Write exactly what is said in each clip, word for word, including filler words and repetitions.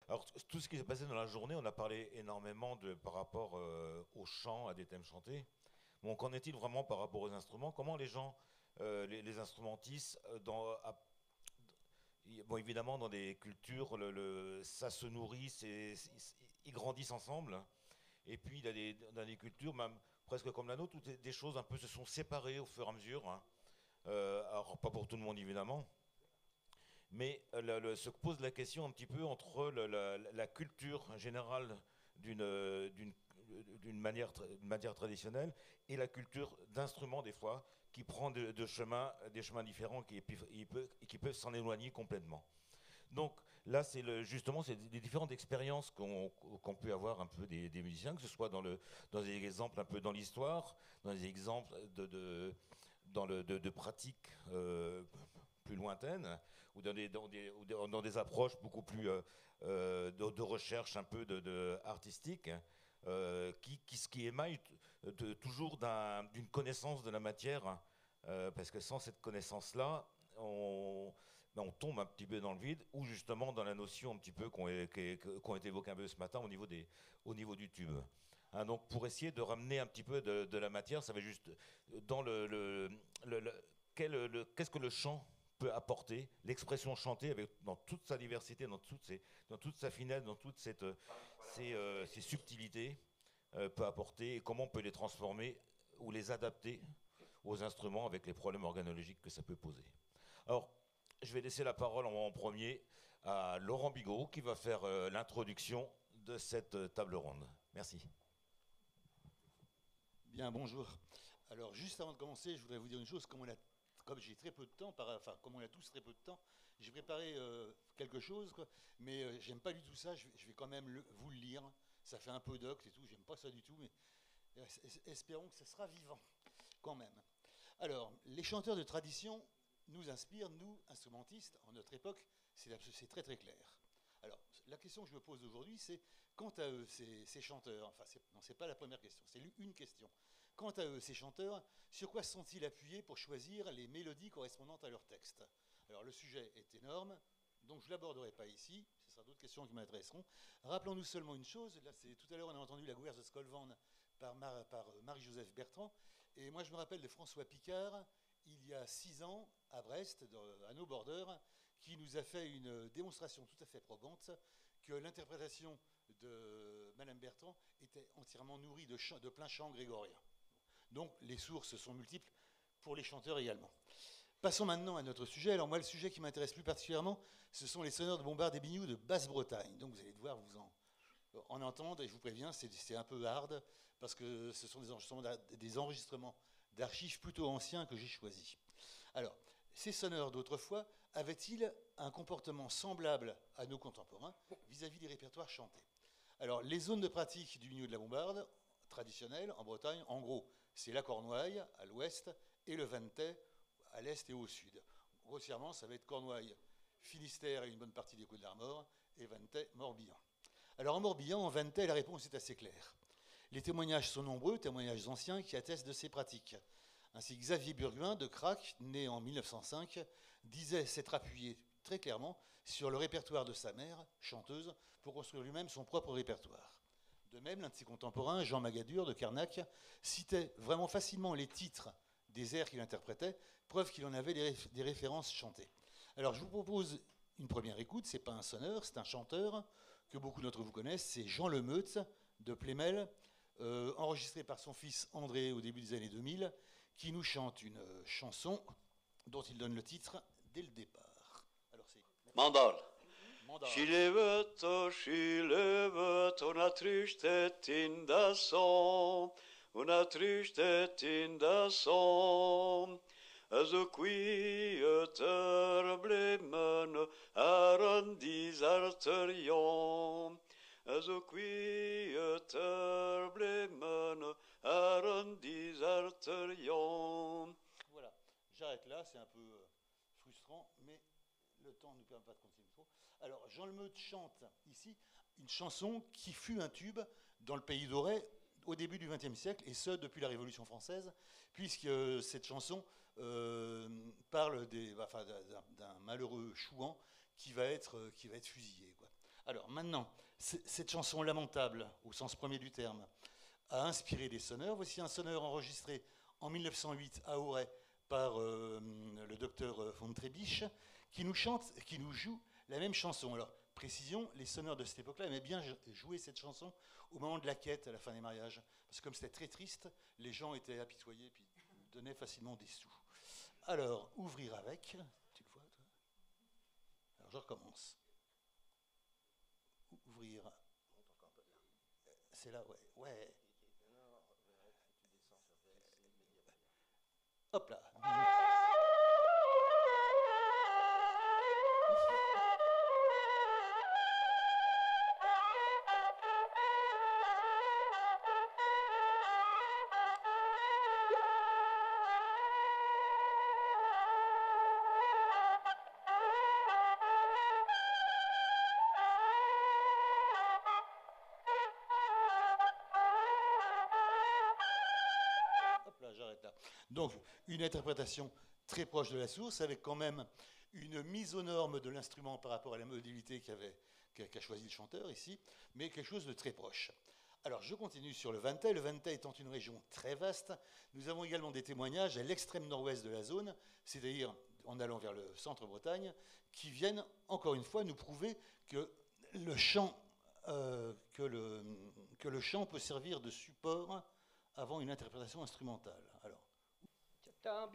Alors, t- tout ce qui s'est passé dans la journée, on a parlé énormément de, par rapport euh, au chant, à des thèmes chantés. Bon, qu'en est-il vraiment par rapport aux instruments? Comment les gens, euh, les, les instrumentistes, euh, dans, à- y- bon, évidemment, dans des cultures, le, le- ça se nourrit, c'est- c'est- ils grandissent ensemble. Et puis, il y a des, dans des cultures, même presque comme la nôtre, où des des choses un peu se sont séparées au fur et à mesure, hein. Euh, alors, pas pour tout le monde, évidemment. Mais euh, le- le- se pose la question un petit peu entre le- la, la culture générale d'une euh, d'une d'une manière, tra- d'une manière traditionnelle et la culture d'instruments des fois qui prend de, de chemins, des chemins différents qui, et puis- et peut- et qui peuvent s'en éloigner complètement. Donc là, c'est le- justement c'est des différentes expériences qu'on qu'on peut avoir un peu des, des musiciens, que ce soit dans, le, dans des exemples un peu dans l'histoire, dans des exemples de, de, dans le, de, de pratiques euh, plus lointaines, ou dans des, dans des, ou dans- dans des approches beaucoup plus euh, euh, de, de recherche un peu de, de artistique, euh, qui, qui, qui émaille t- de- toujours d'un- d'une connaissance de la matière, euh, parce que sans cette connaissance-là, on, ben, on tombe un petit peu dans le vide, ou justement dans la notion un petit peu qu'on est- qui est- qu'on a évoquée un peu ce matin au niveau, des, au niveau du tube. Hein, donc pour essayer de ramener un petit peu de, de la matière, ça va juste dans le, le, le- le- quel- le- qu'est-ce que le chant peut apporter, l'expression chantée avec, dans toute sa diversité, dans, toutes ses, dans toute sa finesse, dans toutes cette, euh, ces, euh, ces subtilités, euh, peut apporter et comment on peut les transformer ou les adapter aux instruments avec les problèmes organologiques que ça peut poser. Alors, je vais laisser la parole en, en premier à Laurent Bigot qui va faire euh, l'introduction de cette euh, table ronde. Merci. Bien, bonjour. Alors, juste avant de commencer, je voudrais vous dire une chose. Comme, on a, comme j'ai très peu de temps, par, enfin, comme on a tous très peu de temps, j'ai préparé euh, quelque chose, quoi, mais euh, j'aime pas du tout ça. Je vais, je vais quand même le- vous le lire. Ça fait un peu docte et tout. J'aime pas ça du tout, mais es- es- espérons que ça sera vivant quand même. Alors, les chanteurs de tradition nous inspirent, nous, instrumentistes, en notre époque, c'est abs- c'est très très clair. Alors, la question que je me pose aujourd'hui, c'est quant à eux, ces, ces chanteurs, enfin, c'est- non, c'est pas la première question, c'est une question. Quant à eux, ces chanteurs, sur quoi se sont-ils appuyés pour choisir les mélodies correspondantes à leur texte? Alors, le sujet est énorme, donc je ne l'aborderai pas ici, ce sera d'autres questions qui m'intéresseront. Rappelons-nous seulement une chose, là, c'est tout à l'heure, on a entendu la Gouverse de Skolvan par, Mar- par euh, Marie-Joseph Bertrand, et moi, je me rappelle de François Picard, il y a six ans, à Brest, dans- à nos bordeurs, qui nous a fait une démonstration tout à fait probante que l'interprétation de Madame Bertrand était entièrement nourrie de, chant- de plein chant grégorien. Donc, les sources sont multiples pour les chanteurs également. Passons maintenant à notre sujet. Alors moi, le sujet qui m'intéresse plus particulièrement, ce sont les sonneurs de Bombard et Biniou de Basse-Bretagne. Donc vous allez devoir vous en, en entendre, et je vous préviens, c'est c'est un peu hard, parce que ce sont des enregistrements d'a- des enregistrements d'archives plutôt anciens que j'ai choisis. Alors, ces sonneurs d'autrefois avaient-ils un comportement semblable à nos contemporains vis-à-vis des répertoires chantés? Alors, les zones de pratique du milieu de la bombarde, traditionnelles, en Bretagne, en gros, c'est la Cornouaille à l'ouest et le Ventais à l'est et au sud. Grossièrement, ça va être Cornouaille, Finistère et une bonne partie des Côtes d'Armor, et Ventais, Morbihan. Alors en Morbihan, en Ventais, la réponse est assez claire. Les témoignages sont nombreux, témoignages anciens qui attestent de ces pratiques. Ainsi, Xavier Burguin de Crac, né en mille neuf cent cinq, disait s'être appuyé très clairement sur le répertoire de sa mère, chanteuse, pour construire lui-même son propre répertoire. De même, l'un de ses contemporains, Jean Magadur de Carnac, citait vraiment facilement les titres des airs qu'il interprétait, preuve qu'il en avait des, réf- des références chantées. Alors je vous propose une première écoute, c'est pas un sonneur, c'est un chanteur que beaucoup d'entre vous connaissent, c'est Jean Lemeutz de Plémel, euh, enregistré par son fils André au début des années deux mille, qui nous chante une euh, chanson dont il donne le titre dès le départ. Alors c'est Mandal. Mandal. Și levato, și levato, una tristetinda son, una tristetinda son. As o qui terblemen arandis arterion. As o qui terblemen arandis arterion. Voilà, j'arrête là, c'est un peu euh, frustrant, mais le temps ne nous permet pas de continuer trop. Alors, Jean Lemeut chante ici une chanson qui fut un tube dans le pays d'Auray au début du vingtième siècle, et ce depuis la Révolution française, puisque euh, cette chanson euh, parle des, enfin, d'un, d'un malheureux chouan qui va être, euh, qui va être fusillé, quoi. Alors maintenant, cette chanson lamentable, au sens premier du terme, a inspiré des sonneurs. Voici un sonneur enregistré en mille neuf cent huit à Auray par euh, le docteur von Trebisch, qui nous chante, qui nous joue la même chanson. Alors, précision, les sonneurs de cette époque-là aimaient bien jouer cette chanson au moment de la quête, à la fin des mariages. Parce que comme c'était très triste, les gens étaient apitoyés puis donnaient facilement des sous. Alors, ouvrir avec, tu le vois, toi? Alors, je recommence. Ouvrir. C'est là, ouais. Ouais. Hop là. Donc, une interprétation très proche de la source, avec quand même une mise aux normes de l'instrument par rapport à la modalité qu'avait, qu'a choisi le chanteur ici, mais quelque chose de très proche. Alors, je continue sur le Ventais. Le Ventais étant une région très vaste, nous avons également des témoignages à l'extrême nord-ouest de la zone, c'est-à-dire en allant vers le centre-Bretagne, qui viennent, encore une fois, nous prouver que le chant, euh, que le, que le chant peut servir de support avant une interprétation instrumentale. Alors, donc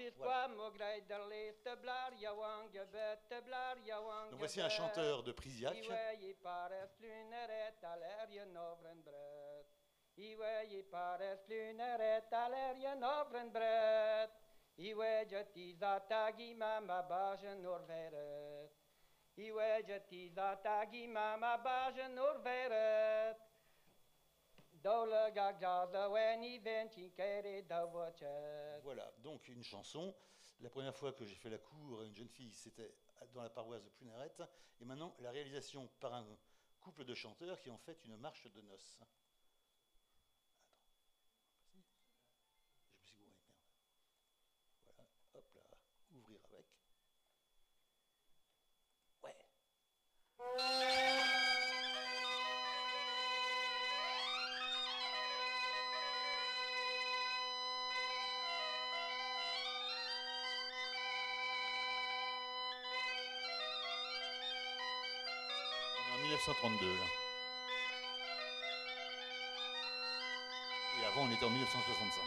voici un chanteur de Prisiac. Voilà, donc une chanson. La première fois que j'ai fait la cour à une jeune fille, c'était dans la paroisse de Pluneret. Et maintenant, la réalisation par un couple de chanteurs qui ont fait une marche de noces. Attends. Je me suis gouré, merde. Voilà, hop là, ouvrir avec. Ouais. mille neuf cent trente-deux, là. Et avant, on était en mille neuf cent soixante-cinq.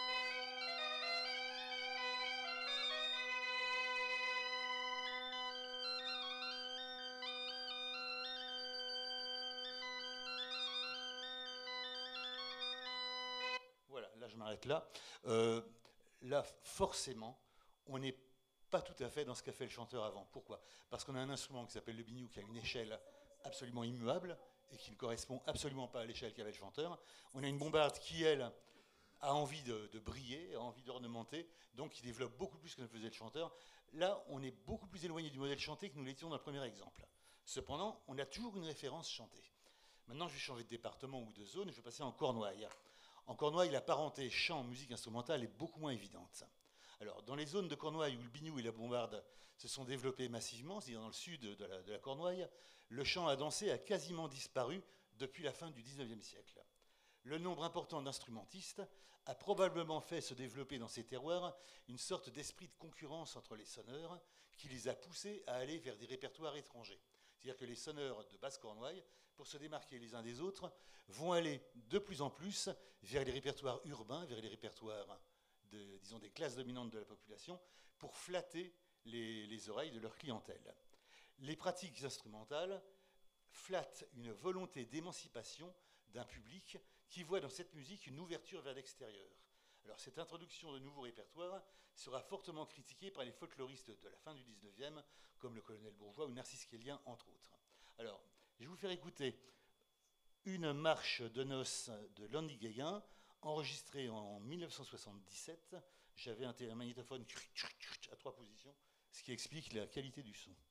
Voilà, là, je m'arrête là. Euh, là, forcément, on n'est pas tout à fait dans ce qu'a fait le chanteur avant. Pourquoi? Parce qu'on a un instrument qui s'appelle le biniou, qui a une échelle absolument immuable et qui ne correspond absolument pas à l'échelle qu'avait le chanteur. On a une bombarde qui, elle, a envie de, de briller, a envie d'ornementer, donc qui développe beaucoup plus que ne faisait le chanteur. Là, on est beaucoup plus éloigné du modèle chanté que nous l'étions dans le premier exemple. Cependant, on a toujours une référence chantée. Maintenant, je vais changer de département ou de zone, je vais passer en Cornouailles. En Cornouailles, la parenté chant, musique instrumentale est beaucoup moins évidente. Alors, dans les zones de Cornouailles où le biniou et la bombarde se sont développés massivement, c'est-à-dire dans le sud de la, de la Cornouaille, le chant à danser a quasiment disparu depuis la fin du dix-neuvième siècle. Le nombre important d'instrumentistes a probablement fait se développer dans ces terroirs une sorte d'esprit de concurrence entre les sonneurs qui les a poussés à aller vers des répertoires étrangers. C'est-à-dire que les sonneurs de Basse-Cornouaille, pour se démarquer les uns des autres, vont aller de plus en plus vers les répertoires urbains, vers les répertoires de, disons, des classes dominantes de la population, pour flatter les, les oreilles de leur clientèle. Les pratiques instrumentales flattent une volonté d'émancipation d'un public qui voit dans cette musique une ouverture vers l'extérieur. Alors cette introduction de nouveaux répertoires sera fortement critiquée par les folkloristes de la fin du dix-neuvième, comme le colonel Bourgeois ou Narcisse Kellien, entre autres. Alors, je vais vous faire écouter une marche de noces de Landy Gauguin, enregistrée en mille neuf cent soixante-dix-sept. J'avais un magnétophone à trois positions, ce qui explique la qualité du son.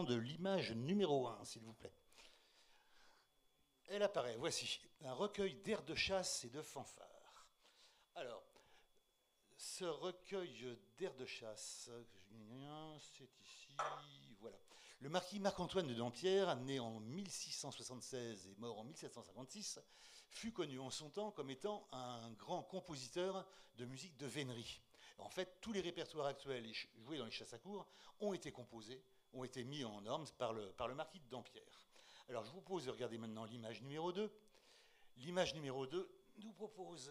de l'image numéro un, s'il vous plaît. Elle apparaît, voici, un recueil d'airs de chasse et de fanfares. Alors, ce recueil d'airs de chasse, c'est ici, voilà. Le marquis Marc-Antoine de Dampierre, né en mille six cent soixante-seize et mort en mille sept cent cinquante-six, fut connu en son temps comme étant un grand compositeur de musique de vénerie. En fait, tous les répertoires actuels joués dans les chasses à courre ont été composés, ont été mis en normes par le, par le marquis de Dampierre. Alors, je vous propose de regarder maintenant l'image numéro deux. L'image numéro deux nous propose...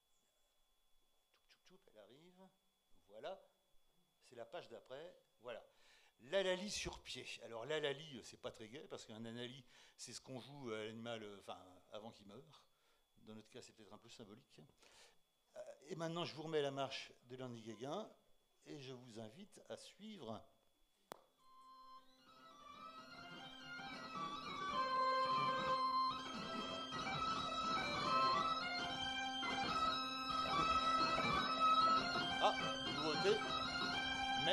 Elle arrive, voilà, c'est la page d'après, voilà. L'hallali sur pied. Alors, l'hallali, c'est pas très gai, parce qu'un hallali, c'est ce qu'on joue à l'animal, enfin, avant qu'il meure. Dans notre cas, c'est peut-être un peu symbolique. Et maintenant, je vous remets la marche de Landy Gauguin, et je vous invite à suivre... Ah, nouveauté, mais...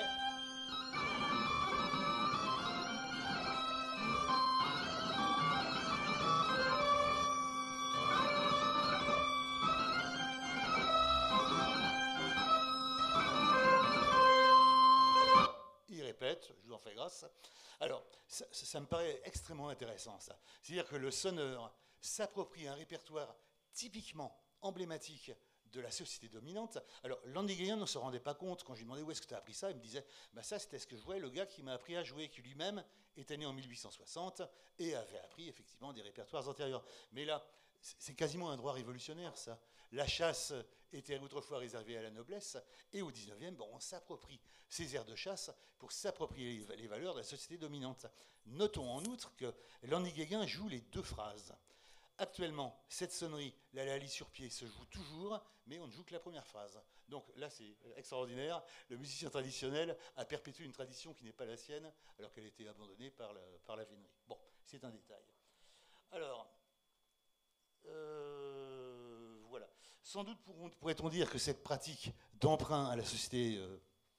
Il répète, je vous en fais grâce. Alors, ça, ça me paraît extrêmement intéressant, ça. C'est-à-dire que le sonneur s'approprie un répertoire typiquement emblématique de la société dominante. Alors, Landy Gauguin ne se rendait pas compte. Quand je lui demandais où est-ce que tu as appris ça, il me disait bah, ça, c'était ce que je jouais, le gars qui m'a appris à jouer, qui lui-même était né en mille huit cent soixante et avait appris effectivement des répertoires antérieurs. Mais là, c'est quasiment un droit révolutionnaire, ça. La chasse était autrefois réservée à la noblesse, et au dix-neuvième, bon, on s'approprie ces airs de chasse pour s'approprier les valeurs de la société dominante. Notons en outre que Landy Gauguin joue les deux phrases. Actuellement, cette sonnerie, la lali sur pied, se joue toujours, mais on ne joue que la première phrase. Donc là, c'est extraordinaire. Le musicien traditionnel a perpétué une tradition qui n'est pas la sienne, alors qu'elle a été abandonnée par la, par la vénerie. Bon, c'est un détail. Alors, euh, voilà. Sans doute pourrait-on dire que cette pratique d'emprunt à la société... Euh,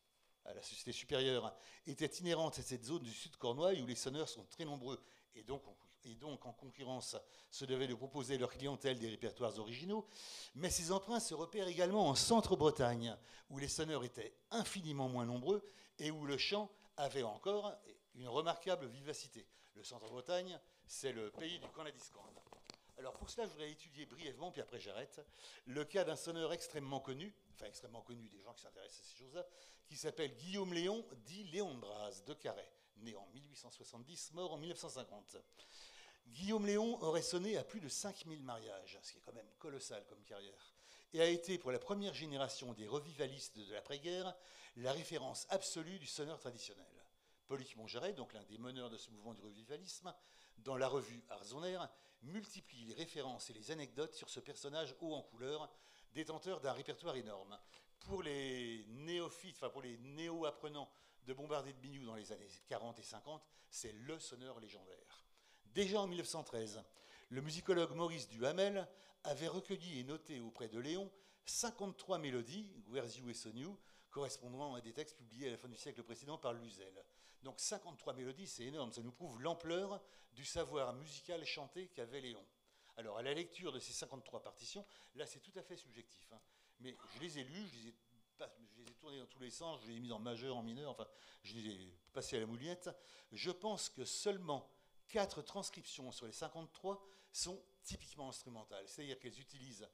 à la société supérieure, était inhérente à cette zone du sud Cornouailles où les sonneurs sont très nombreux et donc, et donc en concurrence se devaient de proposer leur clientèle des répertoires originaux. Mais ces emprunts se repèrent également en Centre-Bretagne où les sonneurs étaient infiniment moins nombreux et où le chant avait encore une remarquable vivacité. Le Centre-Bretagne, c'est le pays du Canadiscan. Alors pour cela, je voudrais étudier brièvement, puis après j'arrête, le cas d'un sonneur extrêmement connu, enfin extrêmement connu des gens qui s'intéressent à ces choses-là, qui s'appelle Guillaume Léon, dit Léon de Braz, de Carhaix, né en mille huit cent soixante-dix, mort en mille neuf cent cinquante. Guillaume Léon aurait sonné à plus de cinq mille mariages, ce qui est quand même colossal comme carrière, et a été pour la première génération des revivalistes de l'après-guerre la référence absolue du sonneur traditionnel. Paulique Mongeret, donc l'un des meneurs de ce mouvement du revivalisme, dans la revue Arzoner, multiplie les références et les anecdotes sur ce personnage haut en couleur, détenteur d'un répertoire énorme. Pour les néophytes, enfin pour les néo-apprenants de Bombardier de Biniou dans les années quarante et cinquante, c'est le sonneur légendaire. Déjà en mille neuf cent treize, le musicologue Maurice Duhamel avait recueilli et noté auprès de Léon cinquante-trois mélodies, Guerziou et Soniou, correspondant à des textes publiés à la fin du siècle précédent par Luzel. Donc cinquante-trois mélodies, c'est énorme, ça nous prouve l'ampleur du savoir musical chanté qu'avait Léon. Alors à la lecture de ces cinquante-trois partitions, là c'est tout à fait subjectif, hein, mais je les ai lues, je les ai, je les ai tournées dans tous les sens, je les ai mises en majeur, en mineur, enfin je les ai passées à la moulinette. Je pense que seulement quatre transcriptions sur les cinquante-trois sont typiquement instrumentales, c'est-à-dire qu'elles utilisent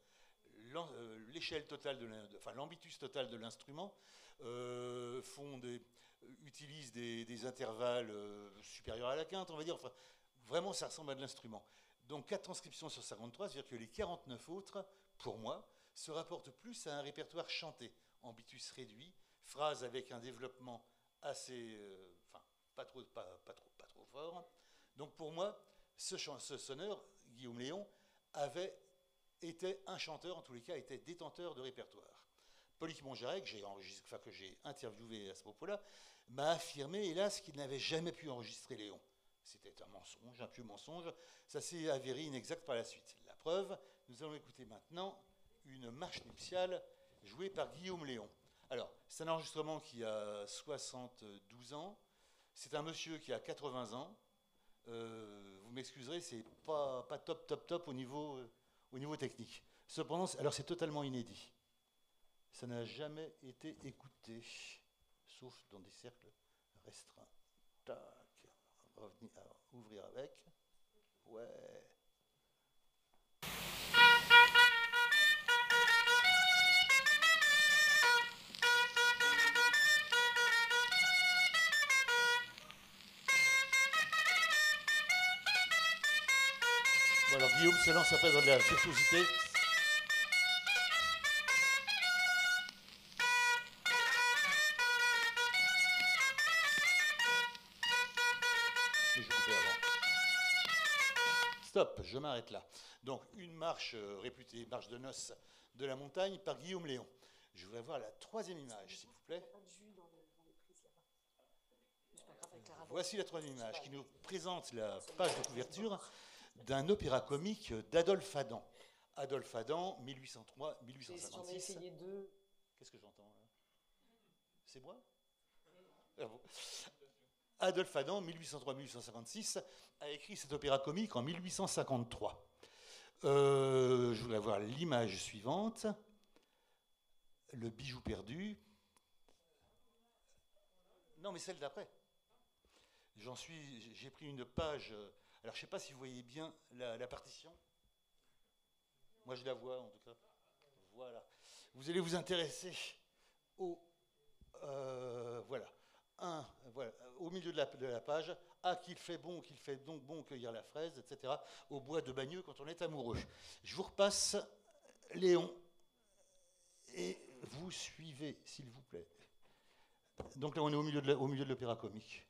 l'échelle totale, de enfin l'ambitus total de l'instrument, euh, font des, utilisent des, des intervalles euh, supérieurs à la quinte, on va dire, enfin, vraiment ça ressemble à de l'instrument. Donc quatre transcriptions sur cinquante-trois, c'est-à-dire que les quarante-neuf autres, pour moi, se rapportent plus à un répertoire chanté, ambitus réduit, phrases avec un développement assez, euh, enfin, pas trop, pas, pas, trop, pas trop fort. Donc pour moi, ce, ce sonneur, Guillaume Léon, avait était un chanteur, en tous les cas, était détenteur de répertoire. Paulique Mongeret, que j'ai enfin, que j'ai interviewé à ce propos-là, m'a affirmé, hélas, qu'il n'avait jamais pu enregistrer Léon. C'était un mensonge, un pieux mensonge. Ça s'est avéré inexact par la suite. La preuve, nous allons écouter maintenant une marche nuptiale jouée par Guillaume Léon. Alors, c'est un enregistrement qui a soixante-douze ans. C'est un monsieur qui a quatre-vingts ans. Euh, vous m'excuserez, c'est pas, pas top, top, top au niveau, euh, au niveau technique. Cependant, alors c'est totalement inédit. Ça n'a jamais été écouté, sauf dans des cercles restreints. Tac. Revenir, alors, ouvrir avec. Ouais. Bon, alors Guillaume se lance après dans de la virtuosité. Mais je coupais avant. Stop, je m'arrête là. Donc, une marche euh, réputée, marche de noces de la montagne par Guillaume Léon. Je voudrais voir la troisième image, s'il vous plaît. Voici la troisième image qui nous présente la page de couverture d'un opéra comique d'Adolphe Adam. Adolphe Adam, mille huit cent trois à mille huit cent cinquante-six. J'en ai essayé deux. Qu'est-ce que j'entends là? C'est moi? Ah bon. Adolphe Adam, mille huit cent trois à mille huit cent cinquante-six, a écrit cet opéra comique en mille huit cent cinquante-trois. Euh, je voudrais voir l'image suivante. Le bijou perdu. Non, mais celle d'après. J'en suis, j'ai pris une page. Alors, je ne sais pas si vous voyez bien la, la partition. Moi, je la vois en tout cas. Voilà. Vous allez vous intéresser au. Euh, voilà. Un, voilà. Au milieu de la, de la page. Ah, qu'il fait bon, qu'il fait donc bon cueillir la fraise, et cetera. Au bois de Bagneux quand on est amoureux. Je vous repasse Léon. Et vous suivez, s'il vous plaît. Donc là, on est au milieu de, la, au milieu de l'opéra comique.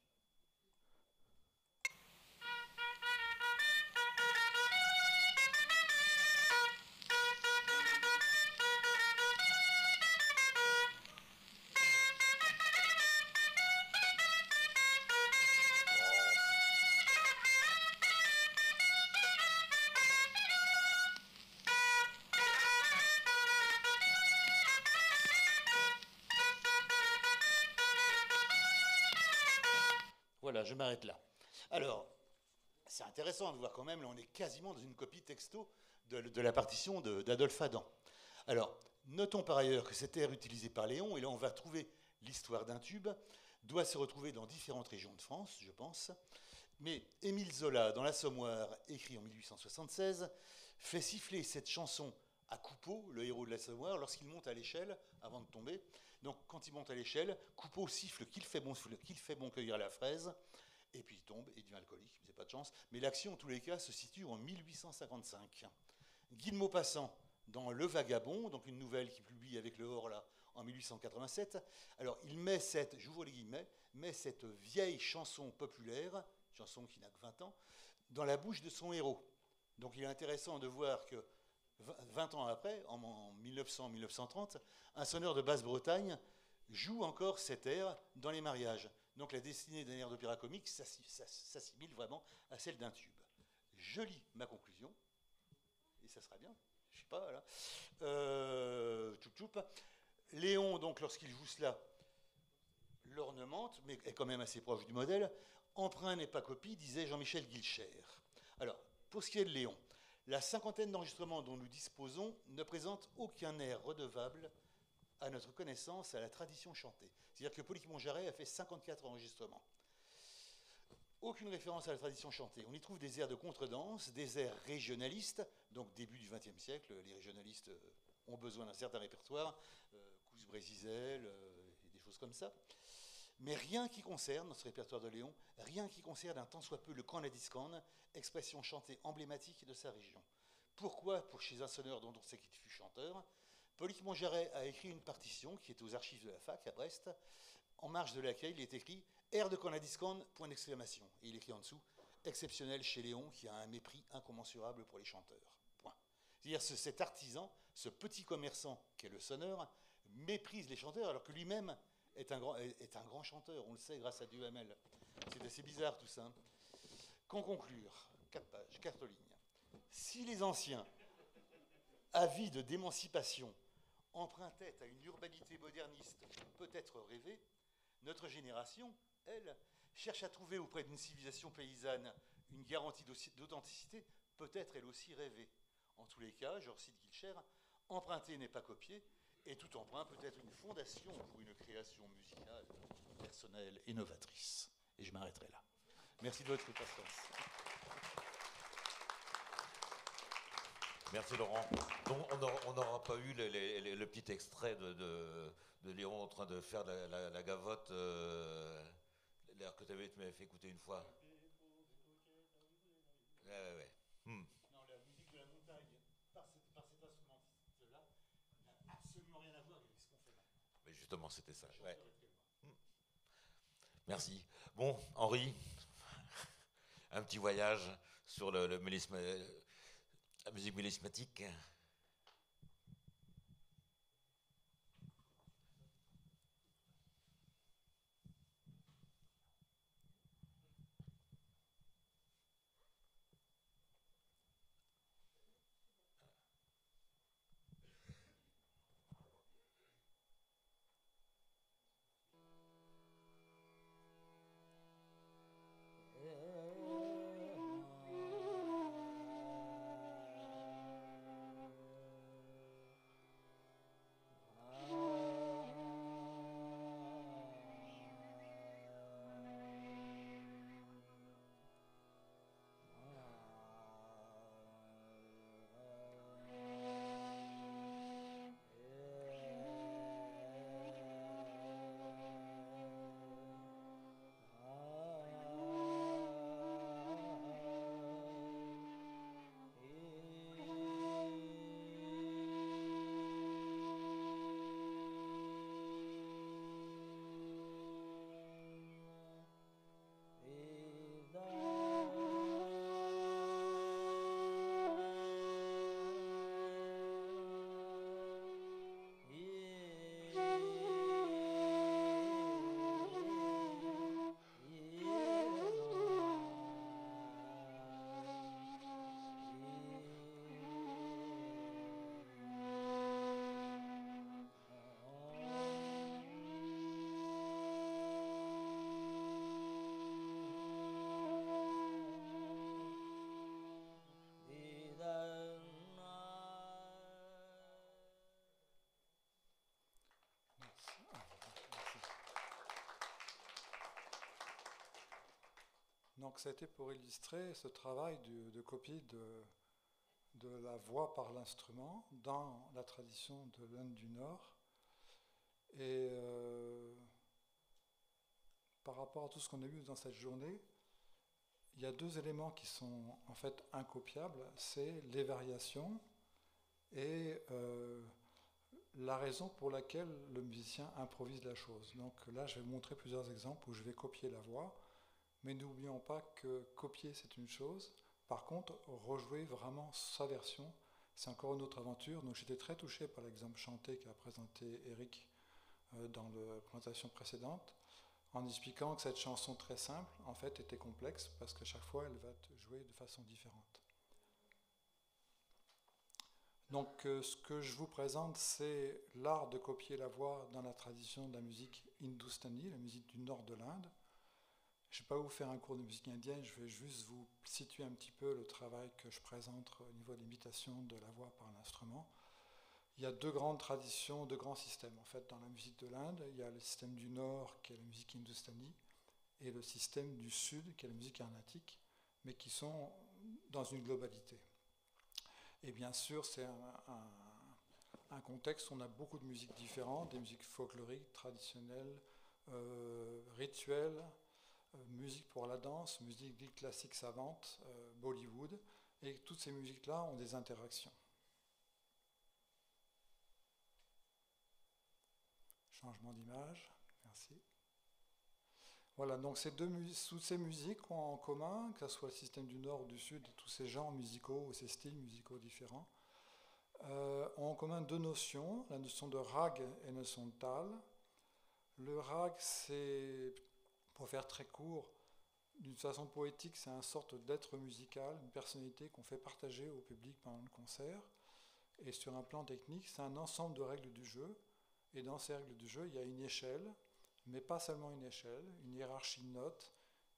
Voilà, je m'arrête là. Alors, c'est intéressant de voir quand même, là on est quasiment dans une copie texto de, de la partition d'Adolphe Adam. Alors, notons par ailleurs que cet air utilisé par Léon, et là on va trouver l'histoire d'un tube, doit se retrouver dans différentes régions de France, je pense. Mais Émile Zola, dans l'Assommoir, écrit en mille huit cent soixante-seize, fait siffler cette chanson à Coupeau, le héros de l'Assommoir, lorsqu'il monte à l'échelle, avant de tomber. Donc, quand il monte à l'échelle, Coupeau siffle qu'il fait, bon, qu'il fait bon cueillir la fraise, et puis il tombe et il devient alcoolique, c'est pas de chance. Mais l'action, en tous les cas, se situe en mille huit cent cinquante-cinq. Guy de Maupassant, dans Le Vagabond, donc une nouvelle qu'il publie avec le Horla en mille huit cent quatre-vingt-sept, alors il met cette, j'ouvre les guillemets, met cette vieille chanson populaire, chanson qui n'a que vingt ans, dans la bouche de son héros. Donc il est intéressant de voir que vingt ans après, en mille neuf cents à mille neuf cent trente, un sonneur de Basse-Bretagne joue encore cet air dans les mariages. Donc la destinée d'un air d'opéra comique s'assimile vraiment à celle d'un tube. Je lis ma conclusion, et ça sera bien, je sais pas, là. Euh, tchoup tchoup. Léon, donc, lorsqu'il joue cela, l'ornemente, mais est quand même assez proche du modèle. Emprunt n'est pas copie, disait Jean-Michel Guilcher. Alors, pour ce qui est de Léon, la cinquantaine d'enregistrements dont nous disposons ne présente aucun air redevable à notre connaissance à la tradition chantée. C'est-à-dire que Polyte Monjaret a fait cinquante-quatre enregistrements. Aucune référence à la tradition chantée. On y trouve des airs de contredanse, des airs régionalistes, donc début du vingtième siècle, les régionalistes ont besoin d'un certain répertoire, euh, Cousse-Brésisel, euh, et des choses comme ça. Mais rien qui concerne, dans ce répertoire de Léon, rien qui concerne un tant soit peu le canadiscan, expression chantée emblématique de sa région. Pourquoi, pour chez un sonneur dont on sait qu'il fut chanteur, Polyte Monjaret a écrit une partition qui est aux archives de la fac à Brest, en marge de laquelle il est écrit « Air de canadiscan, point d'exclamation ». Et il écrit en dessous « Exceptionnel chez Léon qui a un mépris incommensurable pour les chanteurs ». Point. C'est-à-dire que cet artisan, ce petit commerçant qu'est le sonneur, méprise les chanteurs alors que lui-même est un, grand, est un grand chanteur, on le sait grâce à Duhamel. C'est assez bizarre tout ça. Qu'en conclure, quatre pages, quatre lignes. Si les anciens, avides d'émancipation, empruntaient à une urbanité moderniste peut-être rêvée, notre génération, elle, cherche à trouver auprès d'une civilisation paysanne une garantie d'authenticité, peut-être elle aussi rêvée. En tous les cas, je recite Gilcher, emprunter n'est pas copier, et tout emprunt peut être une fondation pour une création musicale, personnelle et novatrice. Et je m'arrêterai là. Merci de votre patience. Merci Laurent. Donc on n'aura pas eu le, le, le petit extrait de, de, de Léon en train de faire la, la, la gavotte, euh, l'air que tu m'avais fait écouter une fois. Ouais, ouais, ouais. Hmm. Non, la musique de la montagne, par, cette, par cet instrumentiste-là, n'a absolument rien à voir avec ce qu'on fait maintenant. Mais justement, c'était ça. Ouais. Hmm. Merci. Bon, Henri, un petit voyage sur le, le mélisme, la musique mélismatique. Donc ça a été pour illustrer ce travail de, de copie de, de la voix par l'instrument dans la tradition de l'Inde du Nord. Et euh, par rapport à tout ce qu'on a vu dans cette journée, il y a deux éléments qui sont en fait incopiables, c'est les variations et euh, la raison pour laquelle le musicien improvise la chose. Donc là, je vais vous montrer plusieurs exemples où je vais copier la voix. Mais n'oublions pas que copier, c'est une chose. Par contre, rejouer vraiment sa version, c'est encore une autre aventure. Donc j'étais très touché par l'exemple chanté qu'a présenté Eric euh, dans la présentation précédente, en expliquant que cette chanson très simple, en fait, était complexe, parce qu'à chaque fois, elle va être jouée de façon différente. Donc euh, ce que je vous présente, c'est l'art de copier la voix dans la tradition de la musique hindustani, la musique du nord de l'Inde. Je ne vais pas vous faire un cours de musique indienne, je vais juste vous situer un petit peu le travail que je présente au niveau de l'imitation de la voix par l'instrument. Il y a deux grandes traditions, deux grands systèmes. En fait, dans la musique de l'Inde, il y a le système du Nord, qui est la musique hindustani, et le système du Sud, qui est la musique carnatique, mais qui sont dans une globalité. Et bien sûr, c'est un, un, un contexte où on a beaucoup de musiques différentes, des musiques folkloriques, traditionnelles, euh, rituelles, euh, musique pour la danse, musique dite classique savante, euh, Bollywood, et toutes ces musiques-là ont des interactions. Changement d'image, merci. Voilà, donc ces deux, toutes ces musiques ont en commun, que ce soit le système du Nord ou du Sud, tous ces genres musicaux ou ces styles musicaux différents, euh, ont en commun deux notions, la notion de rag et la notion de tal. Le rag, c'est, pour faire très court, d'une façon poétique, c'est une sorte d'être musical, une personnalité qu'on fait partager au public pendant le concert. Et sur un plan technique, c'est un ensemble de règles du jeu. Et dans ces règles du jeu, il y a une échelle, mais pas seulement une échelle, une hiérarchie de notes,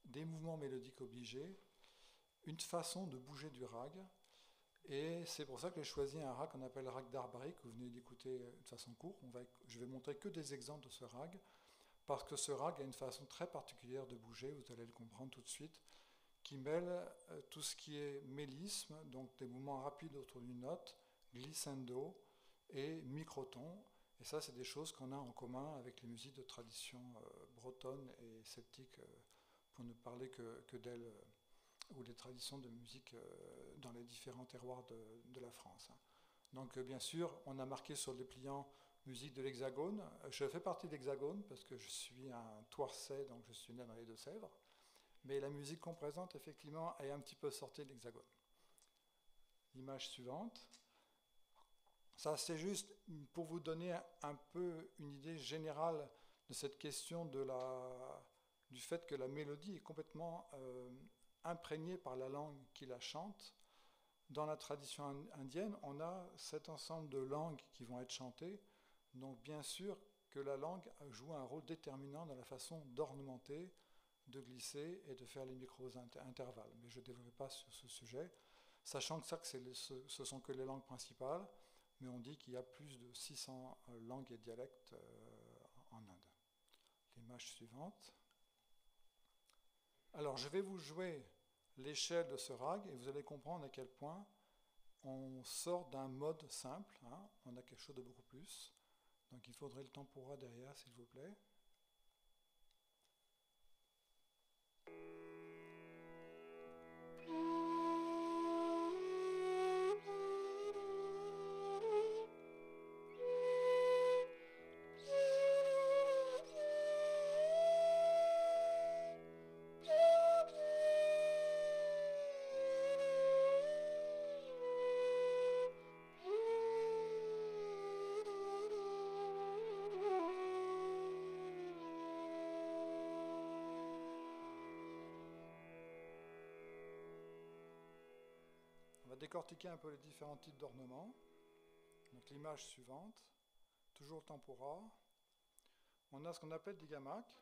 des mouvements mélodiques obligés, une façon de bouger du rag. Et c'est pour ça que j'ai choisi un rag qu'on appelle le rag d'Arbarik, que vous venez d'écouter de façon courte. On va, je vais montrer que des exemples de ce rag, parce que ce rag a une façon très particulière de bouger, vous allez le comprendre tout de suite, qui mêle euh, tout ce qui est mélisme, donc des mouvements rapides autour d'une note, glissando et microton. Et ça, c'est des choses qu'on a en commun avec les musiques de tradition euh, bretonne et celtique, euh, pour ne parler que, que d'elles, euh, ou des traditions de musique euh, dans les différents terroirs de, de la France. Hein. Donc, euh, bien sûr, on a marqué sur le dépliant musique de l'Hexagone. Je fais partie de l'Hexagone parce que je suis un Toirçais, donc je suis né dans les Deux-Sèvres. Mais la musique qu'on présente, effectivement, est un petit peu sortie de l'Hexagone. L'image suivante. Ça, c'est juste pour vous donner un peu une idée générale de cette question de la, du fait que la mélodie est complètement euh, imprégnée par la langue qui la chante. Dans la tradition indienne, on a cet ensemble de langues qui vont être chantées. Donc, bien sûr que la langue joue un rôle déterminant dans la façon d'ornementer, de glisser et de faire les micro-intervalles. Mais je ne développerai pas sur ce sujet, sachant que ça, que le, ce, ce sont que les langues principales, mais on dit qu'il y a plus de six cents langues et dialectes euh, en Inde. L'image suivante. Alors, je vais vous jouer l'échelle de ce rag et vous allez comprendre à quel point on sort d'un mode simple, hein, on a quelque chose de beaucoup plus. Donc, il faudrait le tempora derrière, s'il vous plaît. Décortiquer un peu les différents types d'ornements. Donc l'image suivante, toujours tempora. On a ce qu'on appelle des gamacs.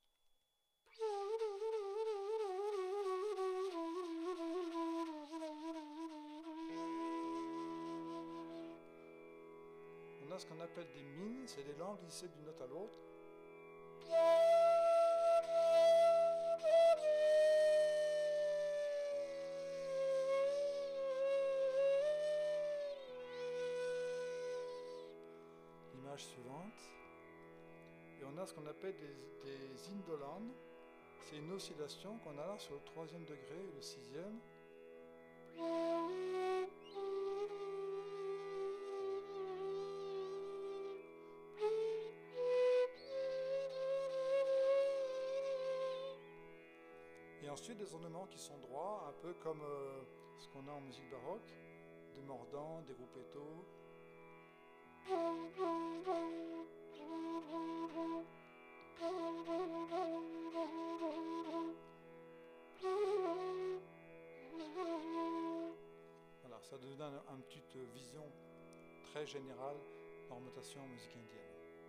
On a ce qu'on appelle des mines, c'est des langues glissées d'une note à l'autre. Suivante. Et on a ce qu'on appelle des, des indolandes. C'est une oscillation qu'on a là sur le troisième degré et le sixième. Et ensuite des ornements qui sont droits, un peu comme euh, ce qu'on a en musique baroque, des mordants, des gruppettos. Voilà, ça donne un, une petite vision très générale d'ornementation en musique indienne.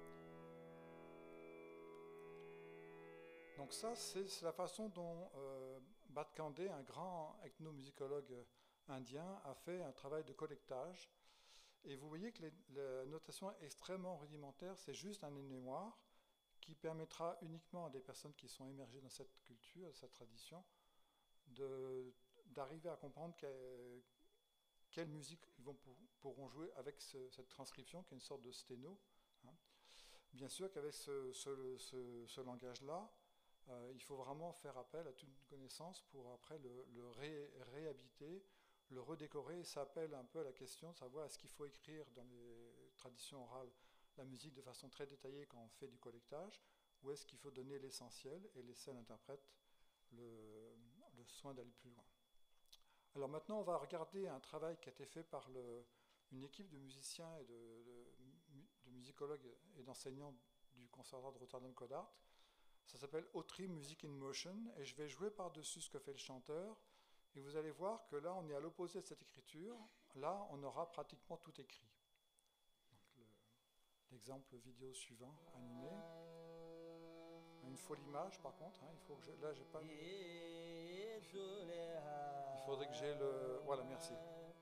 Donc ça, c'est la façon dont euh, Bhatkande, un grand ethnomusicologue indien, a fait un travail de collectage. Et vous voyez que les, la notation est extrêmement rudimentaire, c'est juste un mémoire qui permettra uniquement à des personnes qui sont immergées dans cette culture, cette tradition, d'arriver à comprendre que, quelle musique ils vont pour, pourront jouer avec ce, cette transcription qui est une sorte de sténo. Hein. Bien sûr qu'avec ce, ce, ce, ce langage-là, euh, il faut vraiment faire appel à toute une connaissance pour après le, le ré, réhabiter, le redécorer. Et ça appelle un peu à la question de savoir est-ce qu'il faut écrire dans les traditions orales la musique de façon très détaillée quand on fait du collectage, ou est-ce qu'il faut donner l'essentiel et laisser à l'interprète le, le soin d'aller plus loin. Alors maintenant, on va regarder un travail qui a été fait par le, une équipe de musiciens et de, de, de musicologues et d'enseignants du Conservatoire de Rotterdam-Godart. Ça s'appelle Otrim Music in Motion, et je vais jouer par-dessus ce que fait le chanteur, et vous allez voir que là, on est à l'opposé de cette écriture. Là, on aura pratiquement tout écrit. L'exemple le, vidéo suivant, animé. une folle image par contre. Hein, il faut que je, là, j'ai pas. Il faudrait que j'ai le. Voilà, merci.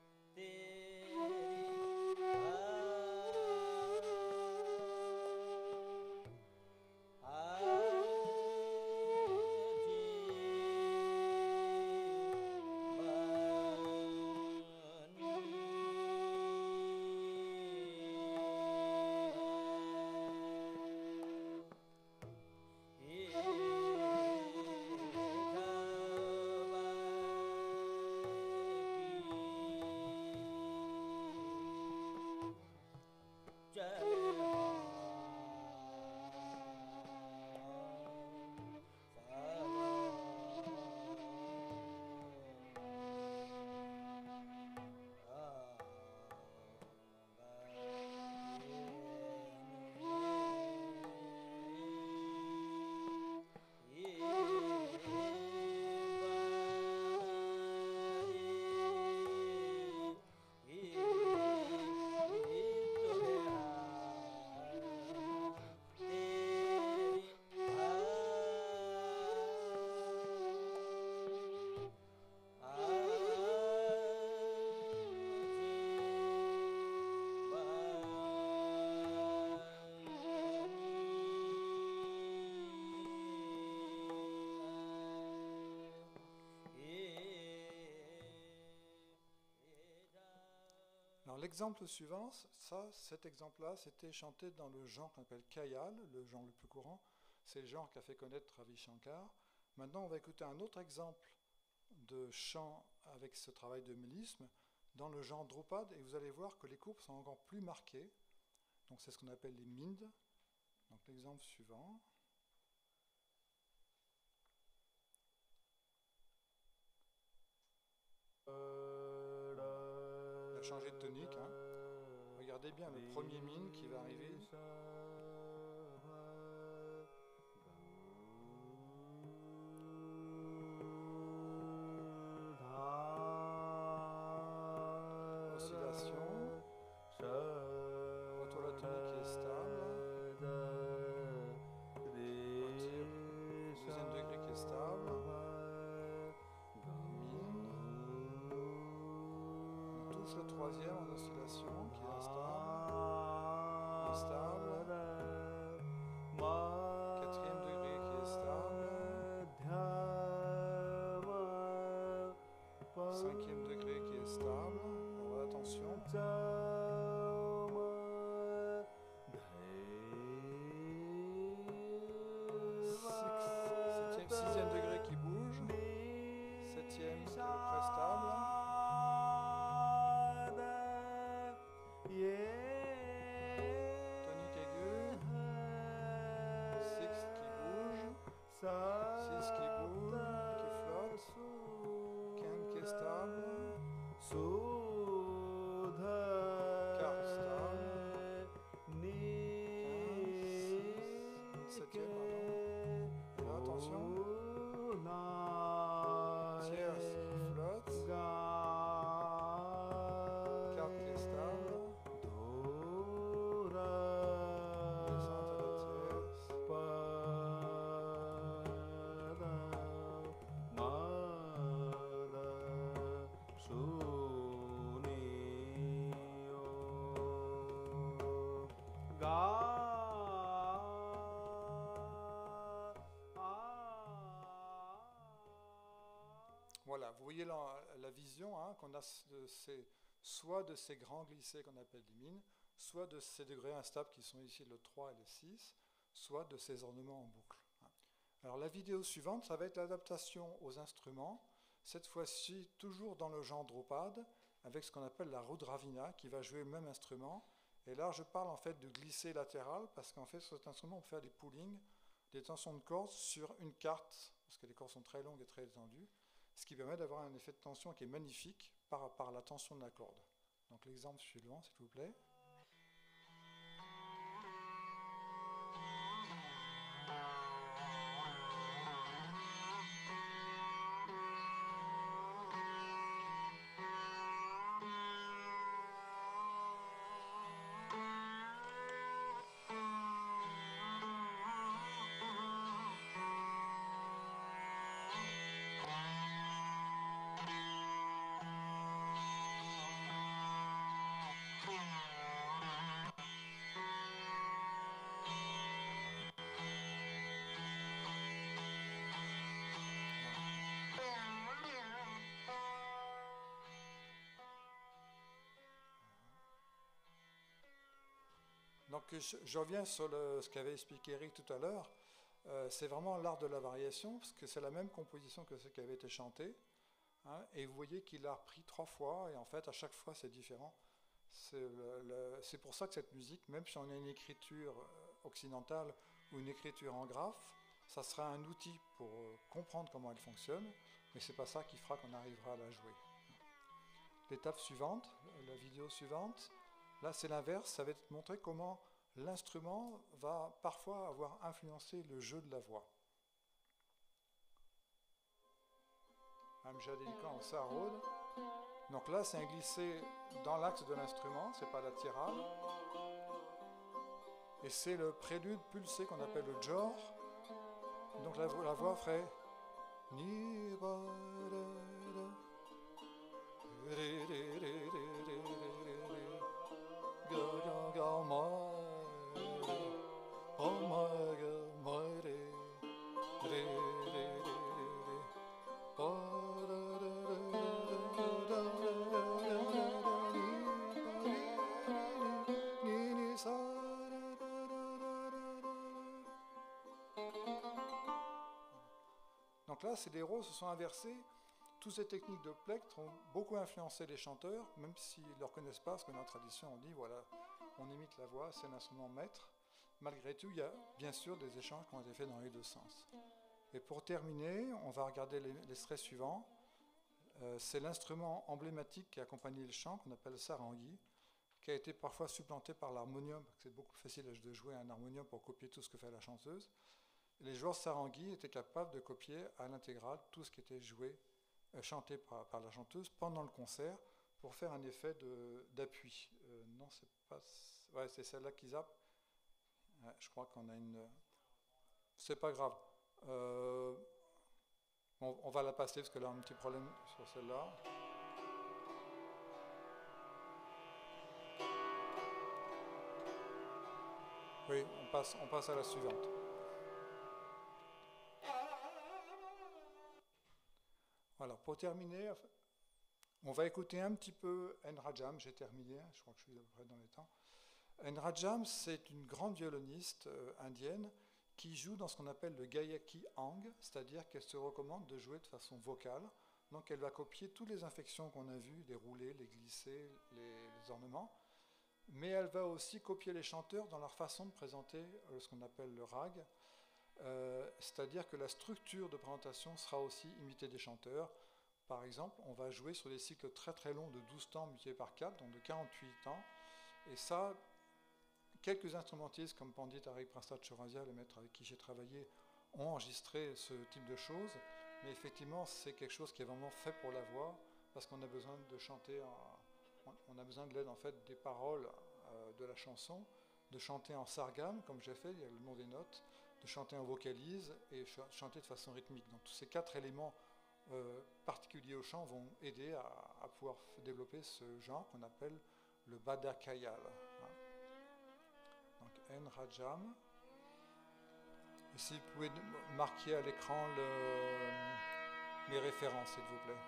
L'exemple suivant, ça, cet exemple-là, c'était chanté dans le genre qu'on appelle Khyal, le genre le plus courant. C'est le genre qu'a fait connaître Ravi Shankar. Maintenant, on va écouter un autre exemple de chant avec ce travail de mélisme dans le genre Drupad, et vous allez voir que les courbes sont encore plus marquées. Donc, c'est ce qu'on appelle les minds. Donc, l'exemple suivant. Il a changé de tonique. Hein. Regardez bien le premier min qui va arriver. Oscillation. Retour à la tonique qui est stable. Retire. Deuxième degré qui est stable. Le troisième en oscillation qui est instable, instable, quatrième degré qui est stable, cinquième degré qui est stable, alors attention, Six, sixième degré qui bouge, septième qui est très stable. Tonique aiguë, six qui bouge, six qui bouge, qui flotte, quinte qui est stable, quarte stable, quinze, septième, pardon. Là, attention, tierce qui flotte, quarte qui est stable. Voilà, vous voyez la, la vision hein, qu'on a de ces, soit de ces grands glissés qu'on appelle des mines, soit de ces degrés instables qui sont ici le trois et le six, soit de ces ornements en boucle. Alors la vidéo suivante, ça va être l'adaptation aux instruments, cette fois-ci toujours dans le genre Drupad, avec ce qu'on appelle la Rudravina, qui va jouer le même instrument. Et là, je parle en fait de glisser latéral, parce qu'en fait, sur cet instrument, on peut faire des poolings, des tensions de cordes sur une carte, parce que les cordes sont très longues et très étendues, ce qui permet d'avoir un effet de tension qui est magnifique par rapport à la tension de la corde. Donc l'exemple suivant, s'il vous plaît. Donc je, je reviens sur le, ce qu'avait expliqué Eric tout à l'heure. Euh, c'est vraiment l'art de la variation, parce que c'est la même composition que ce qui avait été chanté. Hein, et vous voyez qu'il l'a repris trois fois, et en fait, à chaque fois, c'est différent. C'est, le, le, c'est pour ça que cette musique, même si on a une écriture occidentale ou une écriture en graphe, ça sera un outil pour comprendre comment elle fonctionne, mais c'est pas ça qui fera qu'on arrivera à la jouer. L'étape suivante, la vidéo suivante, là c'est l'inverse, ça va te montrer comment l'instrument va parfois avoir influencé le jeu de la voix. Amjadika Sarod. Donc là c'est un glissé dans l'axe de l'instrument, c'est pas la tirade. Et c'est le prélude pulsé qu'on appelle le jor. Donc la, la voix ferait ni ba Donc là, ces rôles se sont inversés. Toutes ces techniques de plectre ont beaucoup influencé les chanteurs, même s'ils ne le reconnaissent pas, parce que dans la tradition, on dit, voilà, on imite la voix, c'est un instrument maître. Malgré tout, il y a bien sûr des échanges qui ont été faits dans les deux sens. Et pour terminer, on va regarder l'extrait suivant. Euh, c'est l'instrument emblématique qui a accompagné le chant, qu'on appelle le sarangi, qui a été parfois supplanté par l'harmonium, parce que c'est beaucoup plus facile de jouer un harmonium pour copier tout ce que fait la chanteuse. Et les joueurs sarangi étaient capables de copier à l'intégrale tout ce qui était joué, euh, chanté par, par la chanteuse pendant le concert, pour faire un effet de, d'appui. Euh, non, c'est pas... Ouais, c'est celle-là qui zappe. Ouais, je crois qu'on a une... C'est pas grave. Euh... On, on va la passer parce que là, on a un petit problème sur celle-là. Oui, on passe, on passe à la suivante. Voilà, pour terminer, on va écouter un petit peu Nrajam, j'ai terminé, je crois que je suis à peu près dans les temps. Nrajam, c'est une grande violoniste euh, indienne qui joue dans ce qu'on appelle le Gayaki Ang, c'est-à-dire qu'elle se recommande de jouer de façon vocale. Donc elle va copier toutes les inflexions qu'on a vues, les roulés, les glissés, les, les ornements, mais elle va aussi copier les chanteurs dans leur façon de présenter euh, ce qu'on appelle le rag, euh, c'est-à-dire que la structure de présentation sera aussi imitée des chanteurs. Par exemple, on va jouer sur des cycles très très longs de douze temps multipliés par quatre, donc de quarante-huit temps, et ça, quelques instrumentistes comme Pandit Harik Prasad Chaurasia, le maître avec qui j'ai travaillé, ont enregistré ce type de choses, mais effectivement c'est quelque chose qui est vraiment fait pour la voix, parce qu'on a besoin de chanter, en, on a besoin de l'aide en fait des paroles euh, de la chanson, de chanter en sargam comme j'ai fait, il y a le nom des notes, de chanter en vocalise et ch chanter de façon rythmique. Donc tous ces quatre éléments euh, particuliers au chant vont aider à, à pouvoir développer ce genre qu'on appelle le Badakayal. Donc Nrajam. Et si vous pouvez marquer à l'écran le, les références, s'il vous plaît.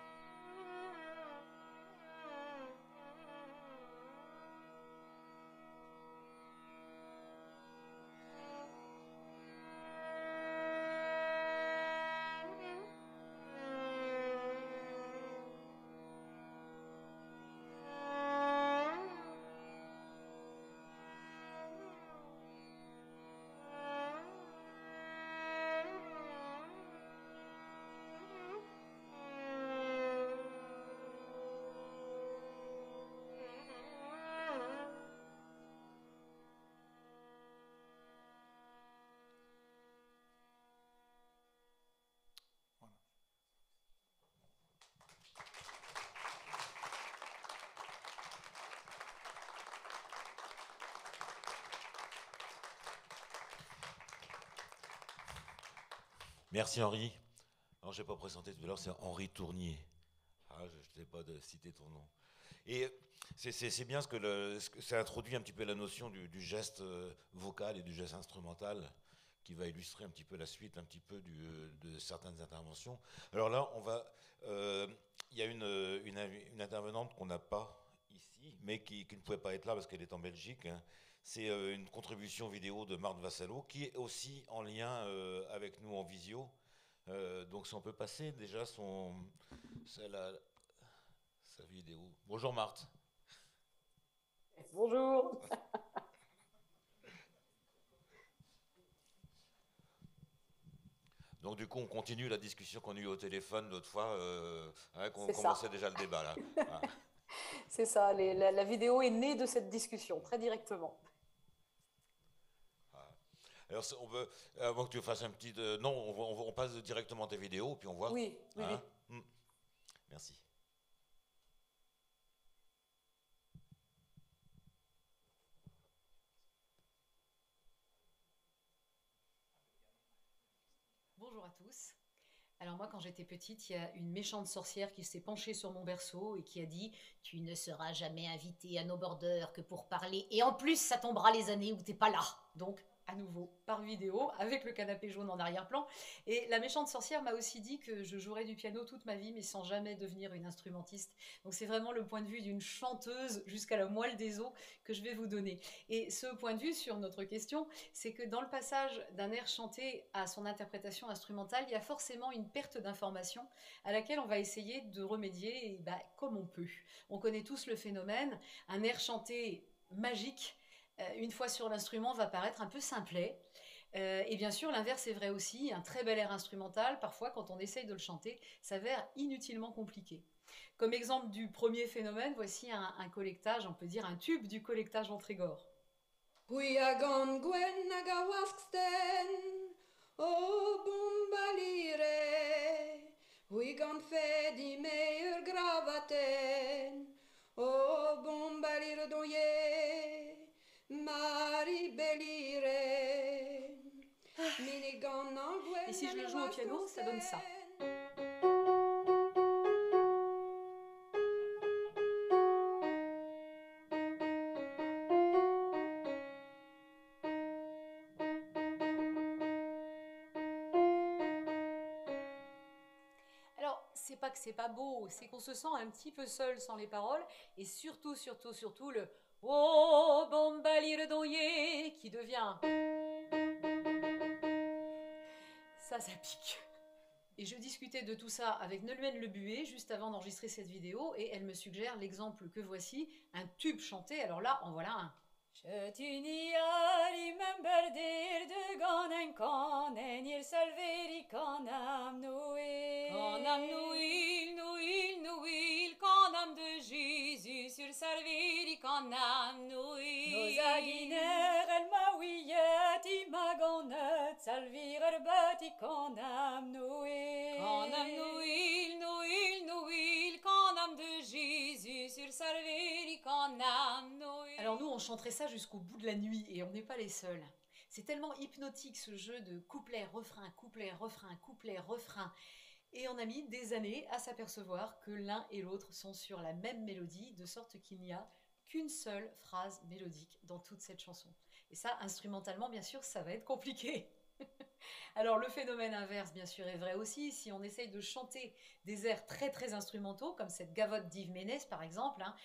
Merci Henri. Alors, je n'ai pas présenté tout à l'heure, c'est Henri Tournier. Ah, je ne sais pas de citer ton nom. Et c'est bien ce que, le, ce que ça introduit un petit peu la notion du, du geste vocal et du geste instrumental qui va illustrer un petit peu la suite, un petit peu du, de certaines interventions. Alors là, on va, euh, il y a une, une, une intervenante qu'on n'a pas ici. ici, mais qui, qui ne pouvait pas être là parce qu'elle est en Belgique. Hein. C'est euh, une contribution vidéo de Marthe Vassallo, qui est aussi en lien euh, avec nous en visio. Euh, donc si on peut passer déjà son, sa, la, sa vidéo. Bonjour Marthe. Bonjour. Donc du coup, on continue la discussion qu'on a eue au téléphone l'autre fois, euh, hein, qu'on commençait déjà le débat là. Ah. C'est ça, les, la, la vidéo est née de cette discussion, très directement. Ah. Alors, on veut, avant que tu fasses un petit... Euh, non, on, on, on passe directement tes vidéos, puis on voit. Oui, oui, hein oui. Mmh. Merci. Bonjour à tous. Alors moi, quand j'étais petite, il y a une méchante sorcière qui s'est penchée sur mon berceau et qui a dit « Tu ne seras jamais invité à nos bordeurs que pour parler, et en plus, ça tombera les années où t'es pas là. » Donc, à nouveau, par vidéo, avec le canapé jaune en arrière-plan. Et la méchante sorcière m'a aussi dit que je jouerais du piano toute ma vie, mais sans jamais devenir une instrumentiste. Donc c'est vraiment le point de vue d'une chanteuse jusqu'à la moelle des os que je vais vous donner. Et ce point de vue sur notre question, c'est que dans le passage d'un air chanté à son interprétation instrumentale, il y a forcément une perte d'information à laquelle on va essayer de remédier et bah, comme on peut. On connaît tous le phénomène, un air chanté magique, une fois sur l'instrument, va paraître un peu simplet. Euh, et bien sûr, l'inverse est vrai aussi. Un très bel air instrumental, parfois, quand on essaye de le chanter, s'avère inutilement compliqué. Comme exemple du premier phénomène, voici un, un collectage, on peut dire un tube du collectage en Trégor. We are gone Gwen Nagawasksten, oh Bumbalire, we gone Fedi Meyer Gravaten, oh Bumbalire Doye. Marie Bellire. Et si je le joue au piano, ça donne ça. Alors, c'est pas que c'est pas beau, c'est qu'on se sent un petit peu seul sans les paroles, et surtout, surtout, surtout le oh, bombalire doyer qui devient. Ça, ça pique. Et je discutais de tout ça avec Nolwenn Lebué juste avant d'enregistrer cette vidéo, et elle me suggère l'exemple que voici, un tube chanté. Alors là, en voilà un. Je t'unis à remember de ganen kanen il salveri kanam noé. Kanam noil, noil, noil, kanam de Jésus sur salveri kanam noil. Nos aginer el mawiyet imagonet salvir erbati kanam noé. Kanam noil, noil, noil, kanam de Jésus sur salveri kanam noé. Alors nous, on chanterait ça jusqu'au bout de la nuit et on n'est pas les seuls. C'est tellement hypnotique ce jeu de couplet, refrain, couplet, refrain, couplet, refrain. Et on a mis des années à s'apercevoir que l'un et l'autre sont sur la même mélodie, de sorte qu'il n'y a qu'une seule phrase mélodique dans toute cette chanson. Et ça, instrumentalement, bien sûr, ça va être compliqué. Alors le phénomène inverse, bien sûr, est vrai aussi. Si on essaye de chanter des airs très très instrumentaux, comme cette gavotte d'Yves Ménès par exemple, hein.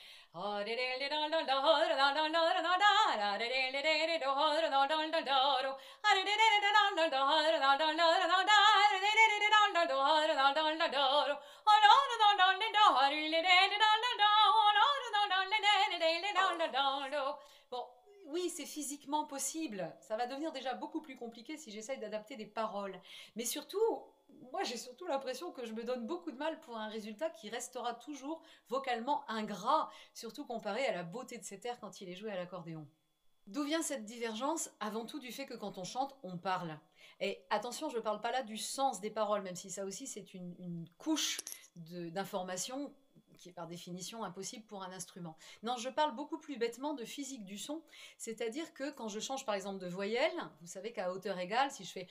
Bon, oui, c'est physiquement possible. Ça va devenir déjà beaucoup plus compliqué si j'essaye d'adapter des paroles. Mais surtout, moi j'ai surtout l'impression que je me donne beaucoup de mal pour un résultat qui restera toujours vocalement ingrat, surtout comparé à la beauté de cet air quand il est joué à l'accordéon. D'où vient cette divergence? Avant tout du fait que quand on chante, on parle. Et attention, je ne parle pas là du sens des paroles, même si ça aussi c'est une, une couche d'information qui est par définition impossible pour un instrument. Non, je parle beaucoup plus bêtement de physique du son, c'est-à-dire que quand je change par exemple de voyelle, vous savez qu'à hauteur égale, si je fais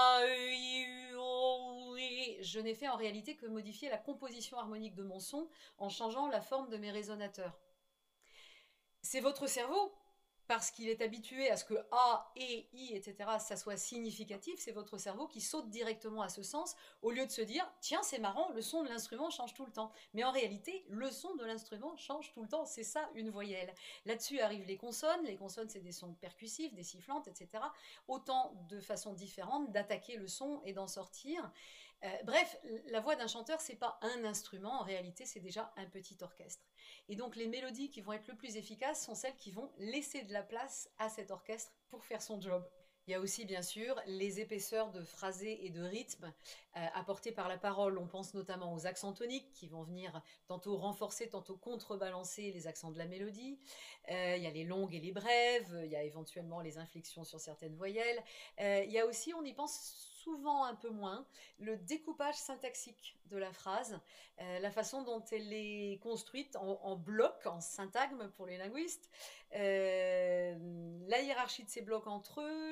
je n'ai fait en réalité que modifier la composition harmonique de mon son en changeant la forme de mes résonateurs. C'est votre cerveau parce qu'il est habitué à ce que A, E, I, et cetera, ça soit significatif, c'est votre cerveau qui saute directement à ce sens, au lieu de se dire, tiens, c'est marrant, le son de l'instrument change tout le temps. Mais en réalité, le son de l'instrument change tout le temps, c'est ça une voyelle. Là-dessus arrivent les consonnes, les consonnes c'est des sons percussifs, des sifflantes, et cetera. Autant de façons différentes d'attaquer le son et d'en sortir. Euh, bref, la voix d'un chanteur, c'est pas un instrument, en réalité, c'est déjà un petit orchestre. Et donc, les mélodies qui vont être le plus efficaces sont celles qui vont laisser de la place à cet orchestre pour faire son job. Il y a aussi, bien sûr, les épaisseurs de phrasé et de rythme euh, apportées par la parole. On pense notamment aux accents toniques qui vont venir tantôt renforcer, tantôt contrebalancer les accents de la mélodie. Euh, il y a les longues et les brèves, il y a éventuellement les inflexions sur certaines voyelles. Euh, il y a aussi, on y pense souvent un peu moins, le découpage syntaxique de la phrase, euh, la façon dont elle est construite en, en blocs, en syntagme pour les linguistes, euh, la hiérarchie de ces blocs entre eux,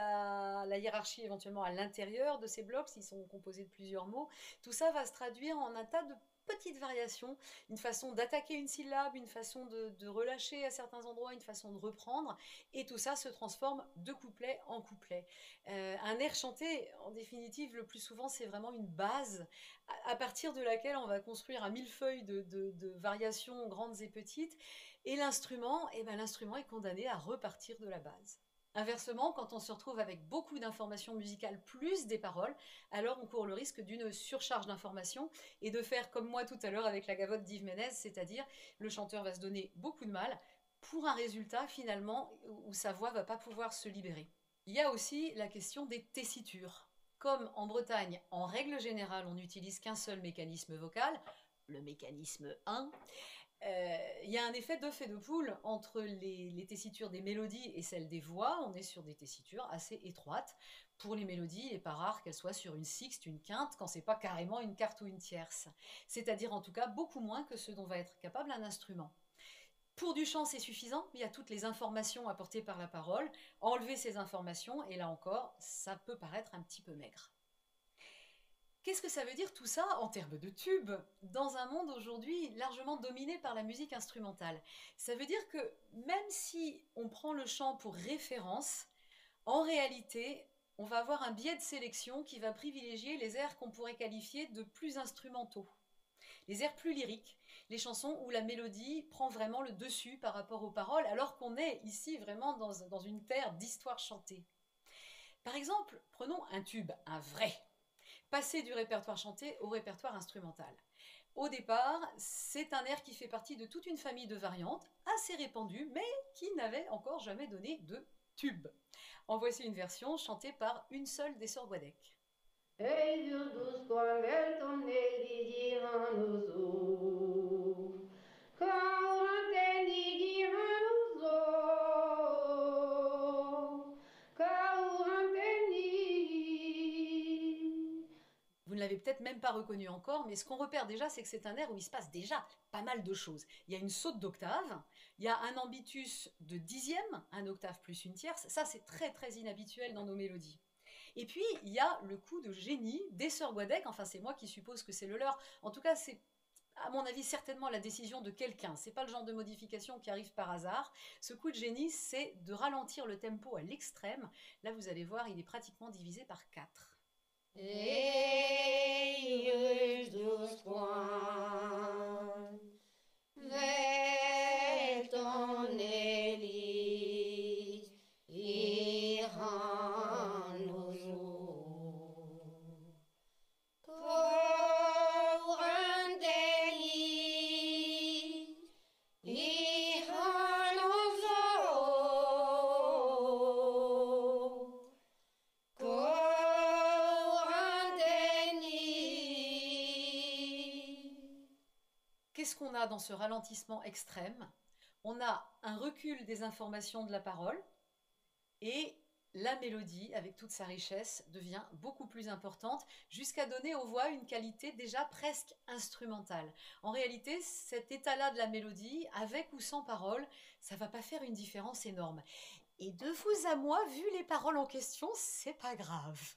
la, la hiérarchie éventuellement à l'intérieur de ces blocs, s'ils sont composés de plusieurs mots, tout ça va se traduire en un tas de petites variations, une façon d'attaquer une syllabe, une façon de, de relâcher à certains endroits, une façon de reprendre, et tout ça se transforme de couplet en couplet. Euh, un air chanté, en définitive, le plus souvent, c'est vraiment une base à, à partir de laquelle on va construire un millefeuille de, de, de variations grandes et petites, et l'instrument, eh ben, l'instrument est condamné à repartir de la base. Inversement, quand on se retrouve avec beaucoup d'informations musicales plus des paroles, alors on court le risque d'une surcharge d'informations et de faire comme moi tout à l'heure avec la gavotte d'Yves Ménez, c'est-à-dire le chanteur va se donner beaucoup de mal pour un résultat finalement où sa voix ne va pas pouvoir se libérer. Il y a aussi la question des tessitures. Comme en Bretagne, en règle générale, on n'utilise qu'un seul mécanisme vocal, le mécanisme un, Euh, il y a un effet d'œuf et de poule entre les, les tessitures des mélodies et celles des voix. On est sur des tessitures assez étroites. Pour les mélodies, il n'est pas rare qu'elles soient sur une sixte, une quinte, quand c'est pas carrément une quarte ou une tierce. C'est-à-dire en tout cas beaucoup moins que ce dont va être capable un instrument. Pour du chant, c'est suffisant. Il y a toutes les informations apportées par la parole. Enlever ces informations, et là encore, ça peut paraître un petit peu maigre. Qu'est-ce que ça veut dire tout ça en termes de tubes dans un monde aujourd'hui largement dominé par la musique instrumentale? Ça veut dire que même si on prend le chant pour référence, en réalité, on va avoir un biais de sélection qui va privilégier les airs qu'on pourrait qualifier de plus instrumentaux. Les airs plus lyriques, les chansons où la mélodie prend vraiment le dessus par rapport aux paroles, alors qu'on est ici vraiment dans, dans une terre d'histoire chantée. Par exemple, prenons un tube, un vrai. Passer du répertoire chanté au répertoire instrumental. Au départ, c'est un air qui fait partie de toute une famille de variantes, assez répandues, mais qui n'avait encore jamais donné de tube. En voici une version chantée par une seule des sœurs Guadec. Vous ne l'avez peut-être même pas reconnu encore, mais ce qu'on repère déjà, c'est que c'est un air où il se passe déjà pas mal de choses. Il y a une saute d'octave, il y a un ambitus de dixième, un octave plus une tierce, ça c'est très très inhabituel dans nos mélodies. Et puis, il y a le coup de génie des sœurs Guadec, enfin c'est moi qui suppose que c'est le leur, en tout cas c'est à mon avis certainement la décision de quelqu'un, c'est pas le genre de modification qui arrive par hasard. Ce coup de génie, c'est de ralentir le tempo à l'extrême. Là vous allez voir, il est pratiquement divisé par quatre. Eius dos quan veton elis iran ozo courant elis iran ozo Qu'est-ce qu'on a dans ce ralentissement extrême? On a un recul des informations de la parole et la mélodie, avec toute sa richesse, devient beaucoup plus importante jusqu'à donner aux voix une qualité déjà presque instrumentale. En réalité, cet état-là de la mélodie, avec ou sans parole, ça ne va pas faire une différence énorme. Et de vous à moi, vu les paroles en question, c'est pas grave.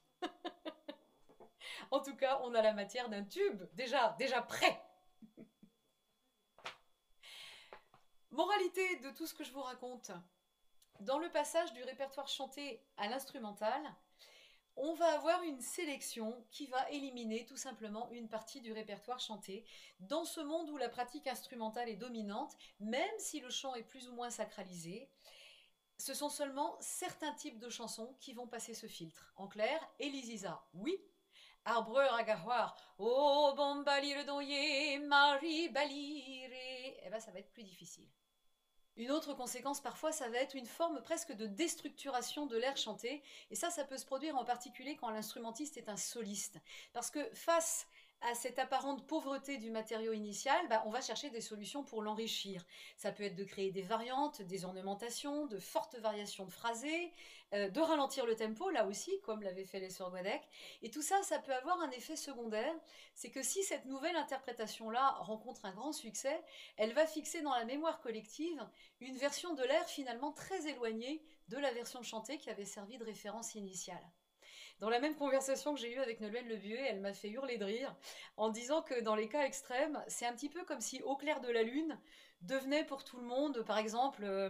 En tout cas, on a la matière d'un tube, déjà, déjà prêt. Moralité de tout ce que je vous raconte, dans le passage du répertoire chanté à l'instrumental, on va avoir une sélection qui va éliminer tout simplement une partie du répertoire chanté. Dans ce monde où la pratique instrumentale est dominante, même si le chant est plus ou moins sacralisé, ce sont seulement certains types de chansons qui vont passer ce filtre. En clair, Elisisa, oui. Arbreur agaroir, oh bon balire donye, Marie balire, eh ben ça va être plus difficile. Une autre conséquence parfois, ça va être une forme presque de déstructuration de l'air chanté. Et ça, ça peut se produire en particulier quand l'instrumentiste est un soliste. Parce que face à cette apparente pauvreté du matériau initial, bah, on va chercher des solutions pour l'enrichir. Ça peut être de créer des variantes, des ornementations, de fortes variations de phrasés, euh, de ralentir le tempo, là aussi, comme l'avaient fait les sœurs Guadec. Et tout ça, ça peut avoir un effet secondaire, c'est que si cette nouvelle interprétation-là rencontre un grand succès, elle va fixer dans la mémoire collective une version de l'air finalement très éloignée de la version chantée qui avait servi de référence initiale. Dans la même conversation que j'ai eue avec Nolwenn Lebué, elle m'a fait hurler de rire en disant que dans les cas extrêmes, c'est un petit peu comme si Au clair de la lune devenait pour tout le monde, par exemple, euh,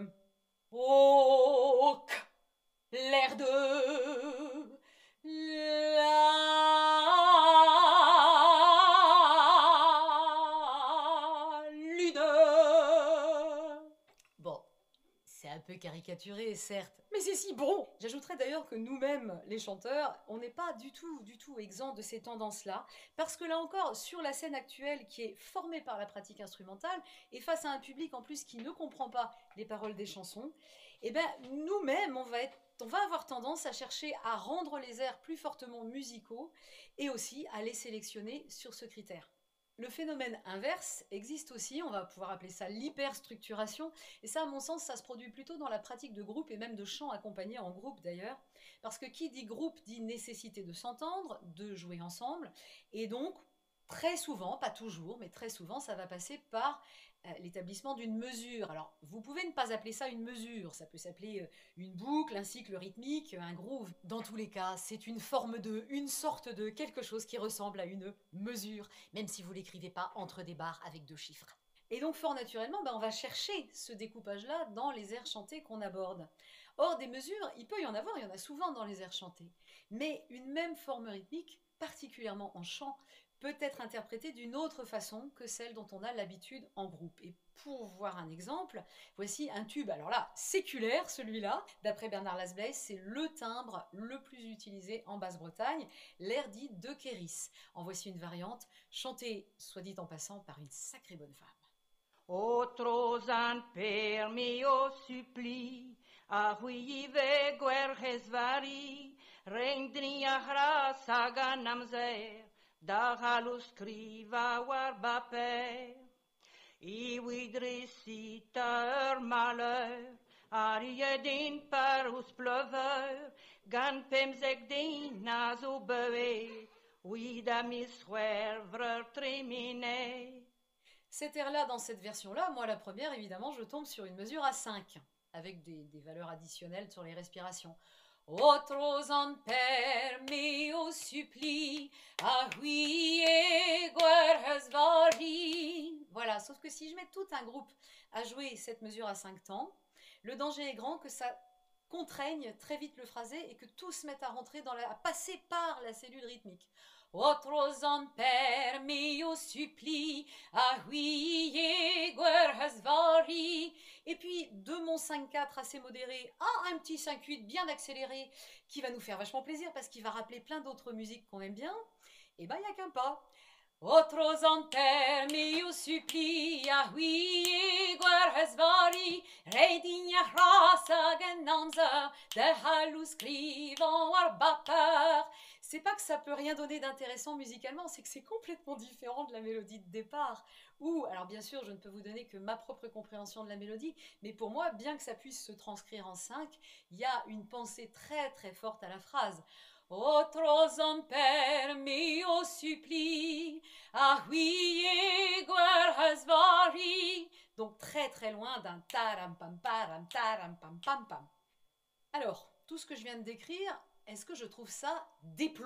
Au clair de la lune. Bon, c'est un peu caricaturé, certes, mais c'est si bon. J'ajouterais d'ailleurs que nous-mêmes, les chanteurs, on n'est pas du tout, du tout exempts de ces tendances-là, parce que là encore, sur la scène actuelle qui est formée par la pratique instrumentale, et face à un public en plus qui ne comprend pas les paroles des chansons, eh ben nous-mêmes, on va être on va avoir tendance à chercher à rendre les airs plus fortement musicaux et aussi à les sélectionner sur ce critère. Le phénomène inverse existe aussi, on va pouvoir appeler ça l'hyperstructuration, et ça à mon sens ça se produit plutôt dans la pratique de groupe et même de chant accompagné en groupe d'ailleurs, parce que qui dit groupe dit nécessité de s'entendre, de jouer ensemble, et donc très souvent, pas toujours, mais très souvent ça va passer par euh, l'établissement d'une mesure. Alors vous pouvez ne pas appeler ça une mesure, ça peut s'appeler euh, une boucle, un cycle rythmique, un groove. Dans tous les cas, c'est une forme de, une sorte de quelque chose qui ressemble à une mesure, même si vous l'écrivez pas entre des barres avec deux chiffres. Et donc fort naturellement, ben, on va chercher ce découpage-là dans les airs chantés qu'on aborde. Or, des mesures, il peut y en avoir, il y en a souvent dans les airs chantés. Mais une même forme rythmique, particulièrement en chant, peut être interprétée d'une autre façon que celle dont on a l'habitude en groupe. Et pour voir un exemple, voici un tube, alors là, séculaire celui-là, d'après Bernard Lasblaise, c'est le timbre le plus utilisé en Basse-Bretagne, l'air dit de Kéris. En voici une variante, chantée, soit dit en passant, par une sacrée bonne femme. Otros an per mio suppli, a huive guerres vari, rendria hras agan amzer, da halus scriva war baper. I widrecita ur malheur, arie din parus pleuveur, gan pemzek din az o beue, oui da miswervrer tréminé. Cet air-là, dans cette version-là, moi la première, évidemment, je tombe sur une mesure à cinq, avec des, des valeurs additionnelles sur les respirations. Otros an per meo suppli, a hui guerres vari. Voilà, sauf que si je mets tout un groupe à jouer cette mesure à cinq temps, le danger est grand que ça contraigne très vite le phrasé et que tout se mette à rentrer dans la, à passer par la cellule rythmique. Otros an per meo suppli, a hui guerres vari. Et puis de mon cinq quatre assez modéré à un petit cinq huit bien accéléré qui va nous faire vachement plaisir parce qu'il va rappeler plein d'autres musiques qu'on aime bien, et ben il n'y a qu'un pas. Otros an per meo suppli, a hui guerres vari, redinja rasa genanza, de halus scrivan war baper. C'est pas que ça peut rien donner d'intéressant musicalement, c'est que c'est complètement différent de la mélodie de départ. Ou, alors bien sûr, je ne peux vous donner que ma propre compréhension de la mélodie, mais pour moi, bien que ça puisse se transcrire en cinq, il y a une pensée très très forte à la phrase. Otros an per meo suppli, a hui guerres vari. Donc très très loin d'un taram pam param taram pam pam pam. Alors, tout ce que je viens de décrire, est-ce que je trouve ça déplorable ?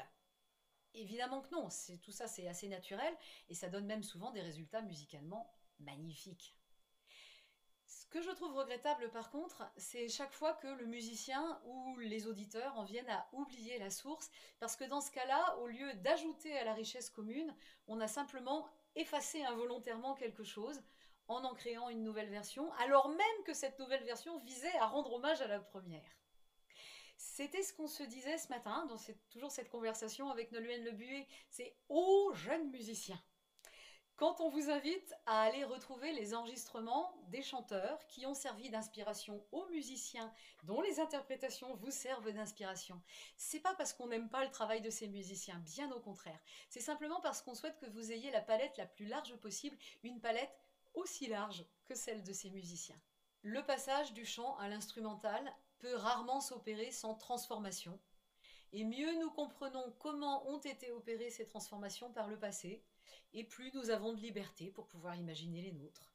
Évidemment que non, c'est, tout ça c'est assez naturel et ça donne même souvent des résultats musicalement magnifiques. Ce que je trouve regrettable par contre, c'est chaque fois que le musicien ou les auditeurs en viennent à oublier la source, parce que dans ce cas-là, au lieu d'ajouter à la richesse commune, on a simplement effacé involontairement quelque chose en en créant une nouvelle version, alors même que cette nouvelle version visait à rendre hommage à la première. C'était ce qu'on se disait ce matin, dans cette, toujours cette conversation avec Nolwenn Le Buet, c'est « ô jeunes musiciens ». Quand on vous invite à aller retrouver les enregistrements des chanteurs qui ont servi d'inspiration aux musiciens, dont les interprétations vous servent d'inspiration, c'est pas parce qu'on n'aime pas le travail de ces musiciens, bien au contraire. C'est simplement parce qu'on souhaite que vous ayez la palette la plus large possible, une palette aussi large que celle de ces musiciens. Le passage du chant à l'instrumental peut rarement s'opérer sans transformation. Et mieux nous comprenons comment ont été opérées ces transformations par le passé, et plus nous avons de liberté pour pouvoir imaginer les nôtres.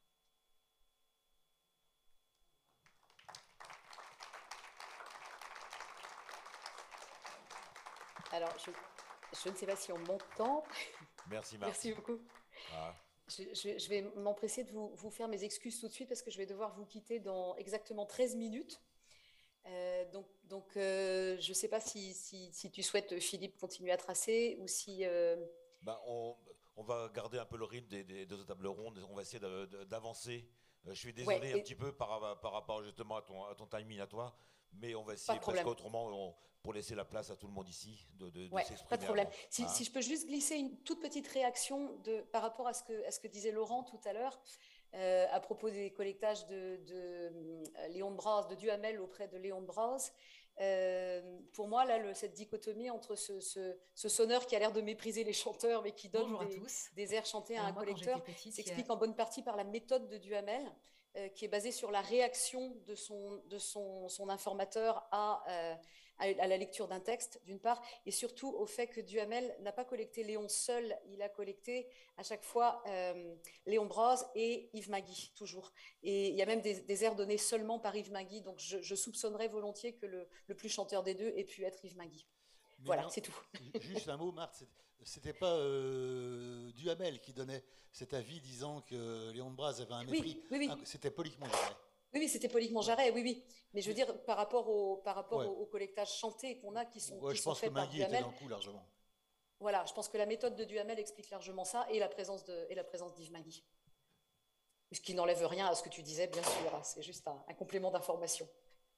Alors, je, je ne sais pas si on m'entend. Merci Marc. Merci beaucoup. Ah. Je, je, je vais m'empresser de vous, vous faire mes excuses tout de suite parce que je vais devoir vous quitter dans exactement treize minutes. Euh, donc, donc euh, je ne sais pas si, si, si tu souhaites, Philippe, continuer à tracer ou si... Euh... Ben, on, on va garder un peu le rythme des, des deux tables rondes. On va essayer d'avancer. Euh, je suis désolé ouais, et... un petit peu par, par rapport justement à ton, à ton timing à toi, mais on va essayer parce qu'autrement, on, pour laisser la place à tout le monde ici de, de, ouais, de s'exprimer. Pas de problème. Avant, si, hein. si je peux juste glisser une toute petite réaction de, par rapport à ce, que, à ce que disait Laurent tout à l'heure. Euh, à propos des collectages de, de euh, Léon de Braz, de Duhamel auprès de Léon de Braz. Euh, pour moi, là, le, cette dichotomie entre ce, ce, ce sonneur qui a l'air de mépriser les chanteurs, mais qui donne des, des airs chantés à un moi, collecteur, s'explique a... en bonne partie par la méthode de Duhamel, euh, qui est basée sur la réaction de son, de son, son informateur à... Euh, à la lecture d'un texte, d'une part, et surtout au fait que Duhamel n'a pas collecté Léon seul, il a collecté à chaque fois euh, Léon Braz et Yves Magui, toujours. Et il y a même des, des airs donnés seulement par Yves Magui, donc je, je soupçonnerais volontiers que le, le plus chanteur des deux ait pu être Yves Magui. Mais voilà, c'est tout. Juste un mot, Marthe, c'était pas euh, Duhamel qui donnait cet avis disant que Léon Braz avait un mépris, oui, oui, oui. C'était Polliquement Jarret. Oui, oui, c'était Polliquement Jarret, oui, oui. Mais je veux dire, par rapport au, par rapport ouais. au, au collectage chanté qu'on a, qui sont, ouais, qui je sont pense faits que par Magui Duhamel. était dans le coup largement. Voilà, je pense que la méthode de Duhamel explique largement ça et la présence de, et la présence d'Yves Magui. Ce qui n'enlève rien à ce que tu disais, bien sûr. Hein, c'est juste un, un complément d'information.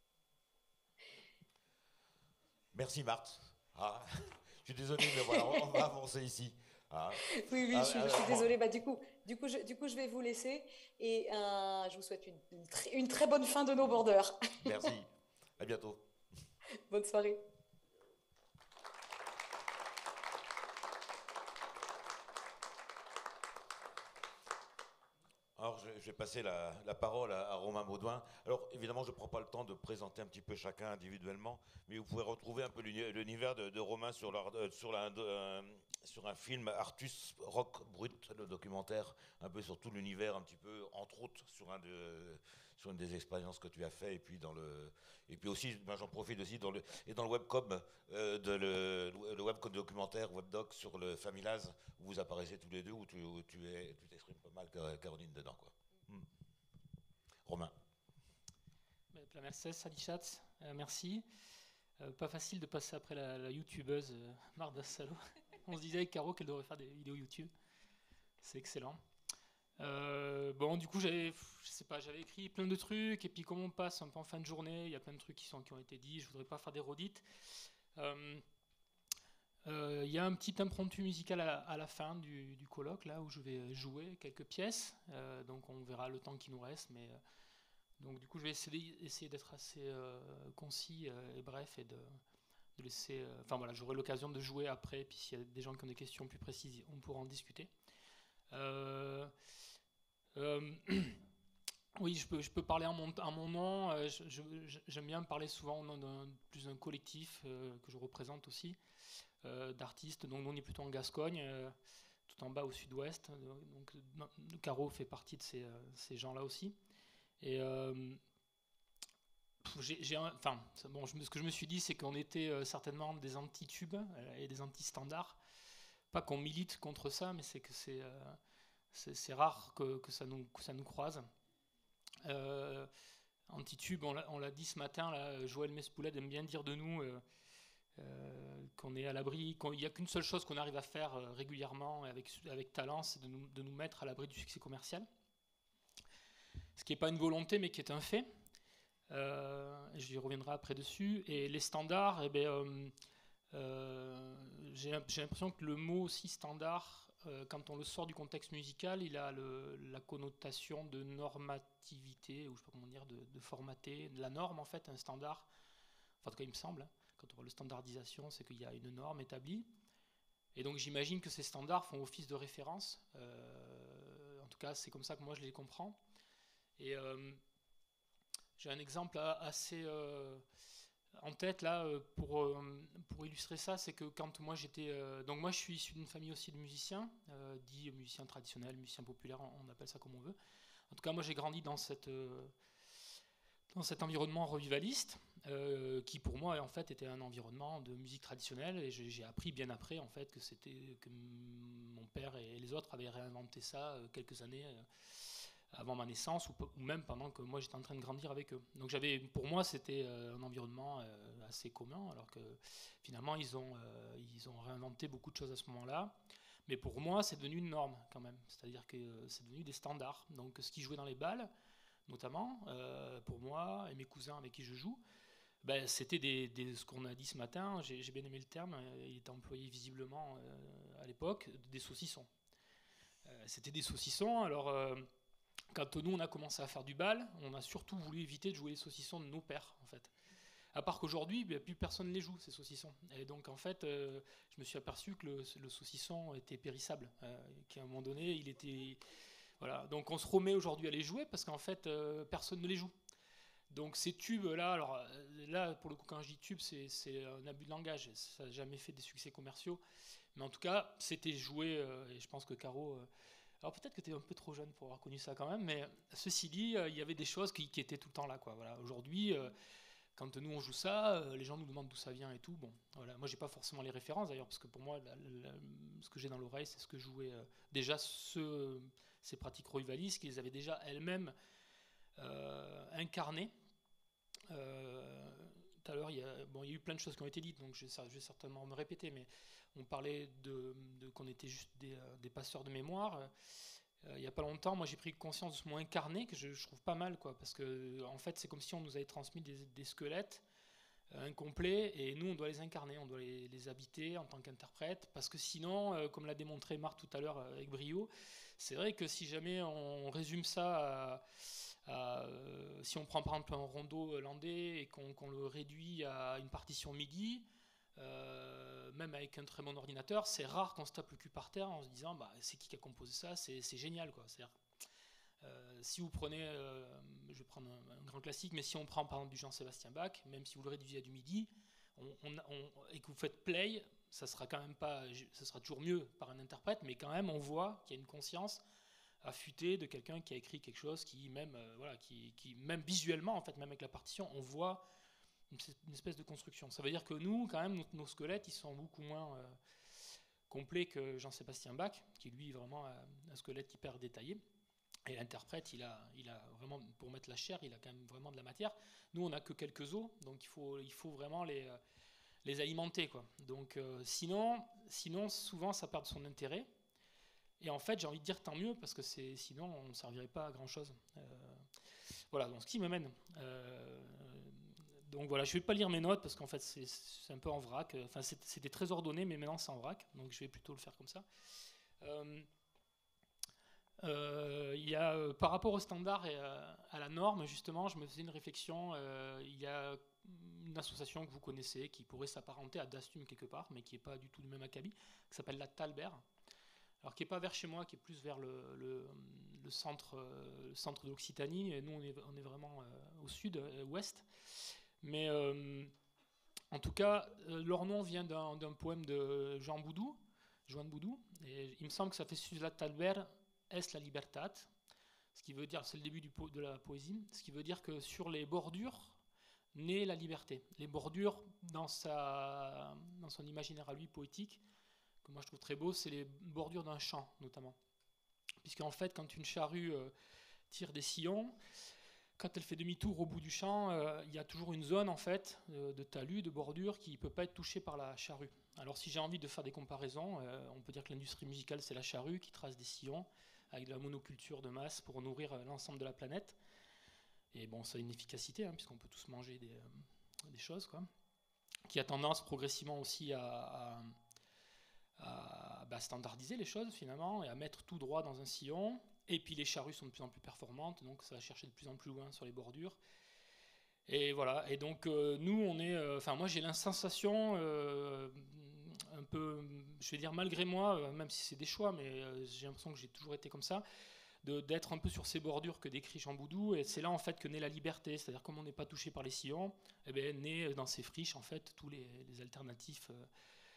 Merci Marthe. Ah, je suis désolé, mais voilà, on, on va avancer ici. Ah. Oui, oui, ah, je, ah, je suis bon. désolée. Bah, du, coup, du, coup, je, du coup, je vais vous laisser et euh, je vous souhaite une, une, très, une très bonne fin de No Border. Merci. À bientôt. Bonne soirée. Alors, je, je vais passer la, la parole à, à Romain Baudouin. Alors, évidemment, je ne prends pas le temps de présenter un petit peu chacun individuellement, mais vous pouvez retrouver un peu l'univers de, de Romain sur, leur, sur, la, de, euh, sur un film Artus Rock Brut, le documentaire, un peu sur tout l'univers, un petit peu, entre autres, sur, un de, sur une des expériences que tu as fait, et puis, dans le, et puis aussi, ben, j'en profite aussi, dans le, et dans le webcom, euh, de le, le webcom documentaire, webdoc sur le Familaz, où vous apparaissez tous les deux, où tu, où tu es, tu t'exprimes pas mal, Caroline, dedans. Quoi. Hmm. Romain. Merci, Salichat, euh, merci. Euh, pas facile de passer après la, la youtubeuse euh, Marthe Salo. On se disait avec Caro qu'elle devrait faire des vidéos YouTube. C'est excellent. Euh, bon, du coup, j'avais, je sais pas, j'avais écrit plein de trucs, et puis comme on passe un peu en fin de journée, il y a plein de trucs qui, sont, qui ont été dits, je voudrais pas faire des redites. Euh, Il euh, y a un petit impromptu musical à la, à la fin du, du colloque, là, où je vais jouer quelques pièces. Euh, donc on verra le temps qui nous reste. Mais, euh, donc du coup, je vais essayer, essayer d'être assez euh, concis euh, et bref, et de, de laisser... Euh, enfin voilà, j'aurai l'occasion de jouer après, puis s'il y a des gens qui ont des questions plus précises, on pourra en discuter. Euh, euh, oui, je peux, je peux parler en mon, en mon nom. Euh, je, je, j'aime bien parler souvent au nom d'un plus d'un collectif euh, que je représente aussi. Euh, d'artistes, donc on est plutôt en Gascogne, euh, tout en bas au sud-ouest, donc le Caro fait partie de ces, euh, ces gens-là aussi. Et euh, j'ai, j'ai un, enfin, bon, je, ce que je me suis dit, c'est qu'on était euh, certainement des anti-tubes euh, et des anti-standards. Pas qu'on milite contre ça, mais c'est que c'est, euh, c'est, c'est rare que, que, ça nous, que ça nous croise. Euh, Antitube, on l'a, on l'a dit ce matin, là, Joël Mespouled aime bien dire de nous euh, euh, qu'on est à l'abri, qu'il n'y a qu'une seule chose qu'on arrive à faire euh, régulièrement et avec, avec talent, c'est de nous, de nous mettre à l'abri du succès commercial. Ce qui n'est pas une volonté, mais qui est un fait. Euh, je y reviendrai après dessus. Et les standards, eh bien, euh, euh, j'ai, j'ai l'impression que le mot aussi standard, euh, quand on le sort du contexte musical, il a le, la connotation de normativité, ou je ne sais pas comment dire, de, de formaté, de la norme en fait, un standard. Enfin, en tout cas, il me semble, hein, quand on parle de standardisation, c'est qu'il y a une norme établie. Et donc, j'imagine que ces standards font office de référence. Euh, en tout cas, c'est comme ça que moi je les comprends. Et euh, j'ai un exemple assez euh, en tête là pour, euh, pour illustrer ça, c'est que quand moi j'étais... Euh, donc moi je suis issu d'une famille aussi de musiciens, euh, dit musiciens traditionnels, musiciens populaires, on appelle ça comme on veut. En tout cas moi j'ai grandi dans, cette, euh, dans cet environnement revivaliste, euh, qui pour moi en fait était un environnement de musique traditionnelle, et j'ai, j'ai appris bien après en fait que, c'était, que mon père et les autres avaient réinventé ça euh, quelques années... Euh, avant ma naissance, ou, ou même pendant que moi j'étais en train de grandir avec eux. Donc j'avais, pour moi c'était euh, un environnement euh, assez commun, alors que finalement ils ont, euh, ils ont réinventé beaucoup de choses à ce moment-là. Mais pour moi c'est devenu une norme quand même, c'est-à-dire que euh, c'est devenu des standards. Donc ce qui jouait dans les balles, notamment, euh, pour moi et mes cousins avec qui je joue, ben, c'était des, des, ce qu'on a dit ce matin, j'ai, j'ai bien aimé le terme, il était employé visiblement euh, à l'époque, des saucissons. Euh, c'était des saucissons, alors... Euh, Quand nous on a commencé à faire du bal, on a surtout voulu éviter de jouer les saucissons de nos pères en fait. À part qu'aujourd'hui, bah, plus personne ne les joue ces saucissons. Et donc en fait, euh, je me suis aperçu que le, le saucisson était périssable, euh, qu'à un moment donné, il était, voilà. Donc on se remet aujourd'hui à les jouer parce qu'en fait, euh, personne ne les joue. Donc ces tubes là, alors là pour le coup quand je dis tube, c'est, c'est un abus de langage. Ça n'a jamais fait des succès commerciaux, mais en tout cas, c'était joué. Euh, et je pense que Caro. Euh, Alors peut-être que tu es un peu trop jeune pour avoir connu ça quand même, mais ceci dit, il euh, y avait des choses qui, qui étaient tout le temps là, quoi. Voilà. Aujourd'hui, euh, quand nous on joue ça, euh, les gens nous demandent d'où ça vient et tout. Bon, voilà. Moi j'ai pas forcément les références d'ailleurs, parce que pour moi, la, la, ce que j'ai dans l'oreille, c'est ce que jouaient euh, déjà ce, ces pratiques revivalistes, qu'ils avaient déjà elles-mêmes euh, incarnées. Euh, tout à l'heure, il y a, bon, il y a eu plein de choses qui ont été dites, donc je, je vais certainement me répéter, mais on parlait de, de qu'on était juste des, des passeurs de mémoire. Euh, il n'y a pas longtemps, moi j'ai pris conscience de ce mot incarné que je, je trouve pas mal, quoi, parce que en fait c'est comme si on nous avait transmis des, des squelettes euh, incomplets, et nous on doit les incarner, on doit les, les habiter en tant qu'interprète, parce que sinon, euh, comme l'a démontré Marc tout à l'heure avec brio, c'est vrai que si jamais on résume ça à Euh, si on prend par exemple un rondo landais et qu'on, qu'on le réduit à une partition MIDI, euh, même avec un très bon ordinateur, c'est rare qu'on se tape le cul par terre en se disant bah, c'est qui qui a composé ça, c'est, c'est génial, quoi. C'est-à-dire, euh, si vous prenez, euh, je vais prendre un, un grand classique, mais si on prend par exemple du Jean-Sébastien Bach, même si vous le réduisez à du MIDI, on, on, on, et que vous faites play, ça sera quand même pas, ça sera toujours mieux par un interprète, mais quand même on voit qu'il y a une conscience affûté de quelqu'un qui a écrit quelque chose qui même euh, voilà qui, qui même visuellement en fait, même avec la partition, on voit une, une espèce de construction. Ça veut dire que nous quand même nos, nos squelettes ils sont beaucoup moins euh, complets que Jean-Sébastien Bach qui lui vraiment a un squelette hyper détaillé, et l'interprète il a il a vraiment, pour mettre la chair, il a quand même vraiment de la matière. Nous on a que quelques os, donc il faut il faut vraiment les euh, les alimenter, quoi. Donc euh, sinon sinon souvent ça perd son intérêt. Et en fait, j'ai envie de dire tant mieux, parce que c'est, sinon, on ne servirait pas à grand-chose. Euh, voilà, donc ce qui me mène. Euh, donc voilà, je ne vais pas lire mes notes, parce qu'en fait, c'est, c'est un peu en vrac. Enfin, c'est, c'était très ordonné, mais maintenant, c'est en vrac. Donc je vais plutôt le faire comme ça. Euh, euh, il y a, euh, par rapport au standard et à, à la norme, justement, je me faisais une réflexion. Euh, il y a une association que vous connaissez, qui pourrait s'apparenter à Dastum quelque part, mais qui n'est pas du tout du même acabit, qui s'appelle la Talbert. Alors qui n'est pas vers chez moi, qui est plus vers le, le, le, centre, le centre de l'Occitanie, et nous on est, on est vraiment euh, au sud, euh, ouest. Mais euh, en tout cas, euh, leur nom vient d'un, d'un poème de Jean Boudou, Joan Boudou, et il me semble que ça fait Sus la Talbert es la libertat, ce qui veut dire, c'est le début du po- de la poésie, ce qui veut dire que sur les bordures naît la liberté. Les bordures, dans, sa, dans son imaginaire à lui poétique, que moi je trouve très beau, c'est les bordures d'un champ notamment. Puisqu'en fait, quand une charrue euh, tire des sillons, quand elle fait demi-tour au bout du champ, euh, il y a toujours une zone en fait de, de talus, de bordure qui ne peut pas être touchée par la charrue. Alors si j'ai envie de faire des comparaisons, euh, on peut dire que l'industrie musicale c'est la charrue qui trace des sillons avec de la monoculture de masse pour nourrir euh, l'ensemble de la planète. Et bon, ça a une efficacité hein, puisqu'on peut tous manger des, euh, des choses, quoi. Qui a tendance progressivement aussi à, à, à bah, standardiser les choses finalement et à mettre tout droit dans un sillon. Et puis les charrues sont de plus en plus performantes, donc ça va chercher de plus en plus loin sur les bordures. Et voilà, et donc euh, nous on est, enfin euh, moi j'ai la sensation, euh, un peu, je vais dire malgré moi, euh, même si c'est des choix, mais euh, j'ai l'impression que j'ai toujours été comme ça, de, d'être un peu sur ces bordures que décrit Jean Boudou, et c'est là en fait que naît la liberté, c'est-à-dire comme on n'est pas touché par les sillons, eh bien, naît dans ces friches en fait tous les, les alternatifs euh,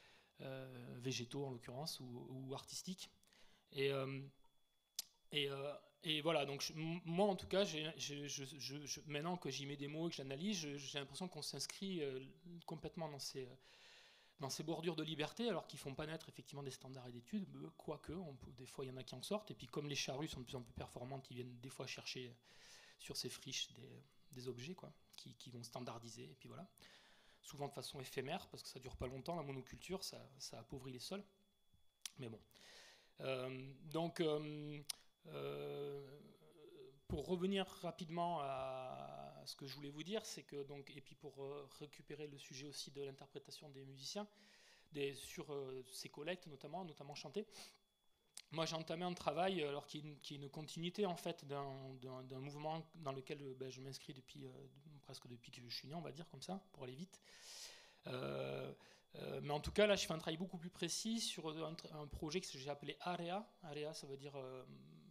euh, végétaux en l'occurrence, ou, ou artistiques. Et... Euh, Et, euh, et voilà, donc je, moi en tout cas, j'ai, je, je, je, je, maintenant que j'y mets des mots et que j'analyse, je, j'ai l'impression qu'on s'inscrit euh, complètement dans ces, dans ces bordures de liberté, alors qu'ils ne font pas naître effectivement des standards et d'études, quoique, on peut, des fois il y en a qui en sortent, et puis comme les charrues sont de plus en plus performantes, ils viennent des fois chercher sur ces friches des, des objets quoi, qui, qui vont standardiser, et puis voilà. Souvent de façon éphémère, parce que ça ne dure pas longtemps, la monoculture, ça, ça appauvrit les sols. Mais bon. Euh, donc... Euh, Euh, pour revenir rapidement à, à ce que je voulais vous dire, c'est que donc, et puis pour euh, récupérer le sujet aussi de l'interprétation des musiciens, des, sur euh, ces collectes notamment, notamment chantées. Moi j'ai entamé un travail alors qui, qui est une continuité en fait d'un, d'un, d'un mouvement dans lequel ben, je m'inscris depuis euh, presque depuis que je suis né, on va dire comme ça, pour aller vite. Euh, euh, mais en tout cas là je fais un travail beaucoup plus précis sur un, un projet que j'ai appelé AREA. AREA ça veut dire euh,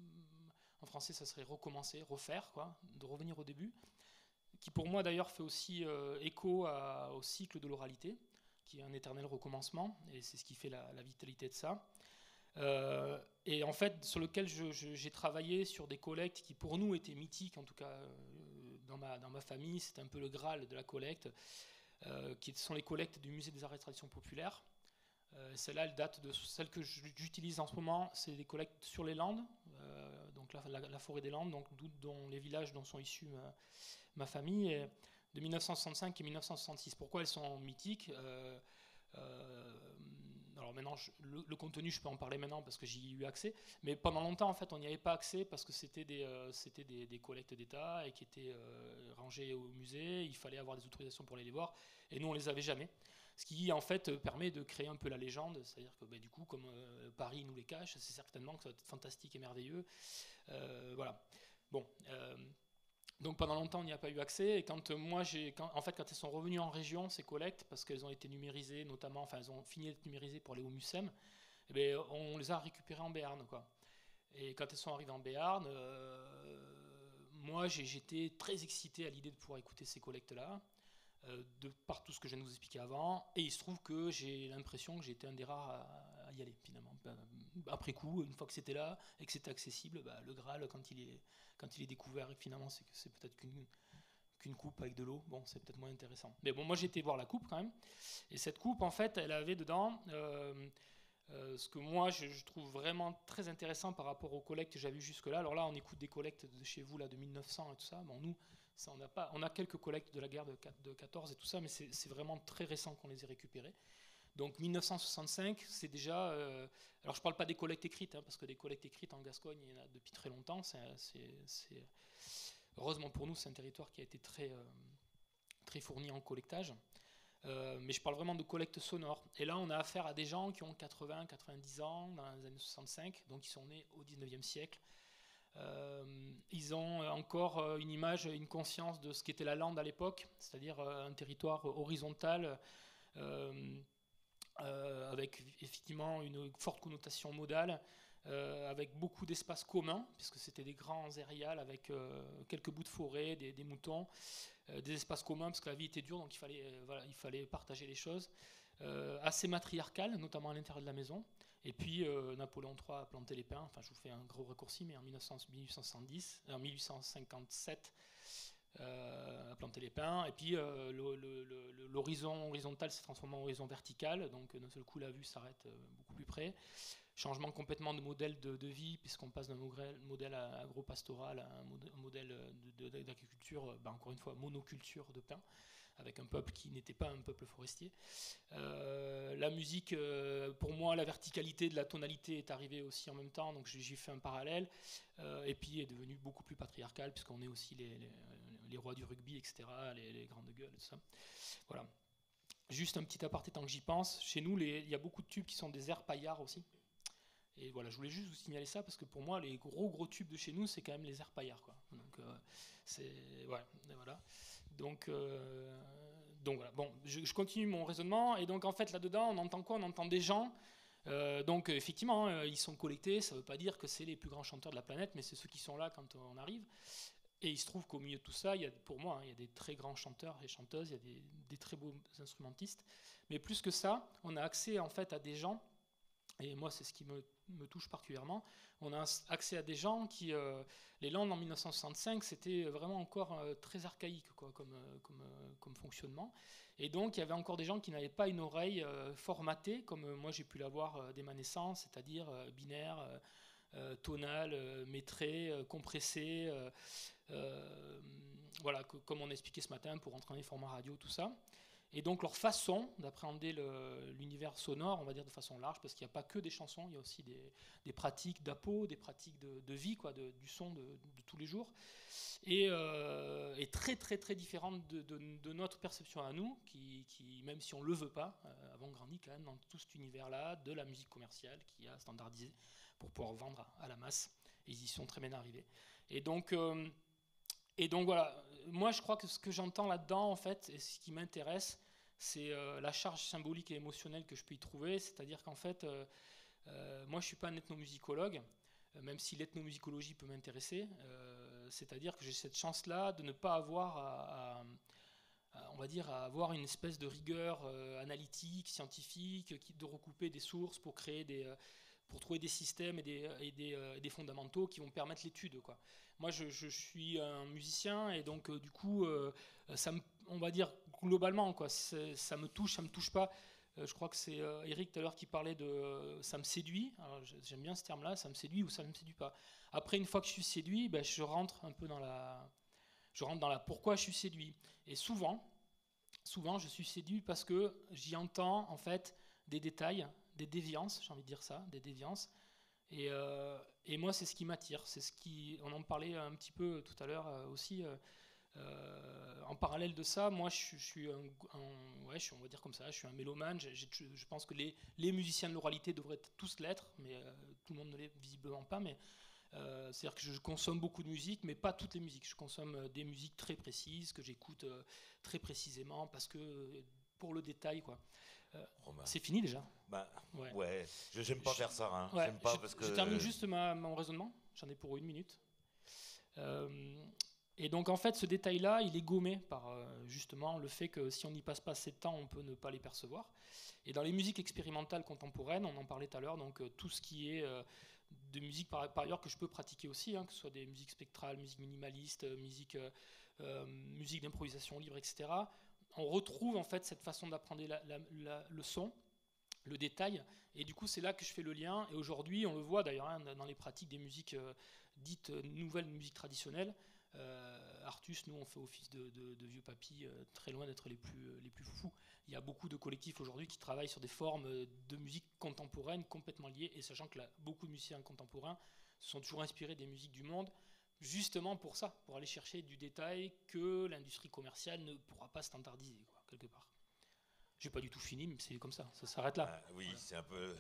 en français, ça serait recommencer, refaire, quoi, de revenir au début, qui pour moi d'ailleurs fait aussi euh, écho à, au cycle de l'oralité, qui est un éternel recommencement, et c'est ce qui fait la, la vitalité de ça. Euh, et en fait, sur lequel je, je, j'ai travaillé sur des collectes qui pour nous étaient mythiques, en tout cas euh, dans, ma, dans ma famille, c'était un peu le Graal de la collecte, euh, qui sont les collectes du Musée des Arts et Traditions Populaires. Euh, celle-là, elle date de celle que j'utilise en ce moment, c'est des collectes sur les Landes, euh, donc la, la, la forêt des Landes, donc dont les villages dont sont issus ma, ma famille, et de mille neuf cent soixante-cinq et mille neuf cent soixante-six. Pourquoi elles sont mythiques? euh, euh, Alors maintenant, je, le, le contenu, je peux en parler maintenant parce que j'y ai eu accès, mais pendant longtemps, en fait, on n'y avait pas accès parce que c'était des, euh, c'était des, des collectes d'État et qui étaient euh, rangées au musée. Il fallait avoir des autorisations pour aller les voir, et nous, on les avait jamais. Ce qui en fait permet de créer un peu la légende, c'est-à-dire que bah, du coup, comme euh, Paris nous les cache, c'est certainement que ça va être fantastique et merveilleux. Euh, voilà. Bon. Euh, donc pendant longtemps, on n'y a pas eu accès. Et quand euh, moi, j'ai, quand, en fait, quand elles sont revenues en région, ces collectes, parce qu'elles ont été numérisées, notamment, enfin, elles ont fini d'être numérisées pour aller au Mucem, eh bien, on les a récupérées en Béarn, quoi. Et quand elles sont arrivées en Béarn, euh, moi, j'ai, j'étais très excité à l'idée de pouvoir écouter ces collectes-là. De par tout ce que je viens de vous expliquer avant, et il se trouve que j'ai l'impression que j'étais un des rares à, à y aller finalement. Après coup, une fois que c'était là et que c'était accessible, bah, le Graal, quand il est, quand il est découvert, et que finalement c'est, que c'est peut-être qu'une, qu'une coupe avec de l'eau, bon, c'est peut-être moins intéressant. Mais bon, moi j'ai été voir la coupe quand même, et cette coupe en fait, elle avait dedans euh, euh, ce que moi je, je trouve vraiment très intéressant par rapport aux collectes que j'avais vues jusque-là. Alors là, on écoute des collectes de chez vous là de mille neuf cents et tout ça. Bon, nous, ça, on a pas, on a quelques collectes de la guerre de, de quatorze et tout ça, mais c'est, c'est vraiment très récent qu'on les ait récupérées. Donc mille neuf cent soixante-cinq, c'est déjà... Euh, alors je ne parle pas des collectes écrites, hein, parce que des collectes écrites en Gascogne, il y en a depuis très longtemps. C'est, c'est, c'est, heureusement pour nous, c'est un territoire qui a été très, euh, très fourni en collectage. Euh, mais je parle vraiment de collecte sonore. Et là, on a affaire à des gens qui ont quatre-vingts, quatre-vingt-dix ans, dans les années soixante-cinq, donc ils sont nés au dix-neuvième siècle. Euh, ils ont encore une image, une conscience de ce qu'était la lande à l'époque, c'est-à-dire un territoire horizontal euh, euh, avec effectivement une forte connotation modale, euh, avec beaucoup d'espaces communs, puisque c'était des grands aérials avec euh, quelques bouts de forêt, des, des moutons, euh, des espaces communs, parce que la vie était dure, donc il fallait, euh, voilà, il fallait partager les choses, euh, assez matriarcal, notamment à l'intérieur de la maison. Et puis euh, Napoléon trois a planté les pins, enfin je vous fais un gros raccourci, mais en mille huit cent soixante-dix, en mille huit cent cinquante-sept euh, a planté les pins, et puis euh, le, le, le, l'horizon horizontal s'est transformé en horizon vertical, donc d'un seul coup la vue s'arrête euh, beaucoup plus près. changement complètement de modèle de, de vie, puisqu'on passe d'un modèle, modèle agro-pastoral à un modèle, un modèle de, de, d'agriculture, ben encore une fois, monoculture de pain, avec un peuple qui n'était pas un peuple forestier. Euh, la musique, euh, pour moi, la verticalité de la tonalité est arrivée aussi en même temps, donc j'ai fait un parallèle, euh, et puis est devenue beaucoup plus patriarcale, puisqu'on est aussi les, les, les rois du rugby, et cetera, les, les grandes gueules, tout ça. Voilà. Juste un petit aparté tant que j'y pense, chez nous, il y a beaucoup de tubes qui sont des airs paillards aussi. Et voilà, je voulais juste vous signaler ça, parce que pour moi, les gros gros tubes de chez nous, c'est quand même les airs paillards, quoi. Donc, euh, c'est... Ouais, voilà. Donc, euh, donc voilà, bon, je, je continue mon raisonnement, et donc en fait là-dedans, on entend quoi? On entend des gens, euh, donc effectivement, euh, ils sont collectés, ça ne veut pas dire que c'est les plus grands chanteurs de la planète, mais c'est ceux qui sont là quand on arrive, et il se trouve qu'au milieu de tout ça, il y a, pour moi, hein, il y a des très grands chanteurs et chanteuses, il y a des, des très beaux instrumentistes, mais plus que ça, on a accès en fait à des gens, et moi c'est ce qui me, me touche particulièrement, on a accès à des gens qui, euh, les Landes en mille neuf cent soixante-cinq, c'était vraiment encore euh, très archaïque quoi, comme, euh, comme, euh, comme fonctionnement. Et donc il y avait encore des gens qui n'avaient pas une oreille euh, formatée, comme euh, moi j'ai pu l'avoir euh, dès ma naissance, c'est-à-dire euh, binaire, euh, euh, tonal, euh, métré, euh, compressé, euh, euh, voilà, que, comme on a expliqué ce matin pour entraîner les formats radio, tout ça. Et donc leur façon d'appréhender l'univers sonore, on va dire de façon large, parce qu'il n'y a pas que des chansons, il y a aussi des, des pratiques d'apo, des pratiques de, de vie, quoi, de, du son de, de tous les jours, et, euh, et très très très différente de, de, de notre perception à nous, qui, qui même si on ne le veut pas, euh, avons grandi quand même dans tout cet univers-là, de la musique commerciale qui a standardisé pour pouvoir vendre à, à la masse, et ils y sont très bien arrivés. Et donc... Euh, Et donc voilà, moi je crois que ce que j'entends là-dedans en fait, et ce qui m'intéresse, c'est euh, la charge symbolique et émotionnelle que je peux y trouver, c'est-à-dire qu'en fait, euh, euh, moi je ne suis pas un ethnomusicologue, euh, même si l'ethnomusicologie peut m'intéresser, euh, c'est-à-dire que j'ai cette chance-là de ne pas avoir à, à, à, on va dire, à avoir une espèce de rigueur euh, analytique, scientifique, qui, de recouper des sources pour créer des... Euh, pour trouver des systèmes et des, et des, euh, et des fondamentaux qui vont permettre l'étude, quoi. Moi, je, je suis un musicien et donc, euh, du coup, euh, ça me, on va dire globalement, quoi, ça me touche, ça me touche pas. Euh, je crois que c'est euh, Eric tout à l'heure qui parlait de euh, ça me séduit. J'aime bien ce terme-là, ça me séduit ou ça me séduit pas. Après, une fois que je suis séduit, ben, je rentre un peu dans la, je rentre dans la pourquoi je suis séduit. Et souvent, souvent, je suis séduit parce que j'y entends en fait des détails, des déviances, j'ai envie de dire ça, des déviances. Et, euh, et moi, c'est ce qui m'attire. C'est ce qui, on en parlait un petit peu tout à l'heure euh, aussi. Euh, euh, en parallèle de ça, moi, je, je suis un, un ouais, je suis, on va dire comme ça, je suis un mélomane. J'ai, je, je pense que les, les musiciens de l'oralité devraient tous l'être, mais euh, tout le monde ne l'est visiblement pas. Mais euh, c'est-à-dire que je consomme beaucoup de musique, mais pas toutes les musiques. Je consomme des musiques très précises que j'écoute euh, très précisément parce que pour le détail, quoi. Euh, c'est fini déjà. Bah, ouais. ouais, je j'aime pas je, faire ça. Hein. Ouais, j'aime pas je, parce que je termine juste ma, mon raisonnement. J'en ai pour une minute. Euh, et donc en fait, ce détail-là, il est gommé par euh, justement le fait que si on n'y passe pas assez de temps, on peut ne pas les percevoir. Et dans les musiques expérimentales contemporaines, on en parlait tout à l'heure, donc euh, tout ce qui est euh, de musique par, par ailleurs que je peux pratiquer aussi, hein, que ce soit des musiques spectrales, musique minimaliste, musique, euh, euh, musique d'improvisation libre, et cetera. On retrouve en fait cette façon d'apprendre la, la, la, le son, le détail, et du coup c'est là que je fais le lien. Et aujourd'hui, on le voit d'ailleurs hein, dans les pratiques des musiques euh, dites euh, nouvelles musiques traditionnelles. Euh, Artus, nous on fait office de, de, de vieux papis, euh, très loin d'être les plus, euh, les plus fous. Il y a beaucoup de collectifs aujourd'hui qui travaillent sur des formes de musique contemporaine complètement liées, et sachant que là, beaucoup de musiciens contemporains se sont toujours inspirés des musiques du monde, justement pour ça, pour aller chercher du détail que l'industrie commerciale ne pourra pas standardiser, quoi, quelque part. J'ai pas du tout fini, mais c'est comme ça, ça s'arrête là. Ah, oui, c'est un peu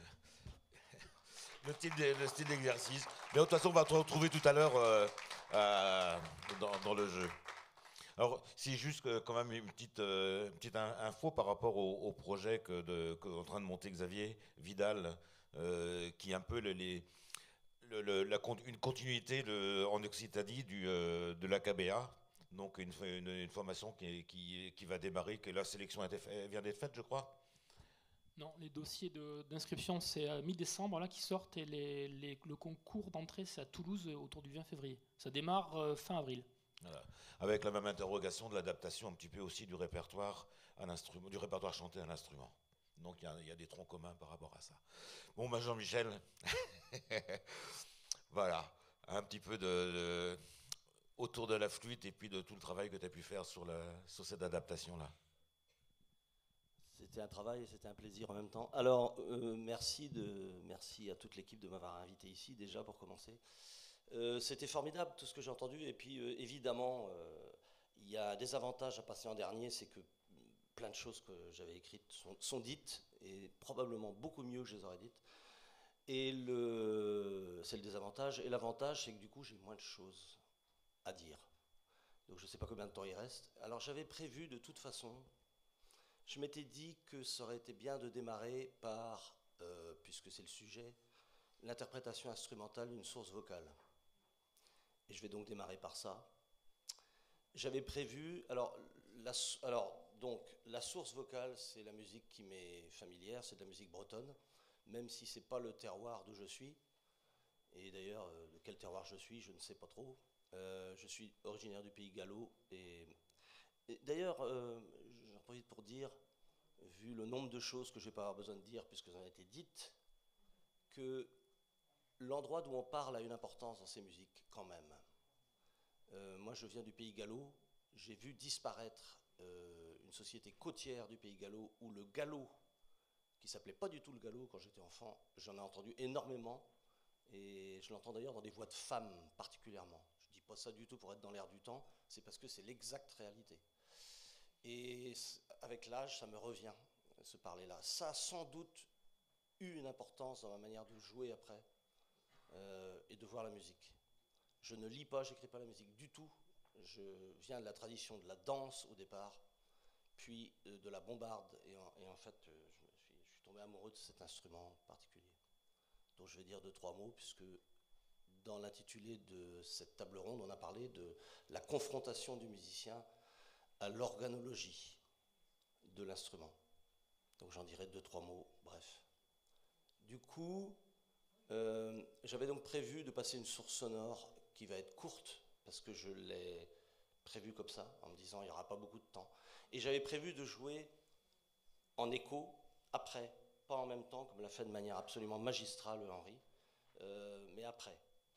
le style, de, le style d'exercice. Mais de toute façon, on va te retrouver tout à l'heure euh, euh, dans, dans le jeu. Alors, c'est juste que, quand même une petite, euh, une petite info par rapport au, au projet que, de, que est en train de monter Xavier Vidal, euh, qui est un peu le, les... Le, le, la, une continuité de, en Occitanie du, euh, de l'A K B A, donc une, une, une formation qui, qui, qui va démarrer, que la sélection a été fait, vient d'être faite, je crois. Non, les dossiers d'inscription, c'est à mi-décembre là qui sortent, et les, les, le concours d'entrée, c'est à Toulouse autour du vingt février. Ça démarre euh, fin avril. Voilà. Avec la même interrogation de l'adaptation un petit peu aussi du répertoire, à l'instrument, du répertoire chanté à l'instrument. Donc il y, a- il y a des troncs communs par rapport à ça. Bon, bah Jean-Michel, voilà, un petit peu de, de- autour de la flûte et puis de tout le travail que tu as pu faire sur, la, sur cette adaptation-là. C'était un travail et c'était un plaisir en même temps. Alors, euh, merci, de, merci à toute l'équipe de m'avoir invité ici, déjà, pour commencer. Euh, c'était formidable, tout ce que j'ai entendu. Et puis, euh, évidemment, euh, il y a des avantages à passer en dernier, c'est que plein de choses que j'avais écrites sont, sont dites, et probablement beaucoup mieux que je les aurais dites. Et le, c'est le désavantage. Et l'avantage, c'est que du coup, j'ai moins de choses à dire. Donc, je ne sais pas combien de temps il reste. Alors, j'avais prévu, de toute façon... Je m'étais dit que ça aurait été bien de démarrer par, euh, puisque c'est le sujet, l'interprétation instrumentale d'une source vocale. Et je vais donc démarrer par ça. J'avais prévu, alors, la, alors donc, la source vocale, c'est la musique qui m'est familière, c'est de la musique bretonne, même si ce n'est pas le terroir d'où je suis. Et d'ailleurs, euh, de quel terroir je suis, je ne sais pas trop. Euh, je suis originaire du pays gallo. Et, et d'ailleurs, euh, j'en profite pour dire, vu le nombre de choses que je ne vais pas avoir besoin de dire, puisqu'elles ont été dites, que l'endroit d'où on parle a une importance dans ces musiques, quand même. Euh, moi, je viens du pays gallo. J'ai vu disparaître euh, une société côtière du pays gallo, où le gallo, qui s'appelait pas du tout le gallo quand j'étais enfant, j'en ai entendu énormément, et je l'entends d'ailleurs dans des voix de femmes particulièrement. Je ne dis pas ça du tout pour être dans l'air du temps, c'est parce que c'est l'exacte réalité. Et avec l'âge, ça me revient, ce parler-là. Ça a sans doute eu une importance dans ma manière de jouer après euh, et de voir la musique. Je ne lis pas, j'écris pas la musique du tout. Je viens de la tradition de la danse au départ, puis euh, de la bombarde. Et en, et en fait, euh, je, me suis, je suis tombé amoureux de cet instrument particulier. Donc je vais dire deux, trois mots, puisque dans l'intitulé de cette table ronde, on a parlé de la confrontation du musicien à l'organologie de l'instrument. Donc j'en dirai deux, trois mots, bref. Du coup, euh, j'avais donc prévu de passer une source sonore qui va être courte, parce que je l'ai prévu comme ça, en me disant il n'y aura pas beaucoup de temps. Et j'avais prévu de jouer en écho, après, pas en même temps, comme l'a fait de manière absolument magistrale Henri, euh, mais après.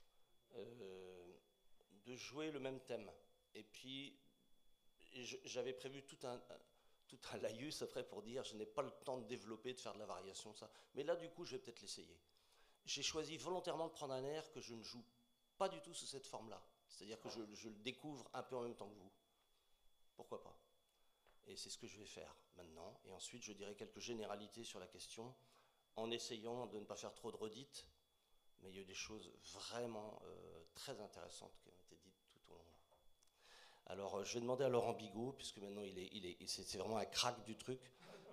Euh, de jouer le même thème. Et puis, j'avais prévu tout un, tout un laïus après pour dire je n'ai pas le temps de développer, de faire de la variation, ça. Mais là, du coup, je vais peut-être l'essayer. J'ai choisi volontairement de prendre un air que je ne joue pas du tout sous cette forme-là. C'est-à-dire que je, je le découvre un peu en même temps que vous. Pourquoi pas? Et c'est ce que je vais faire maintenant. Et ensuite, je dirai quelques généralités sur la question, en essayant de ne pas faire trop de redites. Mais il y a eu des choses vraiment euh, très intéressantes qui ont été dites tout au long. Alors, euh, je vais demander à Laurent Bigot, puisque maintenant il est, il est, c'est vraiment un crack du truc.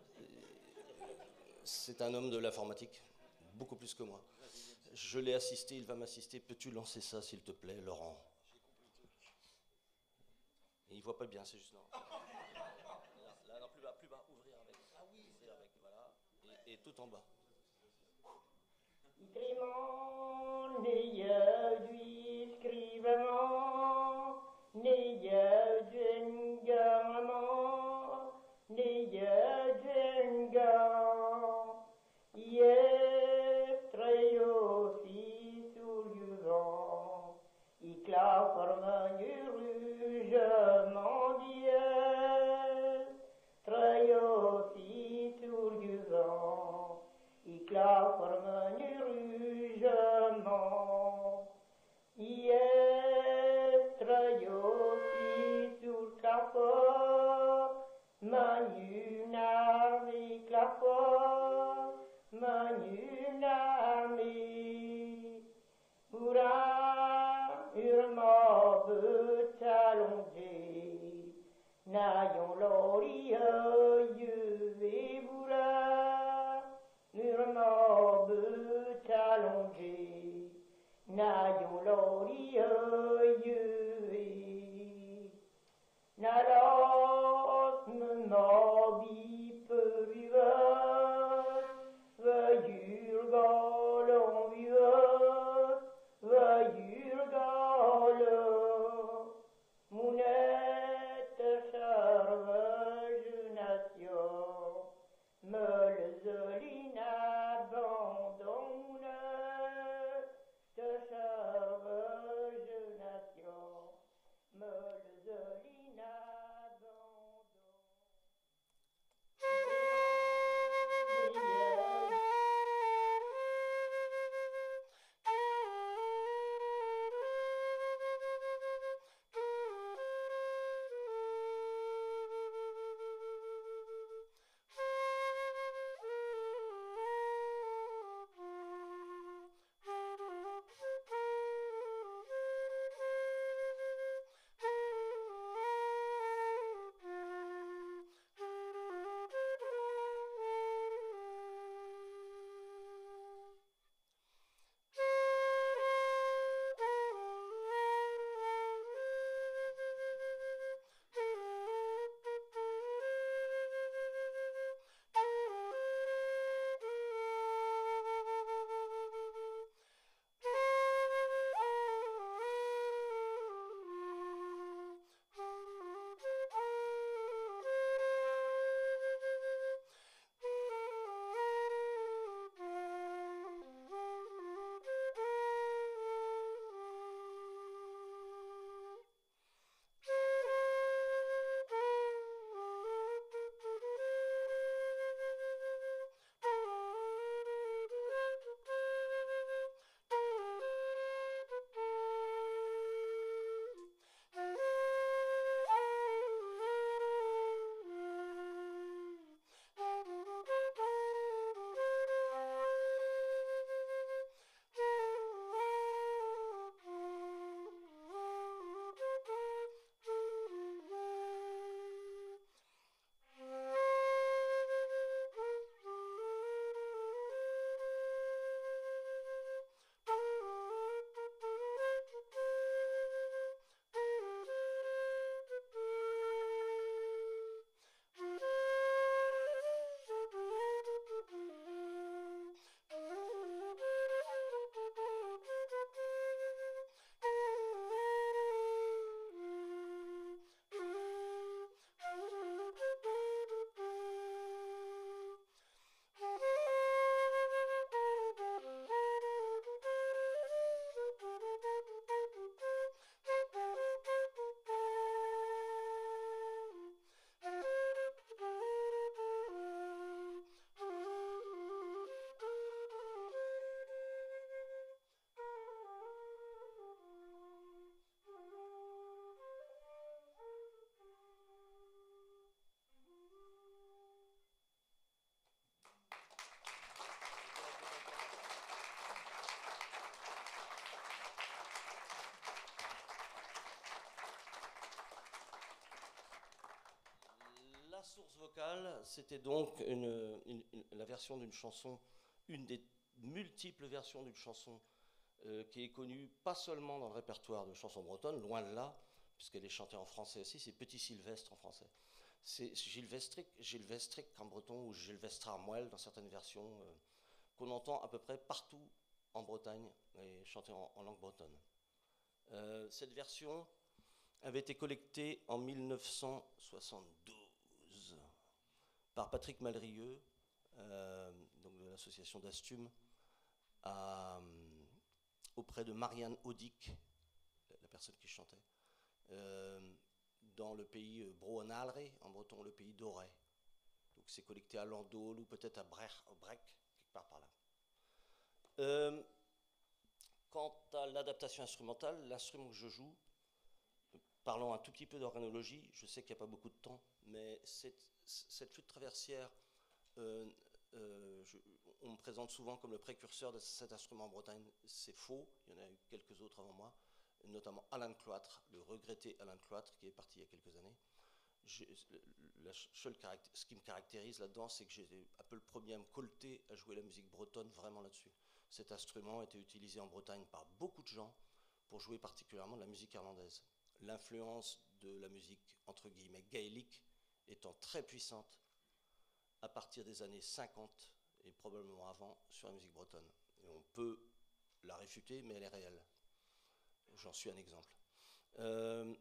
C'est un homme de l'informatique, beaucoup plus que moi. Je l'ai assisté, il va m'assister. Peux-tu lancer ça, s'il te plaît, Laurent? Et il voit pas bien, c'est juste non. Là, là, non, plus bas, plus bas, ouvrir avec. Ah oui, ouvrir avec, voilà. Et, et tout en bas. Skrivman, nye du skrivman, nye den gamman, nye den gamman. Efter jag fick soljuvan, I klapper mange rugement d'hier. Efter jag fick soljuvan, I klapper mange rugement. Efter jag fick solklapper, mange nærme klapper, mange nærme. Bourrin, urma betalongé, n'ayons l'ori œil et bourrin, urma betalongé, n'ayons l'ori œil et n'alors me m'habille peruveux, veuillur galon vieux, veuillur galon, mounette charveuse nation, meules source vocale, c'était donc une, une, une, la version d'une chanson, une des multiples versions d'une chanson euh, qui est connue pas seulement dans le répertoire de chansons bretonnes, loin de là, puisqu'elle est chantée en français aussi, c'est Petit Sylvestre en français. C'est Gilvestric, Gilvestric en breton ou Gilvestre Armoel dans certaines versions euh, qu'on entend à peu près partout en Bretagne et chantée en, en langue bretonne. Euh, cette version avait été collectée en mille neuf cent soixante-douze par Patrick Malrieux, euh, donc de l'association d'Astume, à, auprès de Marianne Audic, la personne qui chantait, euh, dans le pays Broanalre, en breton le pays d'Auray. Donc c'est collecté à Landol ou peut-être à Brech, quelque part par là. Euh, quant à l'adaptation instrumentale, l'instrument que je joue, parlons un tout petit peu d'organologie, je sais qu'il n'y a pas beaucoup de temps, mais cette, cette flûte traversière, euh, euh, je, on me présente souvent comme le précurseur de cet instrument en Bretagne. C'est faux, il y en a eu quelques autres avant moi, notamment Alain Cloître, le regretté Alain Cloître, qui est parti il y a quelques années. La seule ce qui me caractérise là-dedans, c'est que j'étais un peu le premier à me colter à jouer la musique bretonne vraiment là-dessus. Cet instrument a été utilisé en Bretagne par beaucoup de gens pour jouer particulièrement de la musique irlandaise. L'influence de la musique, entre guillemets, gaélique, étant très puissante à partir des années cinquante et probablement avant sur la musique bretonne. Et on peut la réfuter, mais elle est réelle. J'en suis un exemple. Euh,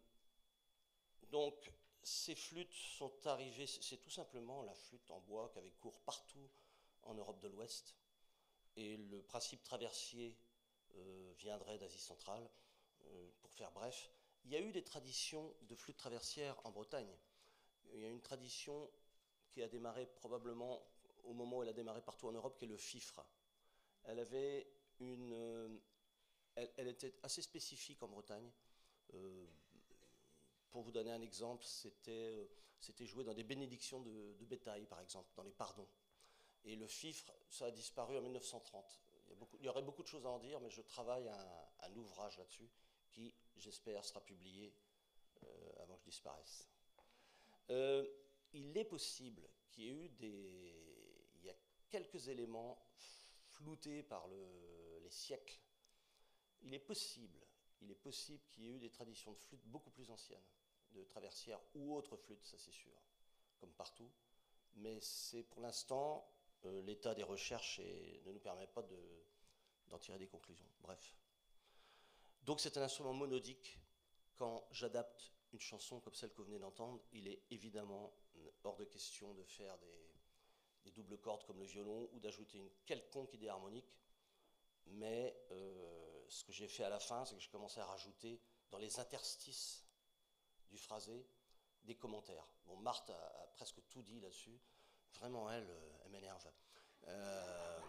donc, ces flûtes sont arrivées, c'est tout simplement la flûte en bois qui avait cours partout en Europe de l'Ouest. Et le principe traversier euh, viendrait d'Asie centrale. Euh, pour faire bref, il y a eu des traditions de flûte traversière en Bretagne. Il y a une tradition qui a démarré probablement au moment où elle a démarré partout en Europe, qui est le fifre. Elle avait une... Euh, elle, elle était assez spécifique en Bretagne. Euh, pour vous donner un exemple, c'était euh, c'était joué dans des bénédictions de, de bétail, par exemple, dans les pardons. Et le fifre, ça a disparu en mille neuf cent trente. Il y, a beaucoup, il y aurait beaucoup de choses à en dire, mais je travaille un, un ouvrage là-dessus qui, j'espère, sera publié euh, avant que je disparaisse. Euh, il est possible qu'il y ait eu des... Il y a quelques éléments floutés par le, les siècles. Il est possible, il est possible qu'il y ait eu des traditions de flûte beaucoup plus anciennes, de traversières ou autres flûtes, ça c'est sûr, comme partout. Mais c'est pour l'instant, euh, l'état des recherches et ne nous permet pas de, d'en tirer des conclusions. Bref. Donc c'est un instrument monodique. Quand j'adapte une chanson comme celle que vous venez d'entendre, il est évidemment hors de question de faire des, des doubles cordes comme le violon ou d'ajouter une quelconque idée harmonique. Mais euh, ce que j'ai fait à la fin, c'est que je commençais à rajouter dans les interstices du phrasé des commentaires. Bon, Marthe a, a presque tout dit là-dessus. Vraiment, elle, euh, elle m'énerve. Euh,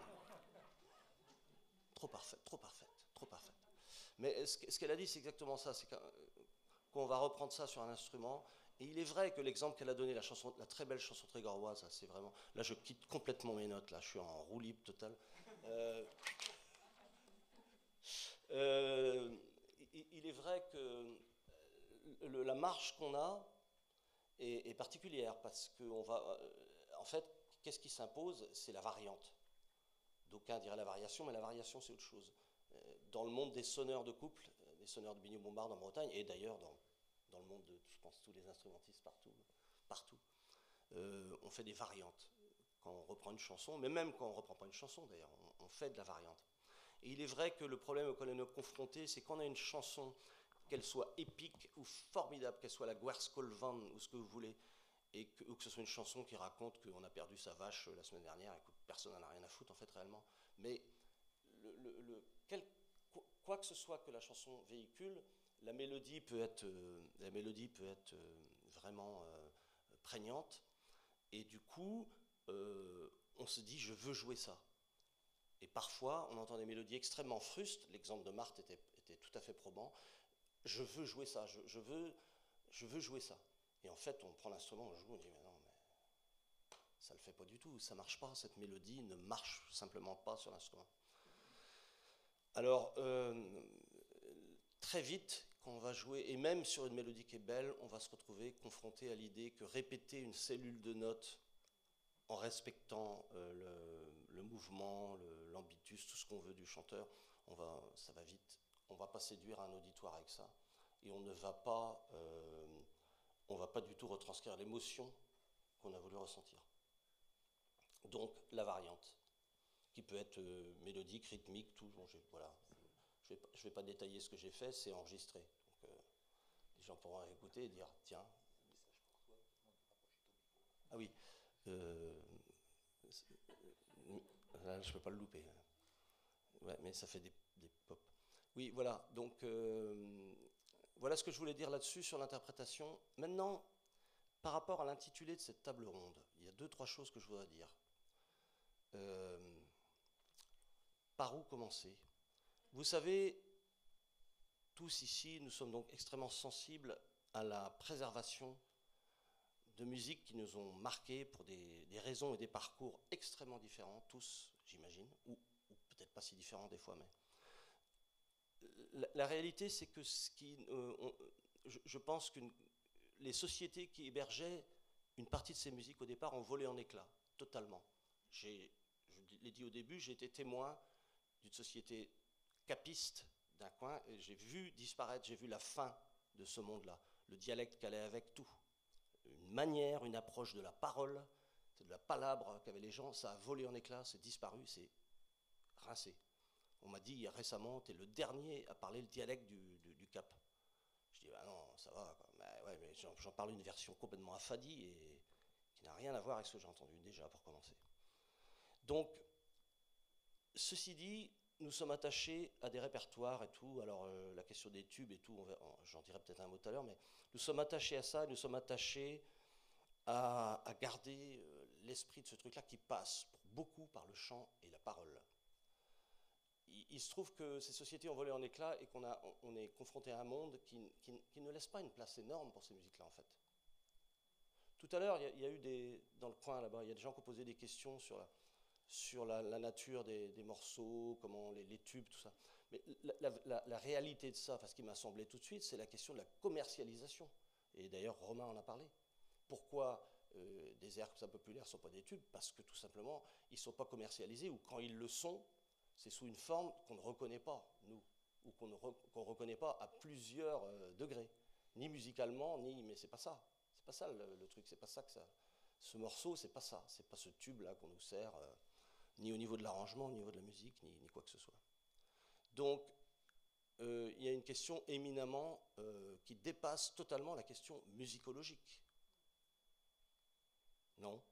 trop parfaite, trop parfaite, trop parfaite. Mais ce, ce qu'elle a dit, c'est exactement ça. C'est qu'on va reprendre ça sur un instrument. Et il est vrai que l'exemple qu'elle a donné, la, chanson, la très belle chanson trégoroise, c'est vraiment... Là, je quitte complètement mes notes. Là, je suis en roue libre totale. Euh, euh, il, il est vrai que le, la marche qu'on a est, est particulière parce qu'on va... En fait, qu'est-ce qui s'impose? C'est la variante. D'aucuns diraient la variation, mais la variation, c'est autre chose. Dans le monde des sonneurs de couple, des sonneurs de Bignou-Bombarde en Bretagne, et d'ailleurs dans, dans le monde de, je pense, tous les instrumentistes partout, partout euh, on fait des variantes quand on reprend une chanson, mais même quand on ne reprend pas une chanson, d'ailleurs, on, on fait de la variante. Et il est vrai que le problème auquel on est confronté, c'est qu'on a une chanson, qu'elle soit épique ou formidable, qu'elle soit la Guerscolvan ou ce que vous voulez, et que, ou que ce soit une chanson qui raconte qu'on a perdu sa vache la semaine dernière et que personne n'en a rien à foutre en fait réellement. Mais le, le, le, quel, quoi que ce soit que la chanson véhicule, la mélodie peut être, euh, la mélodie peut être euh, vraiment euh, prégnante et du coup euh, on se dit je veux jouer ça. Et parfois on entend des mélodies extrêmement frustes, l'exemple de Marthe était, était tout à fait probant, je veux jouer ça, je, je, veux, je veux jouer ça. Et en fait, on prend l'instrument, on joue, on dit mais non, mais ça ne le fait pas du tout, ça ne marche pas, cette mélodie ne marche simplement pas sur l'instrument. Alors, euh, très vite, quand on va jouer, et même sur une mélodie qui est belle, on va se retrouver confronté à l'idée que répéter une cellule de notes en respectant euh, le, le mouvement, le, l'ambitus, tout ce qu'on veut du chanteur, on va, ça va vite. On ne va pas séduire un auditoire avec ça. Et on ne va pas, euh, on va pas du tout retranscrire l'émotion qu'on a voulu ressentir. Donc, la variante, qui peut être euh, mélodique, rythmique, tout. Bon, voilà. Je ne vais, vais pas détailler ce que j'ai fait, c'est enregistré. Donc, euh, les gens pourront écouter et dire, tiens. Ah oui. Euh, là, je ne peux pas le louper. Ouais, mais ça fait des, des pop. Oui, voilà. Donc, euh, voilà ce que je voulais dire là-dessus, sur l'interprétation. Maintenant, par rapport à l'intitulé de cette table ronde, il y a deux, trois choses que je voudrais dire. Euh, par où commencer? Vous savez, tous ici, nous sommes donc extrêmement sensibles à la préservation de musiques qui nous ont marqués pour des, des raisons et des parcours extrêmement différents, tous, j'imagine, ou, ou peut-être pas si différents des fois, mais... La, la réalité, c'est que ce qui, euh, on, je, je pense que les sociétés qui hébergeaient une partie de ces musiques au départ ont volé en éclats, totalement. J'ai, je l'ai dit au début, j'ai été témoin d'une société capiste d'un coin, et j'ai vu disparaître, j'ai vu la fin de ce monde-là, le dialecte qui allait avec tout, une manière, une approche de la parole, de la palabre qu'avaient les gens, ça a volé en éclats, c'est disparu, c'est rincé. On m'a dit récemment, tu es le dernier à parler le dialecte du, du, du Cap. Je dis, bah non, ça va. Bah ouais, mais j'en, j'en parle une version complètement affadie et qui n'a rien à voir avec ce que j'ai entendu déjà, pour commencer. Donc, ceci dit, nous sommes attachés à des répertoires et tout. Alors, euh, la question des tubes et tout, on va, j'en dirai peut-être un mot tout à l'heure, mais nous sommes attachés à ça, nous sommes attachés à, à garder euh, l'esprit de ce truc-là qui passe pour beaucoup par le chant et la parole. Il se trouve que ces sociétés ont volé en éclats et qu'on a, on est confronté à un monde qui, qui, qui ne laisse pas une place énorme pour ces musiques-là, en fait. Tout à l'heure, il y, y a eu des, dans le coin là-bas, il y a des gens qui ont posé des questions sur la, sur la, la nature des, des morceaux, comment les, les tubes, tout ça. Mais la, la, la, la réalité de ça, enfin, ce qui m'a semblé tout de suite, c'est la question de la commercialisation. Et d'ailleurs, Romain en a parlé. Pourquoi euh, des airs comme ça populaires ne sont pas des tubes? Parce que tout simplement, ils ne sont pas commercialisés, ou quand ils le sont, c'est sous une forme qu'on ne reconnaît pas, nous, ou qu'on ne re, qu'on reconnaît pas à plusieurs euh, degrés, ni musicalement, ni... Mais c'est pas ça, c'est pas ça le, le truc, c'est pas ça que ça... Ce morceau, c'est pas ça, c'est pas ce tube-là qu'on nous sert, euh, ni au niveau de l'arrangement, ni au niveau de la musique, ni, ni quoi que ce soit. Donc, euh, il y a une question éminemment euh, qui dépasse totalement la question musicologique. Non?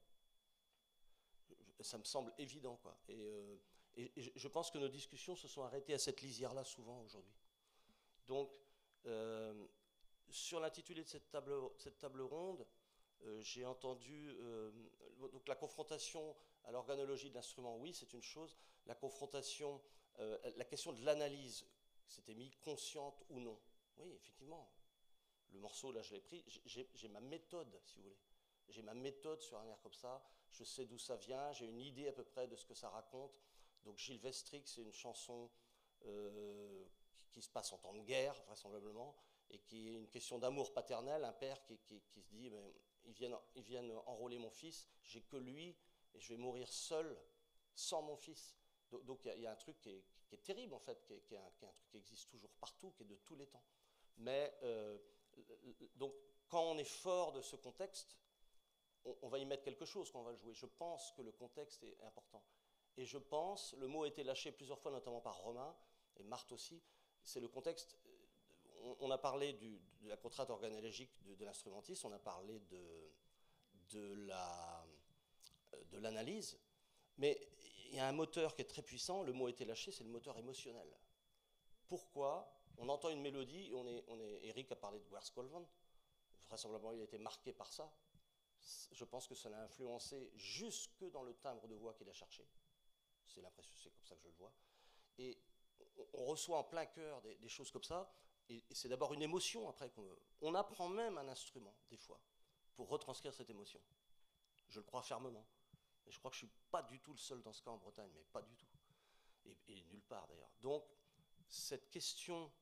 Ça me semble évident, quoi. Et... Euh, Et je pense que nos discussions se sont arrêtées à cette lisière-là souvent aujourd'hui. Donc, euh, sur l'intitulé de cette table, cette table ronde, euh, j'ai entendu euh, donc la confrontation à l'organologie de l'instrument, oui, c'est une chose. La confrontation, euh, la question de l'analyse, c'était mis consciente ou non. Oui, effectivement. Le morceau, là, je l'ai pris. J'ai, j'ai ma méthode, si vous voulez. J'ai ma méthode sur un air comme ça. Je sais d'où ça vient. J'ai une idée à peu près de ce que ça raconte. Donc Gilles Vestric, c'est une chanson euh, qui, qui se passe en temps de guerre, vraisemblablement, et qui est une question d'amour paternel, un père qui, qui, qui se dit, mais, ils, viennent, ils viennent enrôler mon fils, j'ai que lui, et je vais mourir seul, sans mon fils. Donc, donc il y, y a un truc qui est, qui est terrible, en fait, qui est, qui, est un, qui est un truc qui existe toujours partout, qui est de tous les temps. Mais, euh, donc, quand on est fort de ce contexte, on, on va y mettre quelque chose quand on va le jouer. Je pense que le contexte est important. Et je pense, le mot a été lâché plusieurs fois, notamment par Romain, et Marthe aussi, c'est le contexte. On, on a parlé du, de la contrainte organologique de, de l'instrumentiste, on a parlé de, de, la, de l'analyse, mais il y a un moteur qui est très puissant, le mot a été lâché, c'est le moteur émotionnel. Pourquoi? On entend une mélodie, et on est, on est, Eric a parlé de Where's Colvin, vraisemblablement il a été marqué par ça. Je pense que ça l'a influencé jusque dans le timbre de voix qu'il a cherché. C'est l'impression, c'est comme ça que je le vois. Et on, on reçoit en plein cœur des, des choses comme ça, et, et c'est d'abord une émotion après qu'on veut. On apprend même un instrument, des fois, pour retranscrire cette émotion. Je le crois fermement. Et je crois que je ne suis pas du tout le seul dans ce cas en Bretagne, mais pas du tout. Et, et nulle part d'ailleurs. Donc, cette question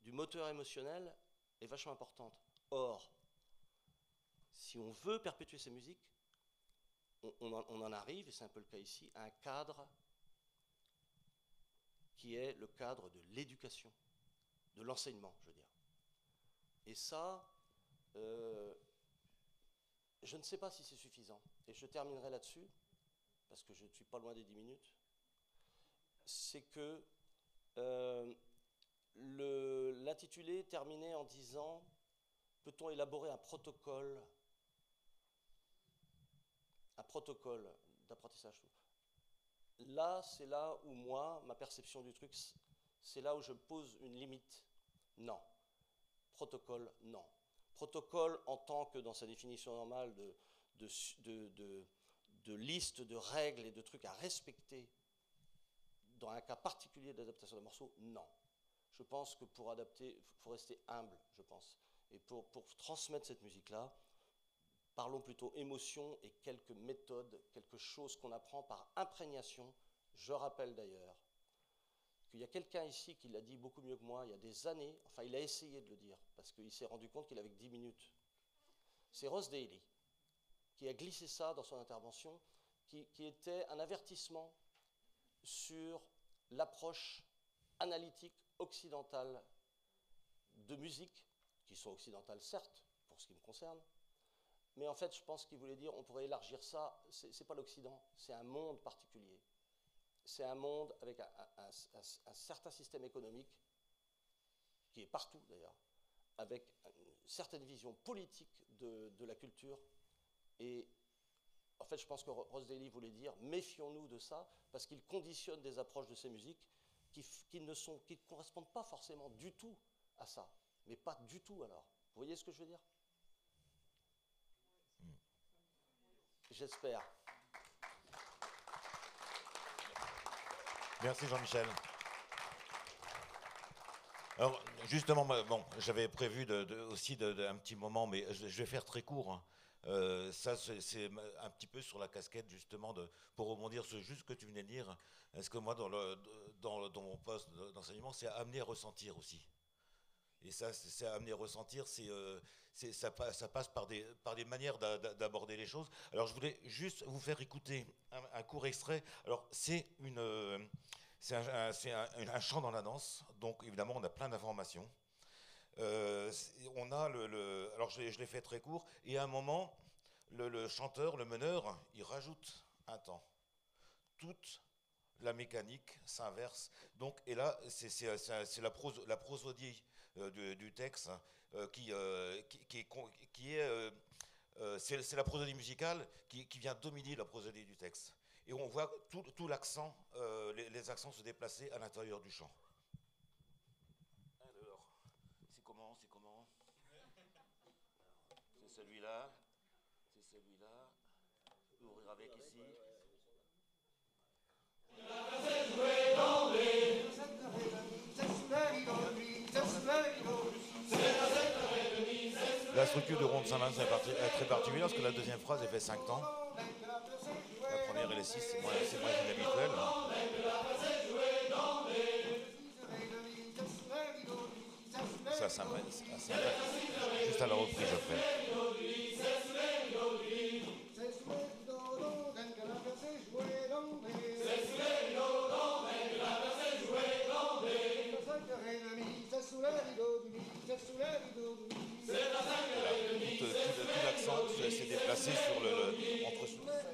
du moteur émotionnel est vachement importante. Or, si on veut perpétuer ces musiques, on, on, en, on en arrive, et c'est un peu le cas ici, à un cadre qui est le cadre de l'éducation, de l'enseignement, je veux dire. Et ça, euh, je ne sais pas si c'est suffisant. Et je terminerai là-dessus, parce que je ne suis pas loin des dix minutes. C'est que euh, l'intitulé terminait en disant « Peut-on élaborer un protocole, un protocole d'apprentissage ?» Là, c'est là où moi, ma perception du truc, c'est là où je pose une limite. Non. Protocole, non. Protocole en tant que dans sa définition normale de, de, de, de, de liste de règles et de trucs à respecter dans un cas particulier d'adaptation d'un morceau, non. Je pense que pour adapter, il faut rester humble, je pense. Et pour, pour transmettre cette musique-là, parlons plutôt émotion et quelques méthodes, quelque chose qu'on apprend par imprégnation. Je rappelle d'ailleurs qu'il y a quelqu'un ici qui l'a dit beaucoup mieux que moi il y a des années, enfin il a essayé de le dire, parce qu'il s'est rendu compte qu'il avait que dix minutes. C'est Ross Daly qui a glissé ça dans son intervention, qui, qui était un avertissement sur l'approche analytique occidentale de musique, qui sont occidentales certes, pour ce qui me concerne, mais en fait je pense qu'il voulait dire on pourrait élargir ça, c'est pas l'Occident, c'est un monde particulier. C'est un monde avec un, un, un, un certain système économique, qui est partout d'ailleurs, avec une certaine vision politique de, de la culture. Et en fait, je pense que Ross Daly voulait dire, méfions-nous de ça, parce qu'il conditionne des approches de ces musiques qui, qui ne sont, qui correspondent pas forcément du tout à ça. Mais pas du tout alors. Vous voyez ce que je veux dire? J'espère. Merci Jean-Michel. Alors justement, bon, j'avais prévu de, de, aussi de, de, un petit moment, mais je, je vais faire très court. Hein. Euh, ça, c'est un petit peu sur la casquette justement de, pour rebondir sur juste ce que tu venais de dire. Est-ce que moi, dans, le, dans, dans mon poste d'enseignement, c'est amener à ressentir aussi. Et ça, c'est amener à ressentir, c'est, euh, ça, ça passe par des, par des manières d'aborder les choses. Alors, je voulais juste vous faire écouter un, un court extrait. Alors, c'est une, euh, c'est un, un, un chant dans la danse. Donc, évidemment, on a plein d'informations. Euh, on a le, le alors, je, je l'ai fait très court. Et à un moment, le, le chanteur, le meneur, il rajoute un temps. Toute la mécanique s'inverse. Donc, et là, c'est la, prose, la prosodie euh, du, du texte euh, qui, euh, qui, qui est, qui est euh, euh, c'est la prosodie musicale qui, qui vient dominer la prosodie du texte. Et on voit tout, tout l'accent, euh, les, les accents se déplacer à l'intérieur du chant. Alors, c'est comment, c'est comment? C'est celui-là, c'est celui-là. Ouvrir avec ici. La structure de Ronde Saint-Lin est très particulière parce que la deuxième phrase elle fait cinq temps. La première et les six, c'est moins, moins inhabituel. Ça, ça me, juste à la reprise, je fais. Tout, tout, tout l'accent s'est déplacé sur le, le entre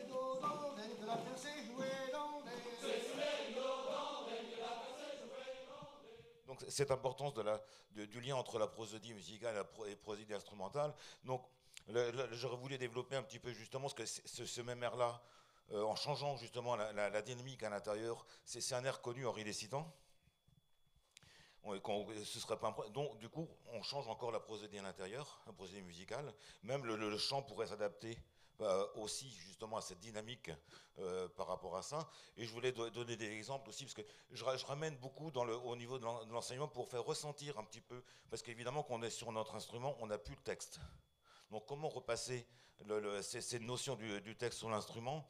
donc cette importance de la, de, du lien entre la prosodie musicale et la pro, et prosodie instrumentale. Donc j'aurais voulu développer un petit peu justement ce que ce, ce même air là, euh, en changeant justement la, la, la dynamique à l'intérieur, c'est un air connu Henri Lessitan. On, ce serait pas un problème. Donc, du coup, on change encore la prosodie à l'intérieur, la prosodie musicale. Même le, le chant pourrait s'adapter euh, aussi justement à cette dynamique euh, par rapport à ça. Et je voulais do donner des exemples aussi, parce que je, je ramène beaucoup dans le, au niveau de l'enseignement pour faire ressentir un petit peu, parce qu'évidemment, quand on est sur notre instrument, on n'a plus le texte. Donc, comment repasser le, le, ces, ces notions du, du texte sur l'instrument?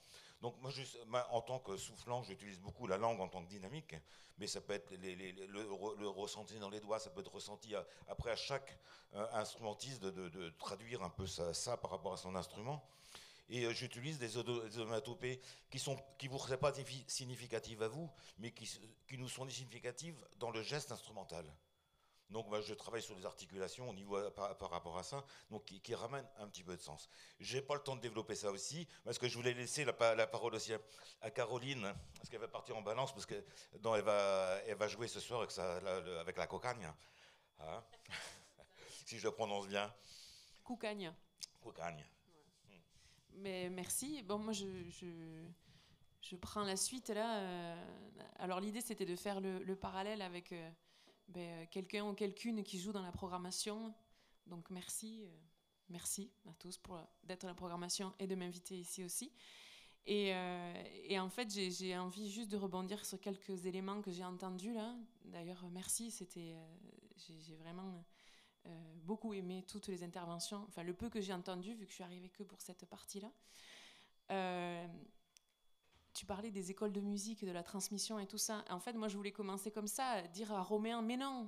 Donc moi, je, moi, en tant que soufflant, j'utilise beaucoup la langue en tant que dynamique, mais ça peut être les, les, les, le, le ressenti dans les doigts, ça peut être ressenti à, après à chaque euh, instrumentiste de, de, de traduire un peu ça, ça par rapport à son instrument. Et euh, j'utilise des onomatopées qui sont, qui vous seraient pas significatives à vous, mais qui, qui nous sont significatives dans le geste instrumental. Donc moi, je travaille sur les articulations au niveau par, par rapport à ça, donc qui, qui ramène un petit peu de sens. J'ai pas le temps de développer ça aussi, parce que je voulais laisser la, la parole aussi à, à Caroline, parce qu'elle va partir en balance, parce que non, elle va, elle va jouer ce soir avec, sa, la, le, avec la cocagne, hein. Si je le prononce bien. Coucagne. Coucagne. Mais merci. Bon, moi, je, je, je prends la suite là. Euh, alors, l'idée, c'était de faire le, le parallèle avec euh, ben, quelqu'un ou quelqu'une qui joue dans la programmation. Donc, merci. Euh, merci à tous pour d'être dans la programmation et de m'inviter ici aussi. Et, euh, et en fait, j'ai, j'ai envie juste de rebondir sur quelques éléments que j'ai entendus là. D'ailleurs, merci. C'était, euh, j'ai, j'ai vraiment... Euh, beaucoup aimé toutes les interventions, enfin le peu que j'ai entendu, vu que je suis arrivée que pour cette partie-là. Euh, tu parlais des écoles de musique, de la transmission et tout ça. En fait, moi, je voulais commencer comme ça, dire à Romain, mais non,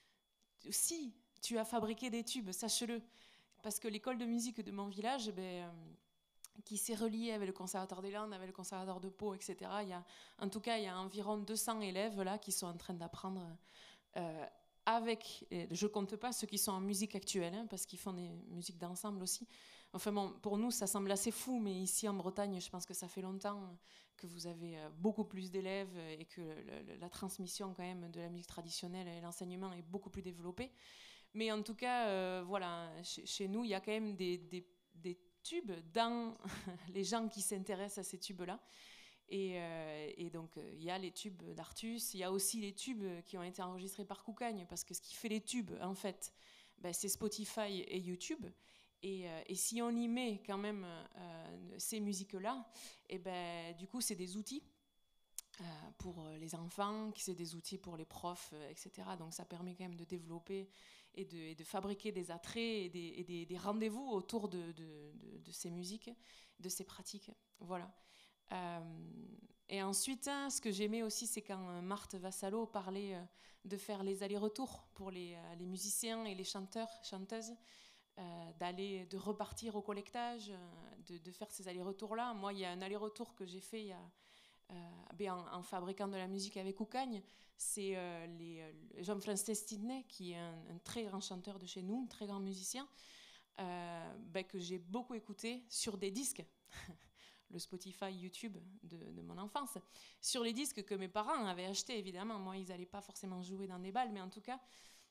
si, tu as fabriqué des tubes, sache-le. Parce que l'école de musique de mon village, ben, euh, qui s'est reliée avec le Conservatoire des Landes, avec le Conservatoire de Pau, et cetera. Il y a, en tout cas, il y a environ deux cents élèves là, qui sont en train d'apprendre... Euh, avec, je compte pas ceux qui sont en musique actuelle, hein, parce qu'ils font des musiques d'ensemble aussi. Enfin bon, pour nous, ça semble assez fou, mais ici en Bretagne, je pense que ça fait longtemps que vous avez beaucoup plus d'élèves et que le, la transmission quand même de la musique traditionnelle et l'enseignement est beaucoup plus développé. Mais en tout cas, euh, voilà, chez, chez nous, il y a quand même des, des, des tubes dans les gens qui s'intéressent à ces tubes-là. Et, euh, et donc, il euh, y a les tubes d'Artus, il y a aussi les tubes qui ont été enregistrés par Coucagne, parce que ce qui fait les tubes, en fait, ben, c'est Spotify et YouTube. Et, euh, et si on y met quand même euh, ces musiques-là, et ben, du coup, c'est des outils euh, pour les enfants, c'est des outils pour les profs, et cetera. Donc, ça permet quand même de développer et de, et de fabriquer des attraits et des, et des, des rendez-vous autour de, de, de, de ces musiques, de ces pratiques. Voilà. Euh, et ensuite, hein, ce que j'aimais aussi, c'est quand Marthe Vassallo parlait euh, de faire les allers-retours pour les, euh, les musiciens et les chanteurs, chanteuses, euh, d'aller, de repartir au collectage, euh, de, de faire ces allers-retours-là. Moi, il y a un aller-retour que j'ai fait il y a, euh, ben, en, en fabriquant de la musique avec Coucagne. C'est euh, les, euh, Jean-François Stidney, qui est un, un très grand chanteur de chez nous, un très grand musicien, euh, ben, que j'ai beaucoup écouté sur des disques. Le Spotify, YouTube de, de mon enfance, sur les disques que mes parents avaient achetés, évidemment. Moi, ils n'allaient pas forcément jouer dans des balles, mais en tout cas,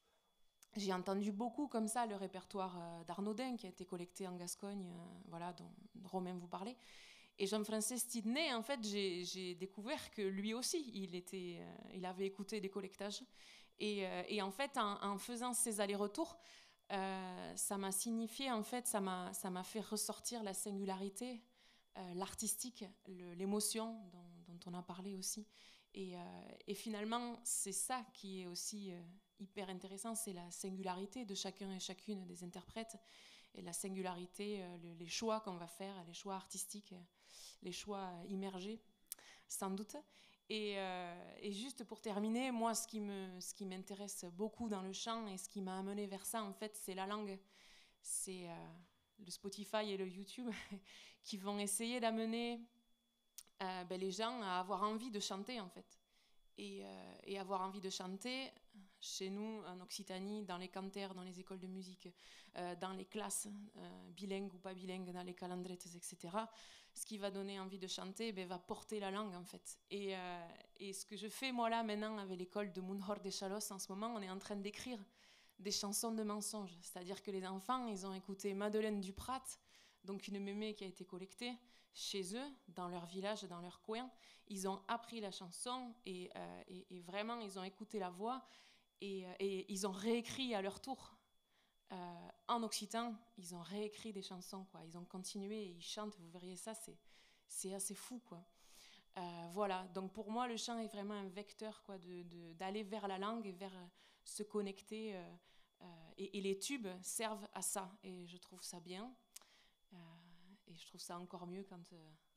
j'ai entendu beaucoup comme ça le répertoire euh, d'Arnaudin, qui a été collecté en Gascogne, euh, voilà, dont Romain vous parlait. Et Jean-François Stidney, en fait, j'ai, j'ai découvert que lui aussi, il, était, euh, il avait écouté des collectages. Et, euh, et en fait, en, en faisant ces allers-retours, euh, ça m'a signifié, en fait, ça m'a, ça m'a fait ressortir la singularité, Euh, l'artistique, le, l'émotion dont, dont on a parlé aussi. Et, euh, et finalement, c'est ça qui est aussi euh, hyper intéressant, c'est la singularité de chacun et chacune des interprètes, et la singularité, euh, le, les choix qu'on va faire, les choix artistiques, les choix immergés, sans doute. Et, euh, et juste pour terminer, moi, ce qui, me, ce qui m'intéresse beaucoup dans le chant et ce qui m'a amené vers ça, en fait, c'est la langue. C'est... Euh, le Spotify et le YouTube, qui vont essayer d'amener euh, ben, les gens à avoir envie de chanter, en fait. Et, euh, et avoir envie de chanter, chez nous, en Occitanie, dans les cantères, dans les écoles de musique, euh, dans les classes, euh, bilingues ou pas bilingues, dans les calendrettes, et cetera. Ce qui va donner envie de chanter, ben, va porter la langue, en fait. Et, euh, et ce que je fais, moi, là, maintenant, avec l'école de Mounhor des Chalos, en ce moment, on est en train d'écrire des chansons de mensonges, c'est-à-dire que les enfants, ils ont écouté Madeleine Duprat, donc une mémé qui a été collectée chez eux, dans leur village, dans leur coin. Ils ont appris la chanson et, euh, et, et vraiment, ils ont écouté la voix et, et ils ont réécrit à leur tour. Euh, en occitan, ils ont réécrit des chansons, quoi. Ils ont continué et ils chantent, vous verriez ça, c'est, c'est assez fou, quoi. Euh, voilà, donc pour moi, le chant est vraiment un vecteur, quoi, de, de, d'aller vers la langue et vers euh, se connecter. Euh, euh, et, et les tubes servent à ça, et je trouve ça bien. Euh, et je trouve ça encore mieux quand, euh,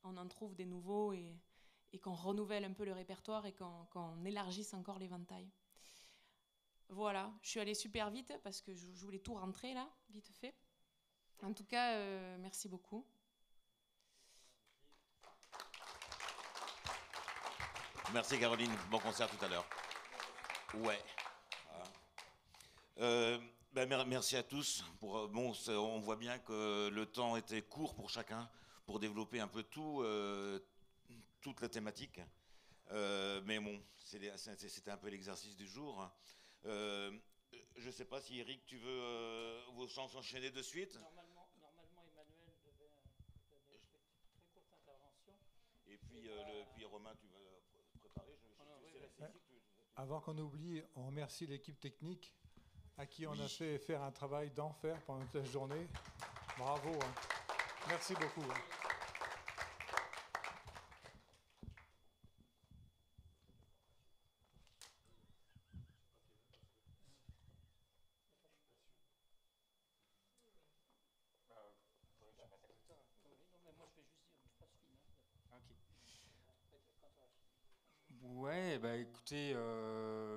on en trouve des nouveaux et, et qu'on renouvelle un peu le répertoire et qu'on qu'on élargisse encore l'éventail. Voilà, je suis allée super vite parce que je, je voulais tout rentrer là, vite fait. En tout cas, euh, merci beaucoup. Merci Caroline, bon concert tout à l'heure. Ouais. Voilà. Euh, ben, mer- merci à tous. Pour, euh, bon, c'est- on voit bien que le temps était court pour chacun pour développer un peu tout, euh, toute la thématique. Euh, mais bon, c'est les- c'est- c'était un peu l'exercice du jour. Euh, je ne sais pas si Eric, tu veux euh, vos chances enchaîner de suite. Normalement, normalement Emmanuel devait donner une petite, très courte intervention. Et puis, euh, le, puis Romain, tu vas pr- préparer. Je, je, Oh non, tu oui, sais, oui. la saisie, tu- tu- Avant qu'on oublie, on remercie l'équipe technique à qui on a fait faire un travail d'enfer pendant toute la journée. Bravo. Hein. Merci beaucoup. Hein. Ouais, bah écoutez, euh,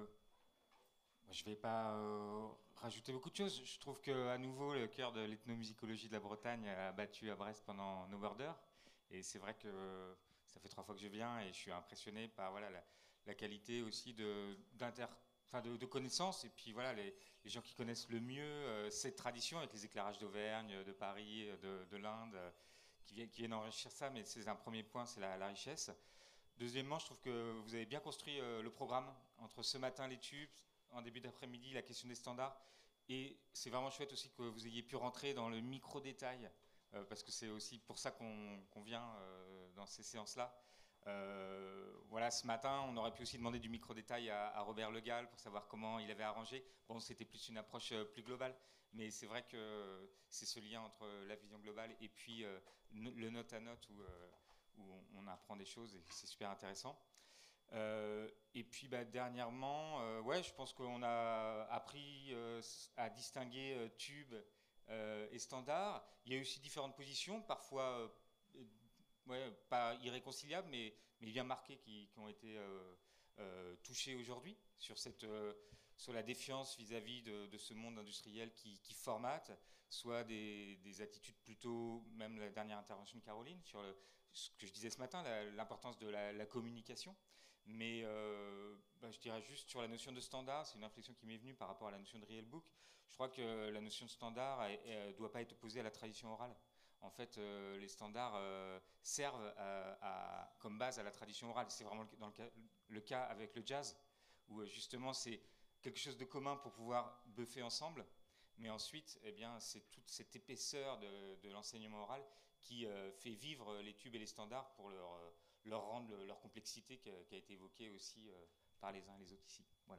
je vais pas euh, rajouter beaucoup de choses. Je trouve que à nouveau le cœur de l'ethnomusicologie de la Bretagne a battu à Brest pendant No Border, et c'est vrai que ça fait trois fois que je viens et je suis impressionné par voilà la, la qualité aussi de d'inter, enfin de, de connaissances, et puis voilà les, les gens qui connaissent le mieux euh, cette tradition avec les éclairages d'Auvergne, de Paris, de, de l'Inde, euh, qui viennent qui viennent enrichir ça. Mais c'est un premier point, c'est la, la richesse. Deuxièmement, je trouve que vous avez bien construit euh, le programme entre ce matin les tubes, en début d'après-midi la question des standards, et c'est vraiment chouette aussi que vous ayez pu rentrer dans le micro-détail, euh, parce que c'est aussi pour ça qu'on qu'on vient euh, dans ces séances-là. Euh, voilà, ce matin, on aurait pu aussi demander du micro-détail à, à Robert Le Gall pour savoir comment il avait arrangé. Bon, c'était plus une approche euh, plus globale, mais c'est vrai que c'est ce lien entre la vision globale et puis euh, le note à note où... Euh, où on apprend des choses et c'est super intéressant. Euh, et puis bah, dernièrement, euh, ouais, je pense qu'on a appris euh, à distinguer euh, tube euh, et standard. Il y a aussi différentes positions, parfois euh, ouais, pas irréconciliables, mais, mais bien marquées, qui, qui ont été euh, euh, touchées aujourd'hui sur, cette, euh, sur la défiance vis-à-vis de, de ce monde industriel qui, qui formate, soit des, des attitudes plutôt, même la dernière intervention de Caroline, sur le, ce que je disais ce matin, l'importance de la, la communication. Mais euh, bah, je dirais juste sur la notion de standard, c'est une réflexion qui m'est venue par rapport à la notion de real book. Je crois que la notion de standard ne doit pas être opposée à la tradition orale. En fait, euh, les standards euh, servent à, à, comme base à la tradition orale. C'est vraiment le, dans le cas, le cas avec le jazz, où justement c'est quelque chose de commun pour pouvoir buffer ensemble. Mais ensuite, eh bien, c'est toute cette épaisseur de, de l'enseignement oral qui euh, fait vivre les tubes et les standards pour leur, euh, leur rendre le, leur complexité qui a, qui a été évoquée aussi euh, par les uns et les autres ici. Voilà.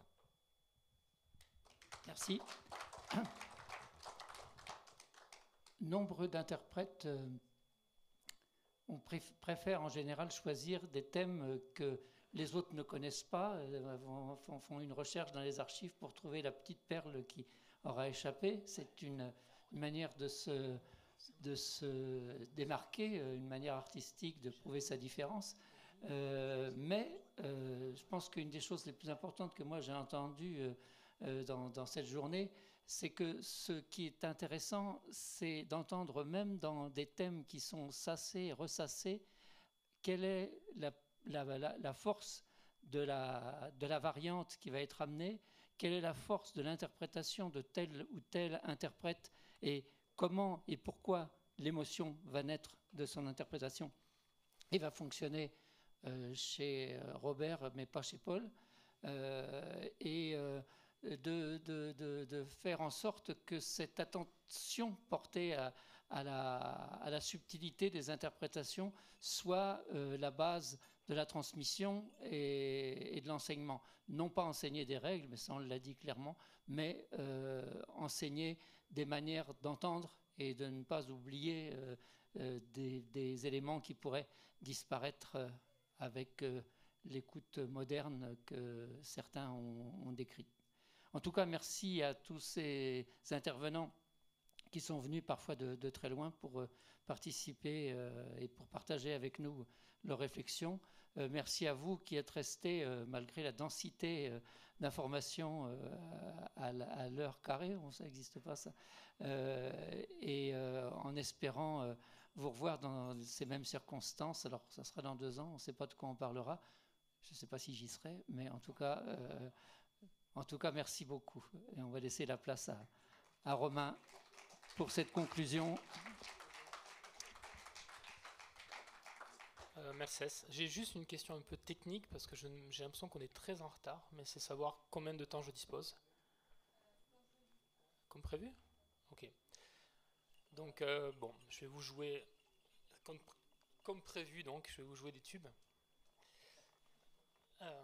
Merci. Nombre d'interprètes euh, on préf- préfère en général choisir des thèmes que les autres ne connaissent pas, euh, font une recherche dans les archives pour trouver la petite perle qui aura échappé. C'est une, une manière de se, de se démarquer, une manière artistique de prouver sa différence. Euh, mais euh, je pense qu'une des choses les plus importantes que moi j'ai entendues euh, euh, dans, dans cette journée, c'est que ce qui est intéressant, c'est d'entendre même dans des thèmes qui sont sassés, ressassés, quelle est la, la, la, la force de la, de la variante qui va être amenée, quelle est la force de l'interprétation de tel ou tel interprète, et comment et pourquoi l'émotion va naître de son interprétation et va fonctionner euh, chez Robert, mais pas chez Paul. Euh, et euh, de, de, de, de faire en sorte que cette attention portée à, à, la, à la subtilité des interprétations soit euh, la base de la transmission et, et de l'enseignement. Non pas enseigner des règles, mais ça on l'a dit clairement, mais euh, enseigner des manières d'entendre et de ne pas oublier euh, euh, des, des éléments qui pourraient disparaître euh, avec euh, l'écoute moderne que certains ont, ont décrite. En tout cas, merci à tous ces intervenants qui sont venus parfois de, de très loin pour participer euh, et pour partager avec nous leurs réflexions. Euh, merci à vous qui êtes restés, euh, malgré la densité euh, d'informations euh, à, à l'heure carrée, ça n'existe pas ça, euh, et euh, en espérant euh, vous revoir dans ces mêmes circonstances. Alors ça sera dans deux ans, on ne sait pas de quoi on parlera, je ne sais pas si j'y serai, mais en tout cas, euh, en tout cas merci beaucoup. Et on va laisser la place à, à Romain pour cette conclusion. Euh, Mercedes, j'ai juste une question un peu technique parce que je n- j'ai l'impression qu'on est très en retard, mais c'est savoir combien de temps je dispose. Comme prévu? Ok. Donc, euh, bon, je vais vous jouer, comme, pr- comme prévu, donc, je vais vous jouer des tubes. Euh,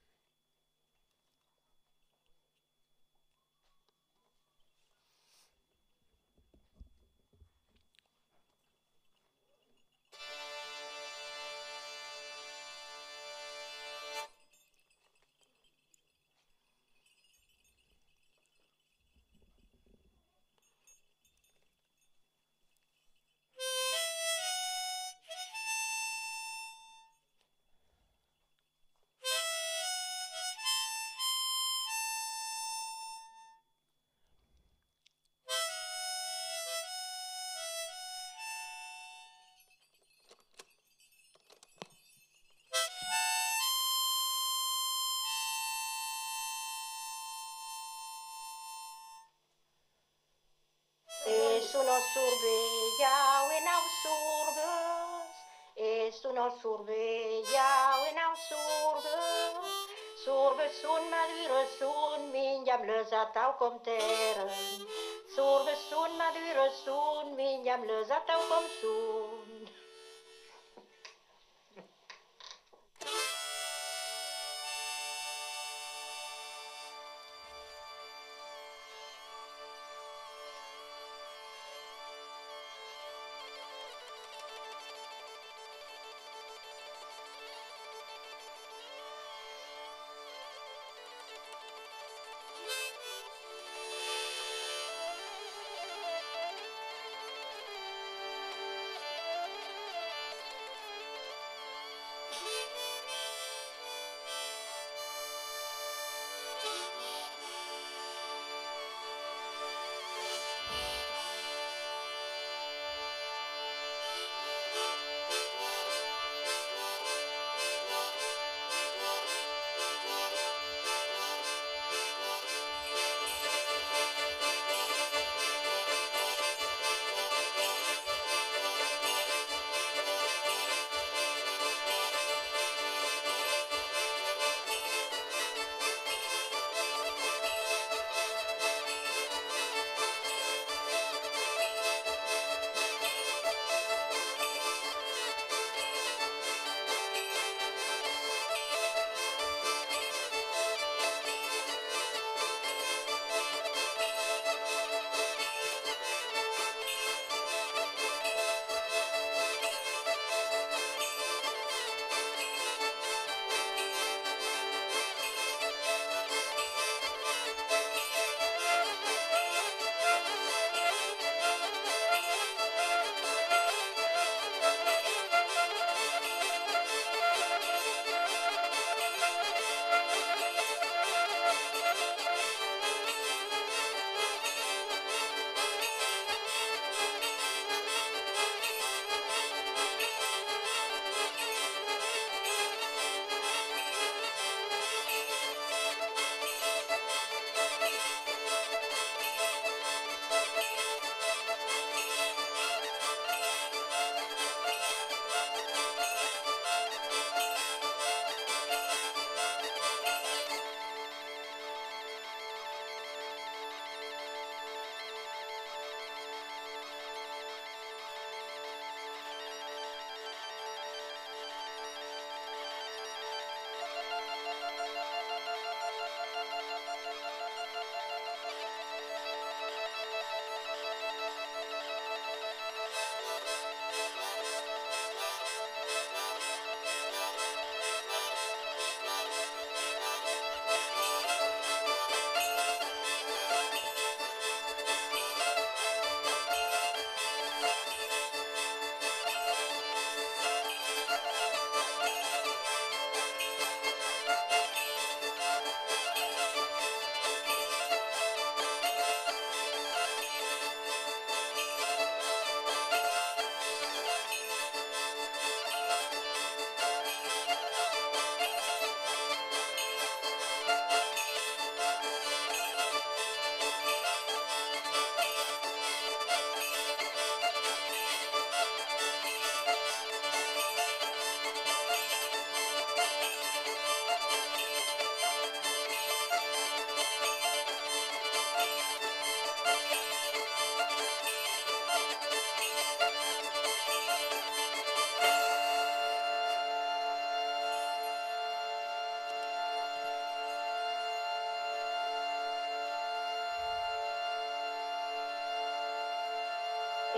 E sono sorbeia e não sorbes. E sono sorbeia e não sorbes. Sorbes sun madure sun minjam lösa tau kom teren. Sorbes sun madure sun minjam lösa tau kom sun.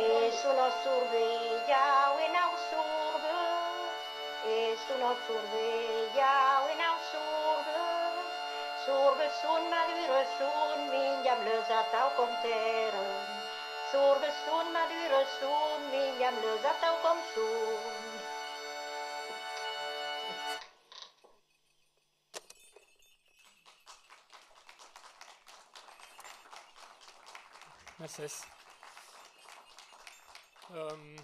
e sono sorveglia e non sorbes, e sono sorveglia e non sorbes, sorbes son madure son minjam le zatau kom teren, sorbes son madure son minjam le zatau kom son. Merci. Euh,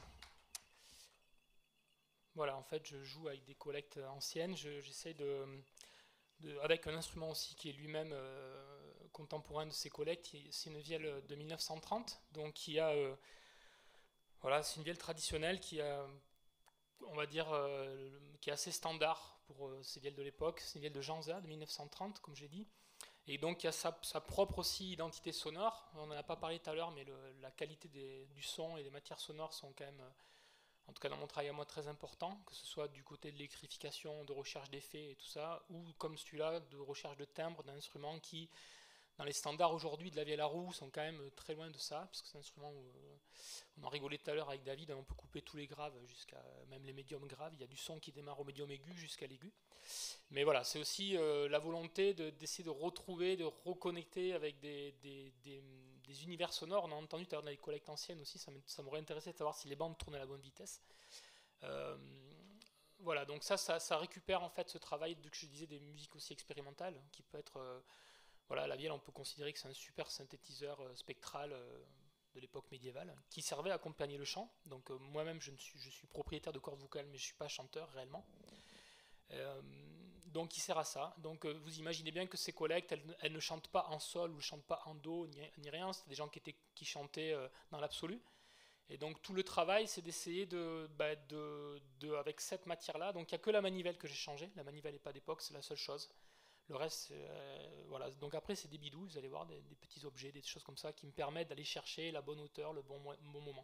voilà, en fait, je joue avec des collectes anciennes. Je- J'essaie de, de- avec un instrument aussi qui est lui-même euh, contemporain de ces collectes. C'est une vielle de mille neuf cent trente, donc qui a, euh, voilà, c'est une vielle traditionnelle qui a, on va dire, euh, qui est assez standard pour euh, ces vielles de l'époque. C'est une vielle de Janza de mille neuf cent trente, comme j'ai dit. Et donc il y a sa, sa propre aussi identité sonore. On n'en a pas parlé tout à l'heure, mais le- la qualité des- du son et des matières sonores sont quand même, euh, en tout cas dans mon travail à moi, très importants, que ce soit du côté de l'électrification, de recherche d'effets et tout ça, ou comme celui-là, de recherche de timbre d'un instrument qui, dans les standards aujourd'hui de la vielle à roue, sont quand même très loin de ça, parce que c'est un instrument où euh, on en rigolait tout à l'heure avec David, on peut couper tous les graves jusqu'à même les médiums graves. Il y a du son qui démarre au médium aigu jusqu'à l'aigu. Mais voilà, c'est aussi euh, la volonté de- d'essayer de retrouver, de reconnecter avec des, des- des- des univers sonores. On a entendu tout à l'heure dans les collectes anciennes aussi, ça m'int- ça m'aurait intéressé de savoir si les bandes tournaient à la bonne vitesse. Euh, voilà, donc ça, ça, ça récupère en fait ce travail de, que je disais, des musiques aussi expérimentales, qui peut être, euh, voilà, la vielle, on peut considérer que c'est un super synthétiseur euh, spectral euh, de l'époque médiévale, qui servait à accompagner le chant. Donc euh, moi-même, je, ne suis, je suis propriétaire de cordes vocales, mais je ne suis pas chanteur réellement. Euh, donc il sert à ça. Donc euh, vous imaginez bien que ces collectes, elles, elles ne chantent pas en sol ou ne chantent pas en do ni, ni rien. C'était des gens qui, étaient, qui chantaient euh, dans l'absolu. Et donc tout le travail, c'est d'essayer de, bah, de, de, avec cette matière-là. Donc il n'y a que la manivelle que j'ai changée. La manivelle n'est pas d'époque, c'est la seule chose. Le reste, euh, voilà. Donc après, c'est des bidous. Vous allez voir des, des petits objets, des choses comme ça qui me permettent d'aller chercher la bonne hauteur, le bon, bon moment.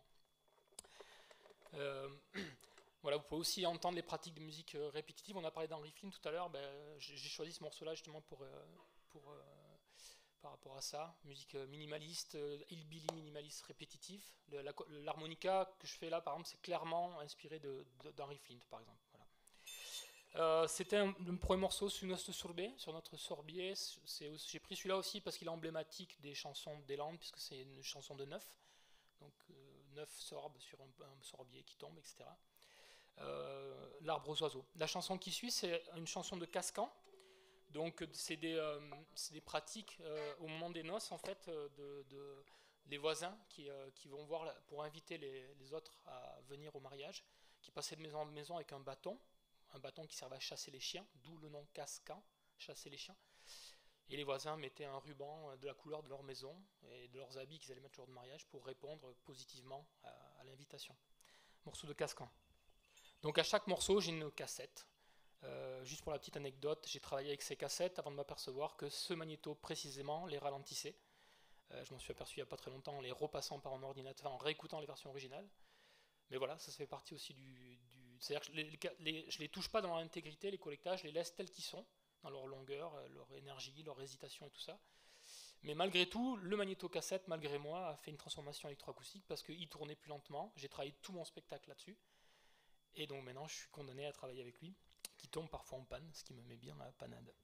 Euh, Voilà, vous pouvez aussi entendre les pratiques de musique euh, répétitive. On a parlé d'Henry Flynn tout à l'heure. Ben, j'ai j'ai choisi ce morceau-là justement pour, euh, pour, euh, par rapport à ça. Musique euh, minimaliste, euh, hillbilly minimaliste répétitif. Le- la co- L'harmonica que je fais là, par exemple, c'est clairement inspiré de- de- d'Henry Flynn, par exemple. Voilà. Euh, C'était un- le premier morceau sur notre sorbet, sur notre sorbier. C'est aussi- J'ai pris celui-là aussi parce qu'il est emblématique des chansons des Landes, puisque c'est une chanson de neuf. Donc euh, neuf sorbes sur un, un sorbier qui tombe, et cetera. Euh, l'arbre aux oiseaux. La chanson qui suit, c'est une chanson de Cascan. Donc c'est des, euh, c'est des pratiques euh, au moment des noces en fait euh, de, de les voisins qui, euh, qui vont voir la- pour inviter les, les autres à venir au mariage, qui passaient de maison en maison avec un bâton, un bâton qui servait à chasser les chiens, d'où le nom Cascan, chasser les chiens. Et les voisins mettaient un ruban de la couleur de leur maison et de leurs habits qu'ils allaient mettre le jour de mariage pour répondre positivement à, à l'invitation. Morceau de Cascan. Donc à chaque morceau, j'ai une cassette. Euh, juste pour la petite anecdote, j'ai travaillé avec ces cassettes avant de m'apercevoir que ce magnéto précisément les ralentissait. Euh, je m'en suis aperçu il n'y a pas très longtemps en les repassant par un ordinateur, en réécoutant les versions originales. Mais voilà, ça, ça fait partie aussi du... du c'est-à-dire que je les, les, je les touche pas dans leur intégrité, les collectages, je les laisse tels qu'ils sont, dans leur longueur, leur énergie, leur hésitation et tout ça. Mais malgré tout, le magnéto-cassette, malgré moi, a fait une transformation électroacoustique parce qu'il tournait plus lentement. J'ai travaillé tout mon spectacle là-dessus. Et donc maintenant, je suis condamné à travailler avec lui, qui tombe parfois en panne, ce qui me met bien à la panade.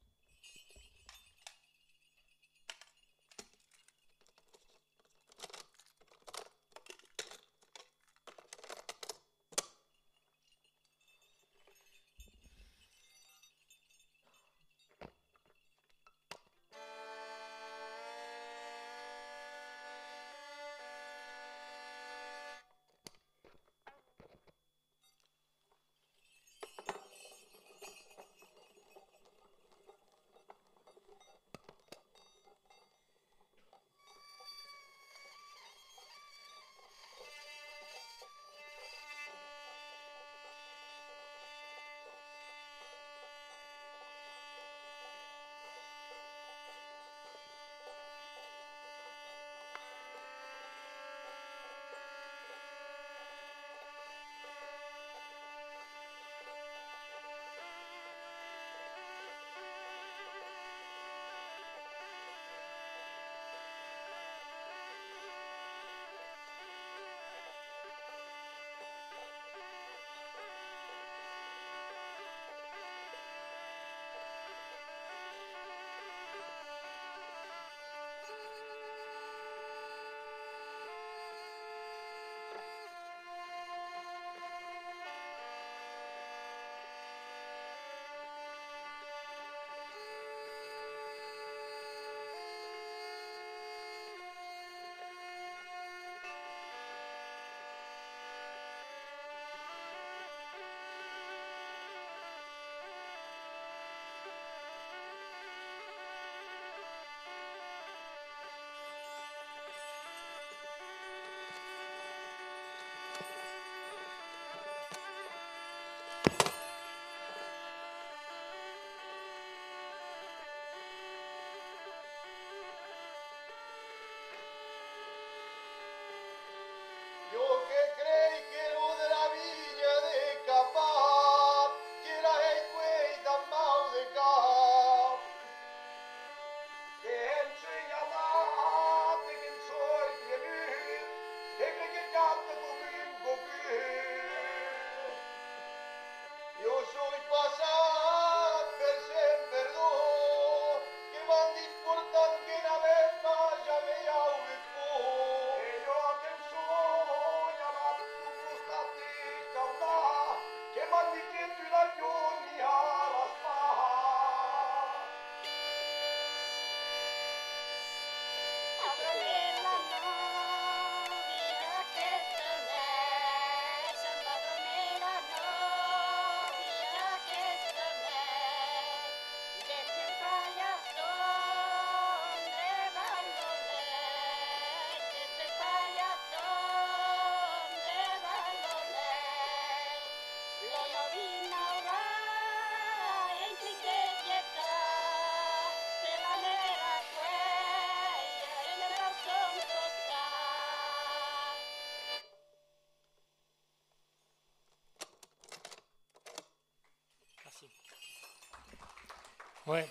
Ouais.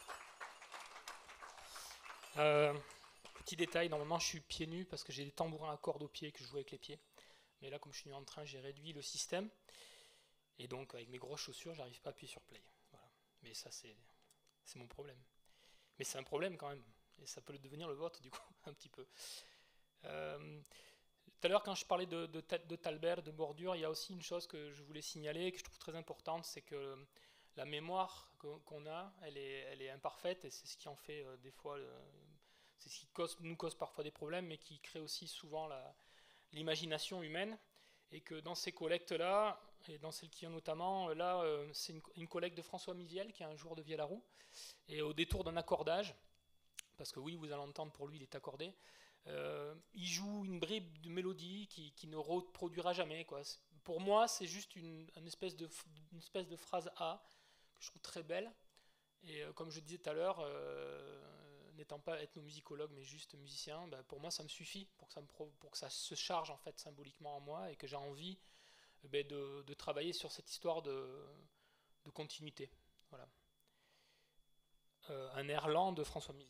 Euh, petit détail, normalement je suis pieds nus parce que j'ai des tambourins à cordes aux pieds que je joue avec les pieds. Mais là, comme je suis en train, j'ai réduit le système. Et donc, avec mes grosses chaussures, j'arrive pas à appuyer sur play. Voilà. Mais ça, c'est, c'est mon problème. Mais c'est un problème quand même. Et ça peut le devenir le vôtre, du coup, un petit peu. Euh, tout à l'heure, quand je parlais de, de, de Talbert, de bordure, il y a aussi une chose que je voulais signaler, que je trouve très importante, c'est que la mémoire qu'on a, elle est, elle est imparfaite, et c'est ce qui en fait euh, des fois, euh, c'est ce qui cause, nous cause parfois des problèmes, mais qui crée aussi souvent la, l'imagination humaine, et que dans ces collectes-là, et dans celle qui a notamment, là, euh, c'est une, une collecte de François Miviel, qui est un joueur de vielle-à-roue, et au détour d'un accordage, parce que oui, vous allez entendre, pour lui, il est accordé, euh, il joue une bribe de mélodie qui, qui ne reproduira jamais, quoi. Pour moi, c'est juste une, une, espèce de, une espèce de phrase A, que je trouve très belle, et euh, comme je disais tout à l'heure, euh, n'étant pas ethnomusicologue mais juste musicien, bah, pour moi ça me suffit pour que ça, me pro- pour que ça se charge en fait symboliquement en moi et que j'ai envie bah, de, de travailler sur cette histoire de, de continuité. Voilà. Euh, un air lent de François Miviel.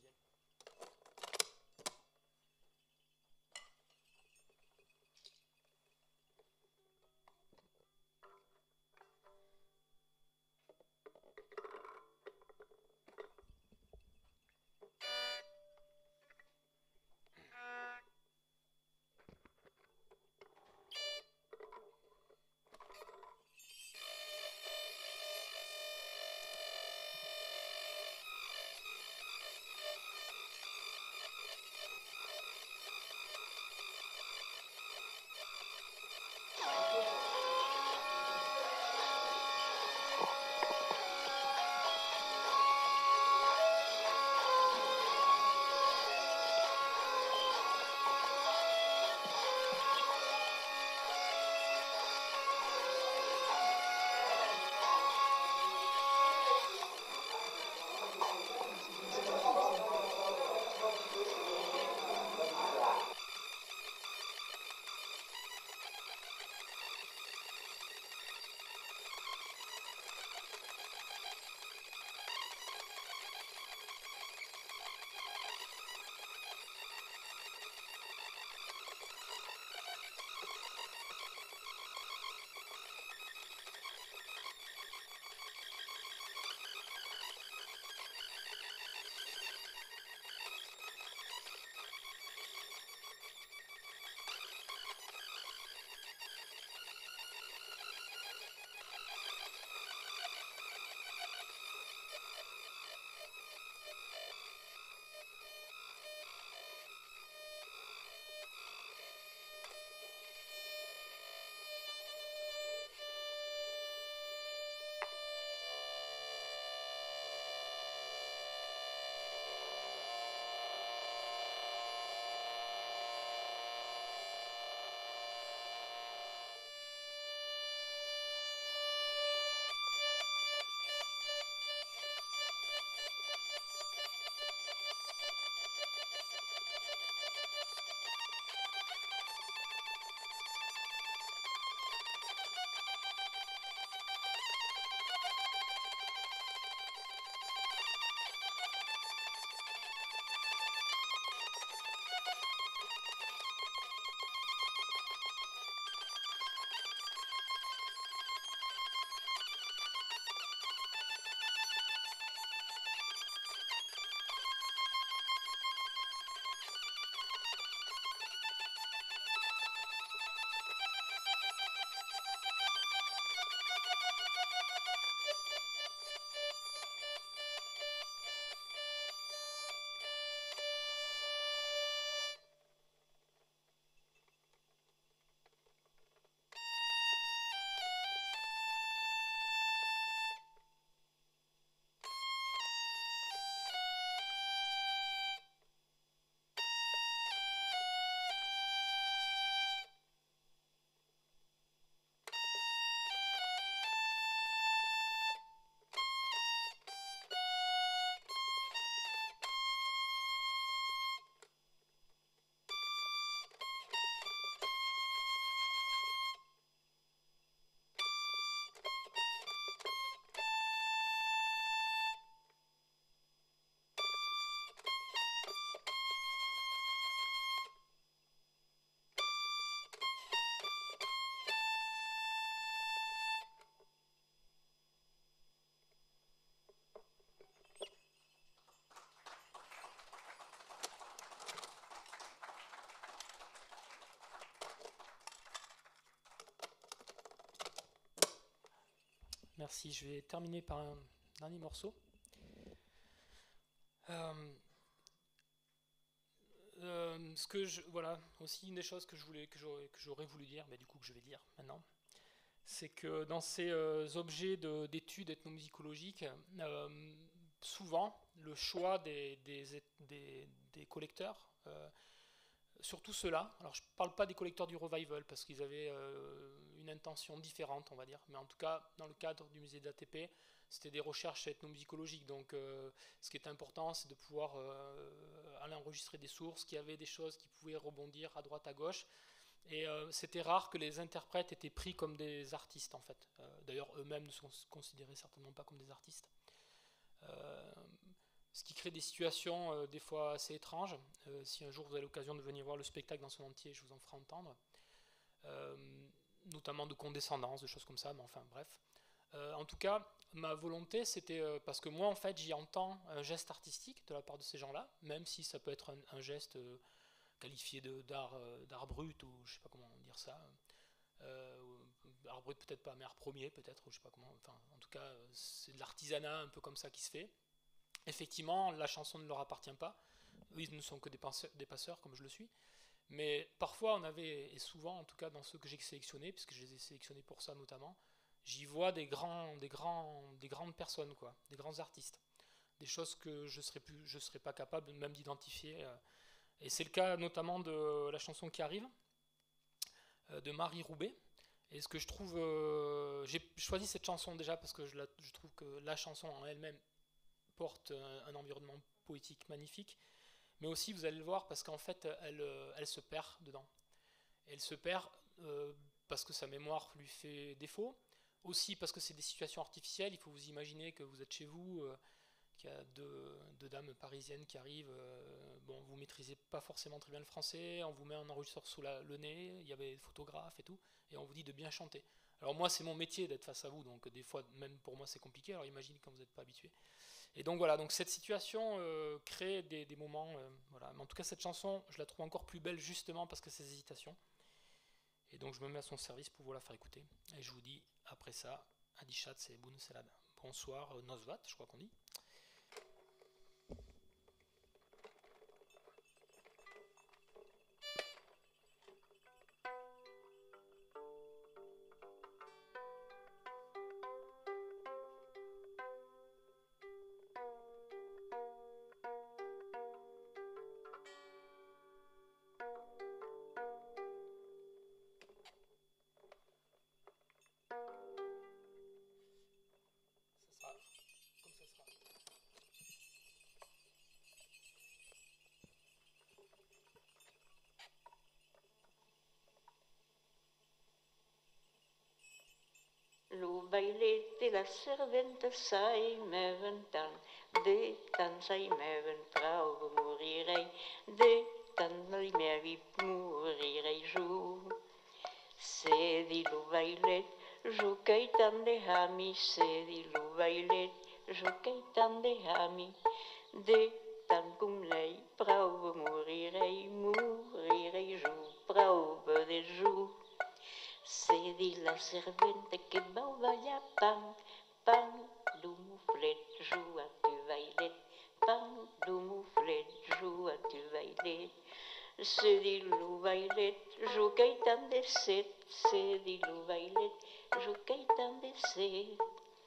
merci. Je vais terminer par un dernier morceau. Euh, euh, ce que je, voilà, aussi une des choses que je voulais, que j'aurais, que j'aurais voulu dire, mais du coup que je vais dire maintenant, c'est que dans ces euh, objets de, d'études ethnomusicologiques, euh, souvent le choix des, des, des, des collecteurs, euh, surtout ceux-là, alors je ne parle pas des collecteurs du revival parce qu'ils avaient euh, une intention différente, on va dire, mais en tout cas dans le cadre du musée de l'A T P, c'était des recherches ethnomusicologiques, donc euh, ce qui est important, c'est de pouvoir euh, aller enregistrer des sources, qui avaient des choses qui pouvaient rebondir à droite à gauche, et euh, c'était rare que les interprètes étaient pris comme des artistes en fait. Euh, d'ailleurs eux-mêmes ne se considéraient certainement pas comme des artistes. Euh, ce qui crée des situations euh, des fois assez étranges. Euh, si un jour vous avez l'occasion de venir voir le spectacle dans son entier, je vous en ferai entendre. Euh, notamment de condescendance, de choses comme ça, mais enfin bref. Euh, en tout cas, ma volonté, c'était euh, parce que moi, en fait, j'y entends un geste artistique de la part de ces gens-là, même si ça peut être un, un geste euh, qualifié de, d'art, euh, d'art brut, ou je sais pas comment dire ça. Euh, art brut peut-être pas, mais art premier peut-être, ou je sais pas comment. Enfin, en tout cas, c'est de l'artisanat un peu comme ça qui se fait. Effectivement, la chanson ne leur appartient pas. Eux, ils ne sont que des passeurs, des passeurs, comme je le suis. Mais parfois, on avait, et souvent, en tout cas dans ceux que j'ai sélectionnés, puisque je les ai sélectionnés pour ça notamment, j'y vois des, grands, des, grands, des grandes personnes, quoi, des grands artistes. Des choses que je ne serais, plus, je serais pas capable même d'identifier. Et c'est le cas notamment de la chanson qui arrive, de Marie Roubaix. Et ce que je trouve... Euh, j'ai choisi cette chanson déjà parce que je, la, je trouve que la chanson en elle-même porte un, un environnement poétique magnifique. Mais aussi, vous allez le voir, parce qu'en fait, elle, elle se perd dedans. Elle se perd euh, parce que sa mémoire lui fait défaut. Aussi parce que c'est des situations artificielles. Il faut vous imaginer que vous êtes chez vous, euh, qu'il y a deux, deux dames parisiennes qui arrivent. Euh, bon, vous ne maîtrisez pas forcément très bien le français. On vous met un enregistreur sous la, le nez. Il y avait des photographes et tout. Et on vous dit de bien chanter. Alors moi, c'est mon métier d'être face à vous. Donc des fois, même pour moi, c'est compliqué. Alors imaginez quand vous n'êtes pas habitué. Et donc voilà, donc cette situation euh, crée des, des moments, euh, voilà. Mais en tout cas cette chanson, je la trouve encore plus belle justement parce que c'est ces hésitations. Et donc je me mets à son service pour vous la faire écouter. Et je vous dis, après ça, Adichat, c'est Boun Selad. Bonsoir, euh, Nosvat, je crois qu'on dit. Lo bailet la serventa sai meven tan, de tan sai meven prou morirei, de tan li mevi morirei jo. Se di lo bailet, jo cai tan de hami, se di lo bailet, jo cai tan de hami, de tan cum lei prou morirei, morirei jo, prou de jo. Se di la servente que bau vaya pan, pan du mouflet, joue à tu vailet, pan du mouflet, joue à tu vailet. Se di lo vailet, jo cai tan de set, se di lo vailet, jo cai tan de set.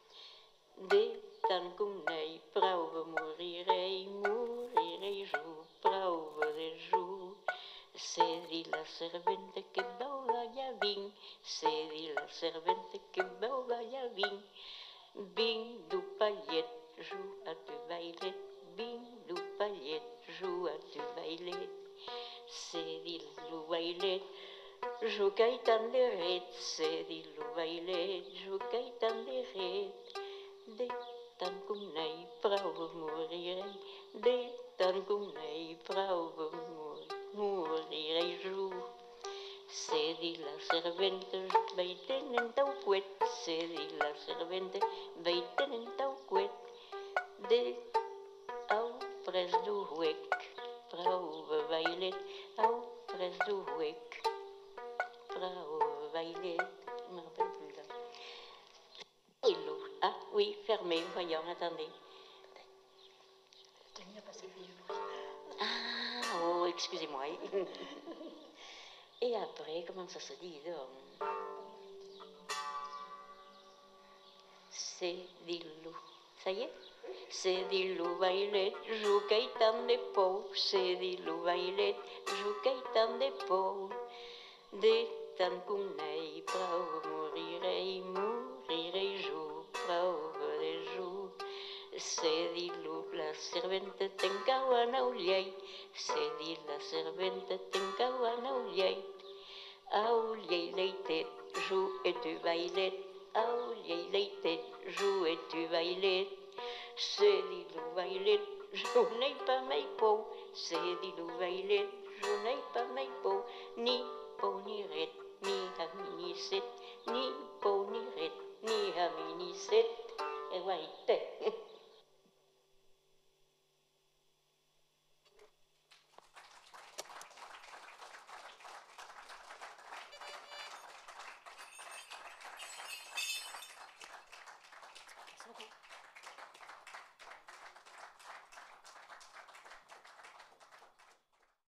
De tan cum nei prou morirei, morirei jo, prou de jo. Se di la servente que bau vaya vin, se di la servente que bau vaya vin, vin du pallet, joue à tu vailet, vin du pallet, joue à tu vailet. Se di lo vailet, jo cai tan de ret, se di lo vailet, jo cai tan de ret, de tan cum nei prou morirei, de tan cum nei prou morirei jo. Se di la servente, veiten en tau cuet, se di la servente, veiten en tau cuet, de au pres du huec, prou bailet, au pres du huec, prou bailet, je me rappelle plus là. Et l'autre. voyons, attendez. Ah, oh, excusez-moi. Et après, comment ça se dit donc? C'est des loups. Ça y est? C'est des loups violet, joue Gaëtan des pots. C'est des loups violet, joue Gaëtan des pots. Des tant qu'on aille, prou, morirei, morirei, joue, prou, des jours. C'est dit loup, la servente tencawana uliai. C'est dit la servente tencawana uliai. Auliai leitet, joue et tu violet. Auliai leitet, joue et tu violet. C'est dit loup violet, je n'ai pas mes peaux. C'est dit loup violet, je n'ai pas mes peaux. Ni peau ni ret, ni haminicet, ni peau ni ret, ni haminicet. Et voilà.